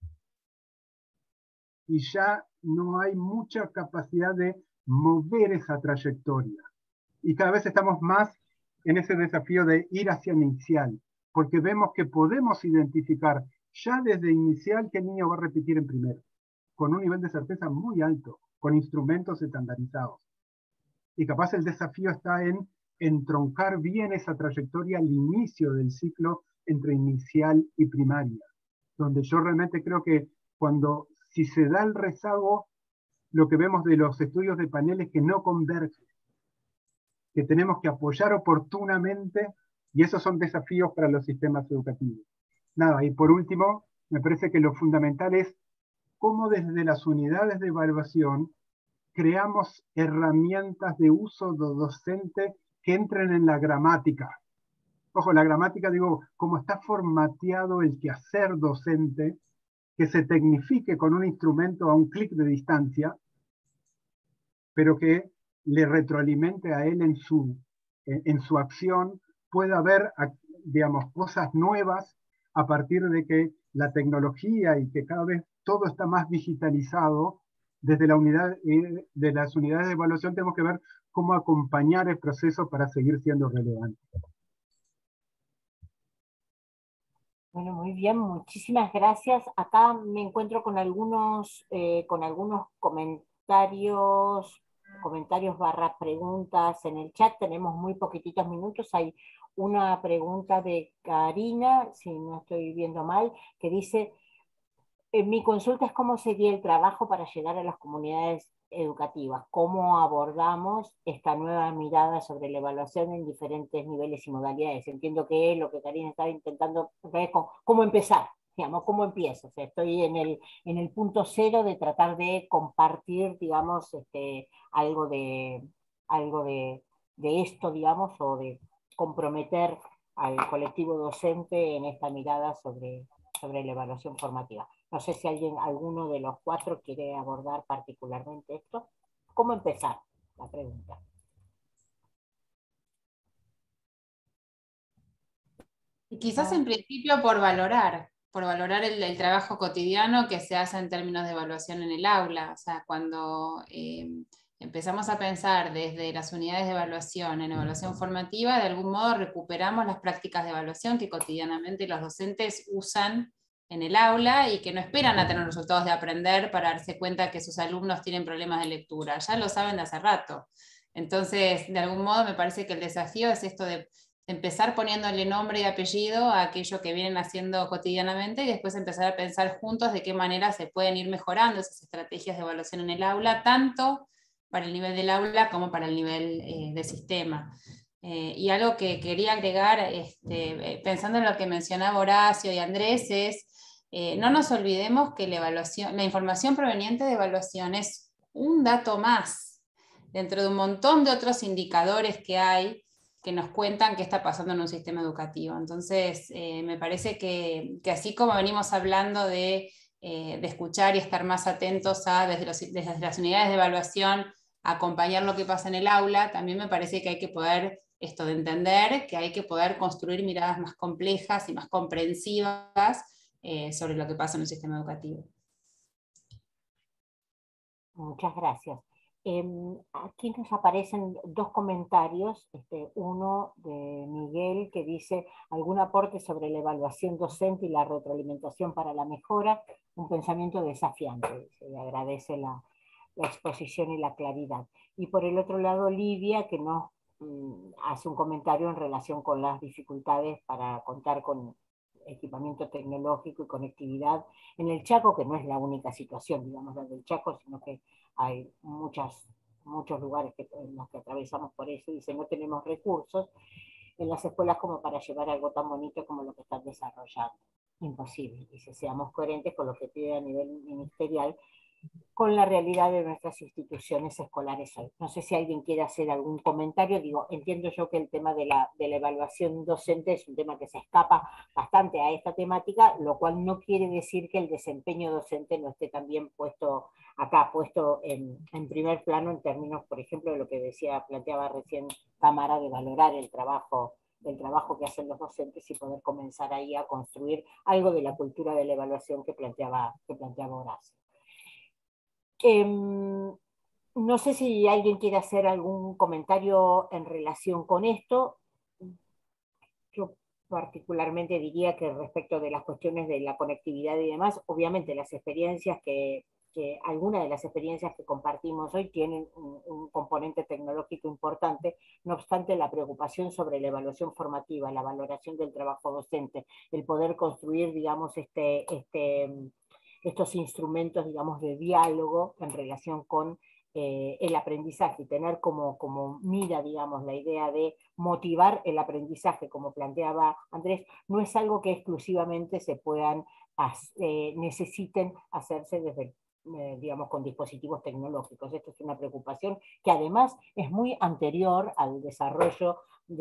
Y ya no hay mucha capacidad de mover esa trayectoria. Y cada vez estamos más en ese desafío de ir hacia inicial, porque vemos que podemos identificar ya desde inicial qué niño va a repetir en primero, con un nivel de certeza muy alto, con instrumentos estandarizados. Y capaz el desafío está en entroncar bien esa trayectoria al inicio del ciclo entre inicial y primaria, donde yo realmente creo que cuando, si se da el rezago, lo que vemos de los estudios de panel es que no converge, que tenemos que apoyar oportunamente, y esos son desafíos para los sistemas educativos. Nada, y por último, me parece que lo fundamental es cómo desde las unidades de evaluación creamos herramientas de uso docente que entren en la gramática. Ojo, la gramática, digo, cómo está formateado el quehacer docente, que se tecnifique con un instrumento a un clic de distancia, pero que le retroalimente a él en su, en, en su acción, pueda haber, digamos, cosas nuevas a partir de que la tecnología y que cada vez todo está más digitalizado. Desde la unidad, de las unidades de evaluación tenemos que ver cómo acompañar el proceso para seguir siendo relevante. Bueno, muy bien, muchísimas gracias. Acá me encuentro con algunos, eh, con algunos comentarios, comentarios barra preguntas en el chat. Tenemos muy poquititos minutos. Hay una pregunta de Karina, si no estoy viendo mal, que dice: Eh, mi consulta es cómo sería el trabajo para llegar a las comunidades educativas, cómo abordamos esta nueva mirada sobre la evaluación en diferentes niveles y modalidades. Entiendo que lo que Karina estaba intentando ver con cómo empezar, digamos, cómo empiezo. O sea, estoy en el, en el punto cero de tratar de compartir, digamos, este, algo, de, algo de, de esto, digamos, o de comprometer al colectivo docente en esta mirada sobre, sobre la evaluación formativa. No sé si alguien, alguno de los cuatro quiere abordar particularmente esto. ¿Cómo empezar? La pregunta. Y quizás en principio por valorar, por valorar el, el trabajo cotidiano que se hace en términos de evaluación en el aula. O sea, cuando eh, empezamos a pensar desde las unidades de evaluación en evaluación formativa, de algún modo recuperamos las prácticas de evaluación que cotidianamente los docentes usan en el aula y que no esperan a tener resultados de aprender para darse cuenta que sus alumnos tienen problemas de lectura, ya lo saben de hace rato. Entonces, de algún modo me parece que el desafío es esto de, empezar poniéndole nombre y apellido a aquello que vienen haciendo cotidianamente y después empezar a pensar juntos de qué manera se pueden ir mejorando esas estrategias de evaluación en el aula, tanto para el nivel del aula como para el nivel eh, de sistema. Eh, y algo que quería agregar, este, pensando en lo que mencionaba Horacio y Andrés, es eh, no nos olvidemos que la, evaluación, la información proveniente de evaluación es un dato más, dentro de un montón de otros indicadores que hay que nos cuentan qué está pasando en un sistema educativo. Entonces, eh, me parece que, que así como venimos hablando de, eh, de escuchar y estar más atentos a, desde, los, desde las unidades de evaluación, acompañar lo que pasa en el aula, también me parece que hay que poder, esto de entender, que hay que poder construir miradas más complejas y más comprensivas eh, sobre lo que pasa en un sistema educativo. Muchas gracias. Eh, aquí nos aparecen dos comentarios, este, uno de Miguel que dice algún aporte sobre la evaluación docente y la retroalimentación para la mejora, un pensamiento desafiante. Se le agradece la, la exposición y la claridad. Y por el otro lado Lidia que nos mm, hace un comentario en relación con las dificultades para contar con equipamiento tecnológico y conectividad en el Chaco, que no es la única situación, digamos, la del Chaco, sino que hay muchas, muchos lugares que, en los que atravesamos por eso, y dice, no tenemos recursos en las escuelas como para llevar algo tan bonito como lo que están desarrollando. Imposible. Dice, seamos coherentes con lo que pide a nivel ministerial, con la realidad de nuestras instituciones escolares hoy. No sé si alguien quiere hacer algún comentario. Digo, entiendo yo que el tema de la, de la evaluación docente es un tema que se escapa bastante a esta temática, lo cual no quiere decir que el desempeño docente no esté también puesto acá, puesto en, en primer plano en términos, por ejemplo, de lo que decía, planteaba recién Tamara, de valorar el trabajo del trabajo que hacen los docentes y poder comenzar ahí a construir algo de la cultura de la evaluación que planteaba, que planteaba Horacio. Eh, no sé si alguien quiere hacer algún comentario en relación con esto. Yo particularmente diría que respecto de las cuestiones de la conectividad y demás, obviamente las experiencias que, que algunas de las experiencias que compartimos hoy tienen un, un componente tecnológico importante, no obstante la preocupación sobre la evaluación formativa, la valoración del trabajo docente, el poder construir, digamos, este... este estos instrumentos, digamos, de diálogo en relación con eh, el aprendizaje y tener como, como mira, digamos, la idea de motivar el aprendizaje, como planteaba Andrés, no es algo que exclusivamente se puedan, eh, necesiten hacerse desde, eh, digamos, con dispositivos tecnológicos. Esto es una preocupación que además es muy anterior al desarrollo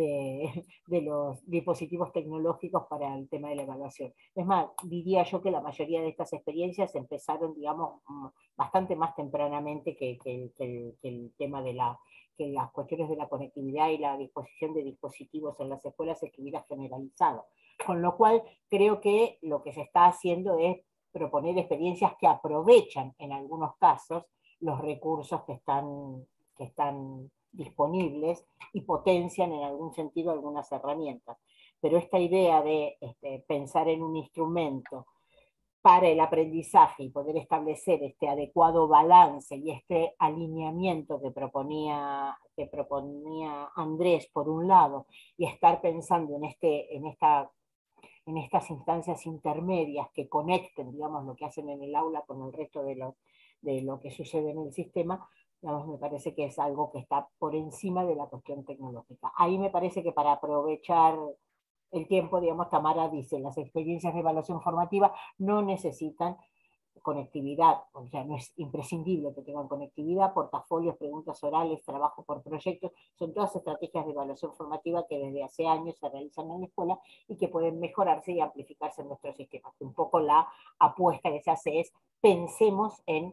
De, de los dispositivos tecnológicos para el tema de la evaluación. Es más, diría yo que la mayoría de estas experiencias empezaron, digamos, bastante más tempranamente que, que, que, el, que el tema de la, que las cuestiones de la conectividad y la disposición de dispositivos en las escuelas estuviera generalizado. Con lo cual, creo que lo que se está haciendo es proponer experiencias que aprovechan, en algunos casos, los recursos que están, que están disponibles y potencian en algún sentido algunas herramientas. Pero esta idea de este, pensar en un instrumento para el aprendizaje y poder establecer este adecuado balance y este alineamiento que proponía, que proponía Andrés por un lado, y estar pensando en, este, en, esta, en estas instancias intermedias que conecten, digamos, lo que hacen en el aula con el resto de lo, de lo que sucede en el sistema, digamos, me parece que es algo que está por encima de la cuestión tecnológica. Ahí me parece que para aprovechar el tiempo, digamos, Tamara dice, las experiencias de evaluación formativa no necesitan conectividad, o sea, no es imprescindible que tengan conectividad, portafolios, preguntas orales, trabajo por proyectos, son todas estrategias de evaluación formativa que desde hace años se realizan en la escuela y que pueden mejorarse y amplificarse en nuestros sistemas. Un poco la apuesta que se hace es, pensemos en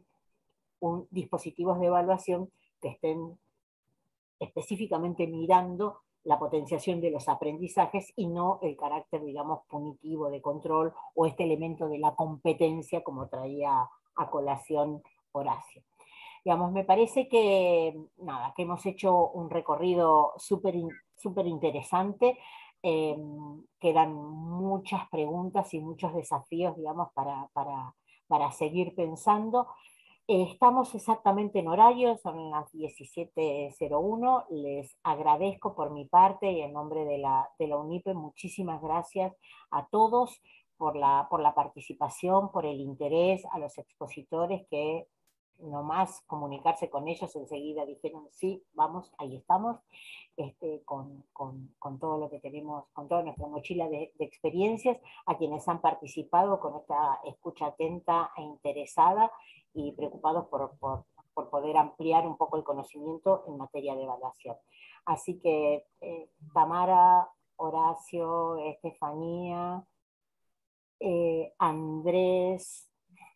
un, dispositivos de evaluación que estén específicamente mirando la potenciación de los aprendizajes y no el carácter, digamos, punitivo de control o este elemento de la competencia como traía a colación Horacio. Digamos, me parece que, nada, que hemos hecho un recorrido súper súper interesante. Eh, quedan muchas preguntas y muchos desafíos, digamos, para, para, para seguir pensando. Estamos exactamente en horario, son las diecisiete cero uno. Les agradezco por mi parte y en nombre de la, de la UNIPE, muchísimas gracias a todos por la, por la participación, por el interés, a los expositores que nomás comunicarse con ellos enseguida dijeron sí, vamos, ahí estamos, este, con, con, con todo lo que tenemos, con toda nuestra mochila de, de experiencias, a quienes han participado con esta escucha atenta e interesada y preocupados por, por, por poder ampliar un poco el conocimiento en materia de evaluación. Así que eh, Tamara, Horacio, Estefanía, eh, Andrés,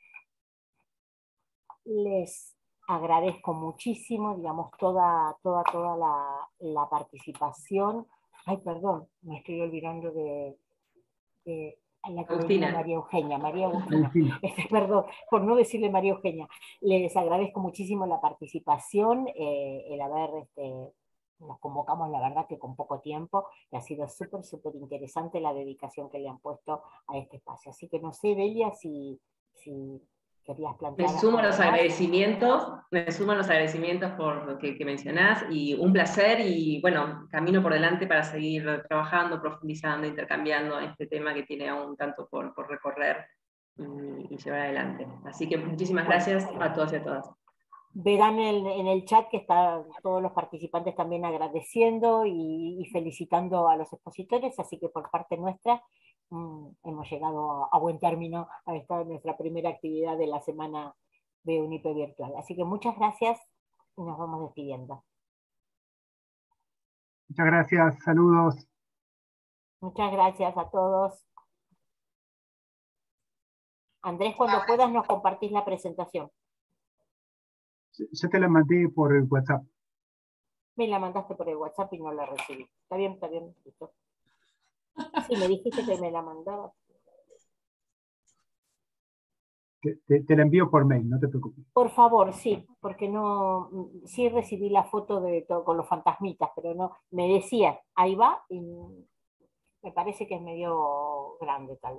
les agradezco muchísimo, digamos, toda, toda, toda la, la participación. Ay, perdón, me estoy olvidando de, de la que venía, María Eugenia, María Eugenia, este, perdón, por no decirle María Eugenia. Les agradezco muchísimo la participación, eh, el haber, este, nos convocamos la verdad que con poco tiempo, y ha sido súper, súper interesante la dedicación que le han puesto a este espacio. Así que no sé, Delia, si, si querías plantear. Me sumo a los agradecimientos, me sumo a los agradecimientos por lo que, que mencionás, y un placer, y bueno, camino por delante para seguir trabajando, profundizando, intercambiando este tema que tiene aún tanto por, por recorrer y, y llevar adelante. Así que muchísimas gracias a todos y a todas. Verán en, en el chat que están todos los participantes también agradeciendo y, y felicitando a los expositores, así que por parte nuestra mmm, hemos llegado a, a buen término a esta nuestra primera actividad de la semana de UNIPE Virtual. Así que muchas gracias y nos vamos despidiendo. Muchas gracias, saludos. Muchas gracias a todos. Andrés, cuando puedas nos compartís la presentación. Yo te la mandé por el WhatsApp. Me la mandaste por el WhatsApp y no la recibí. Está bien, está bien. Listo. Sí, me dijiste que me la mandabas. Te, te, te la envío por mail, no te preocupes. Por favor, sí, porque no, sí recibí la foto de todo, con los fantasmitas, pero no, me decía, ahí va, y me parece que es medio grande tal vez.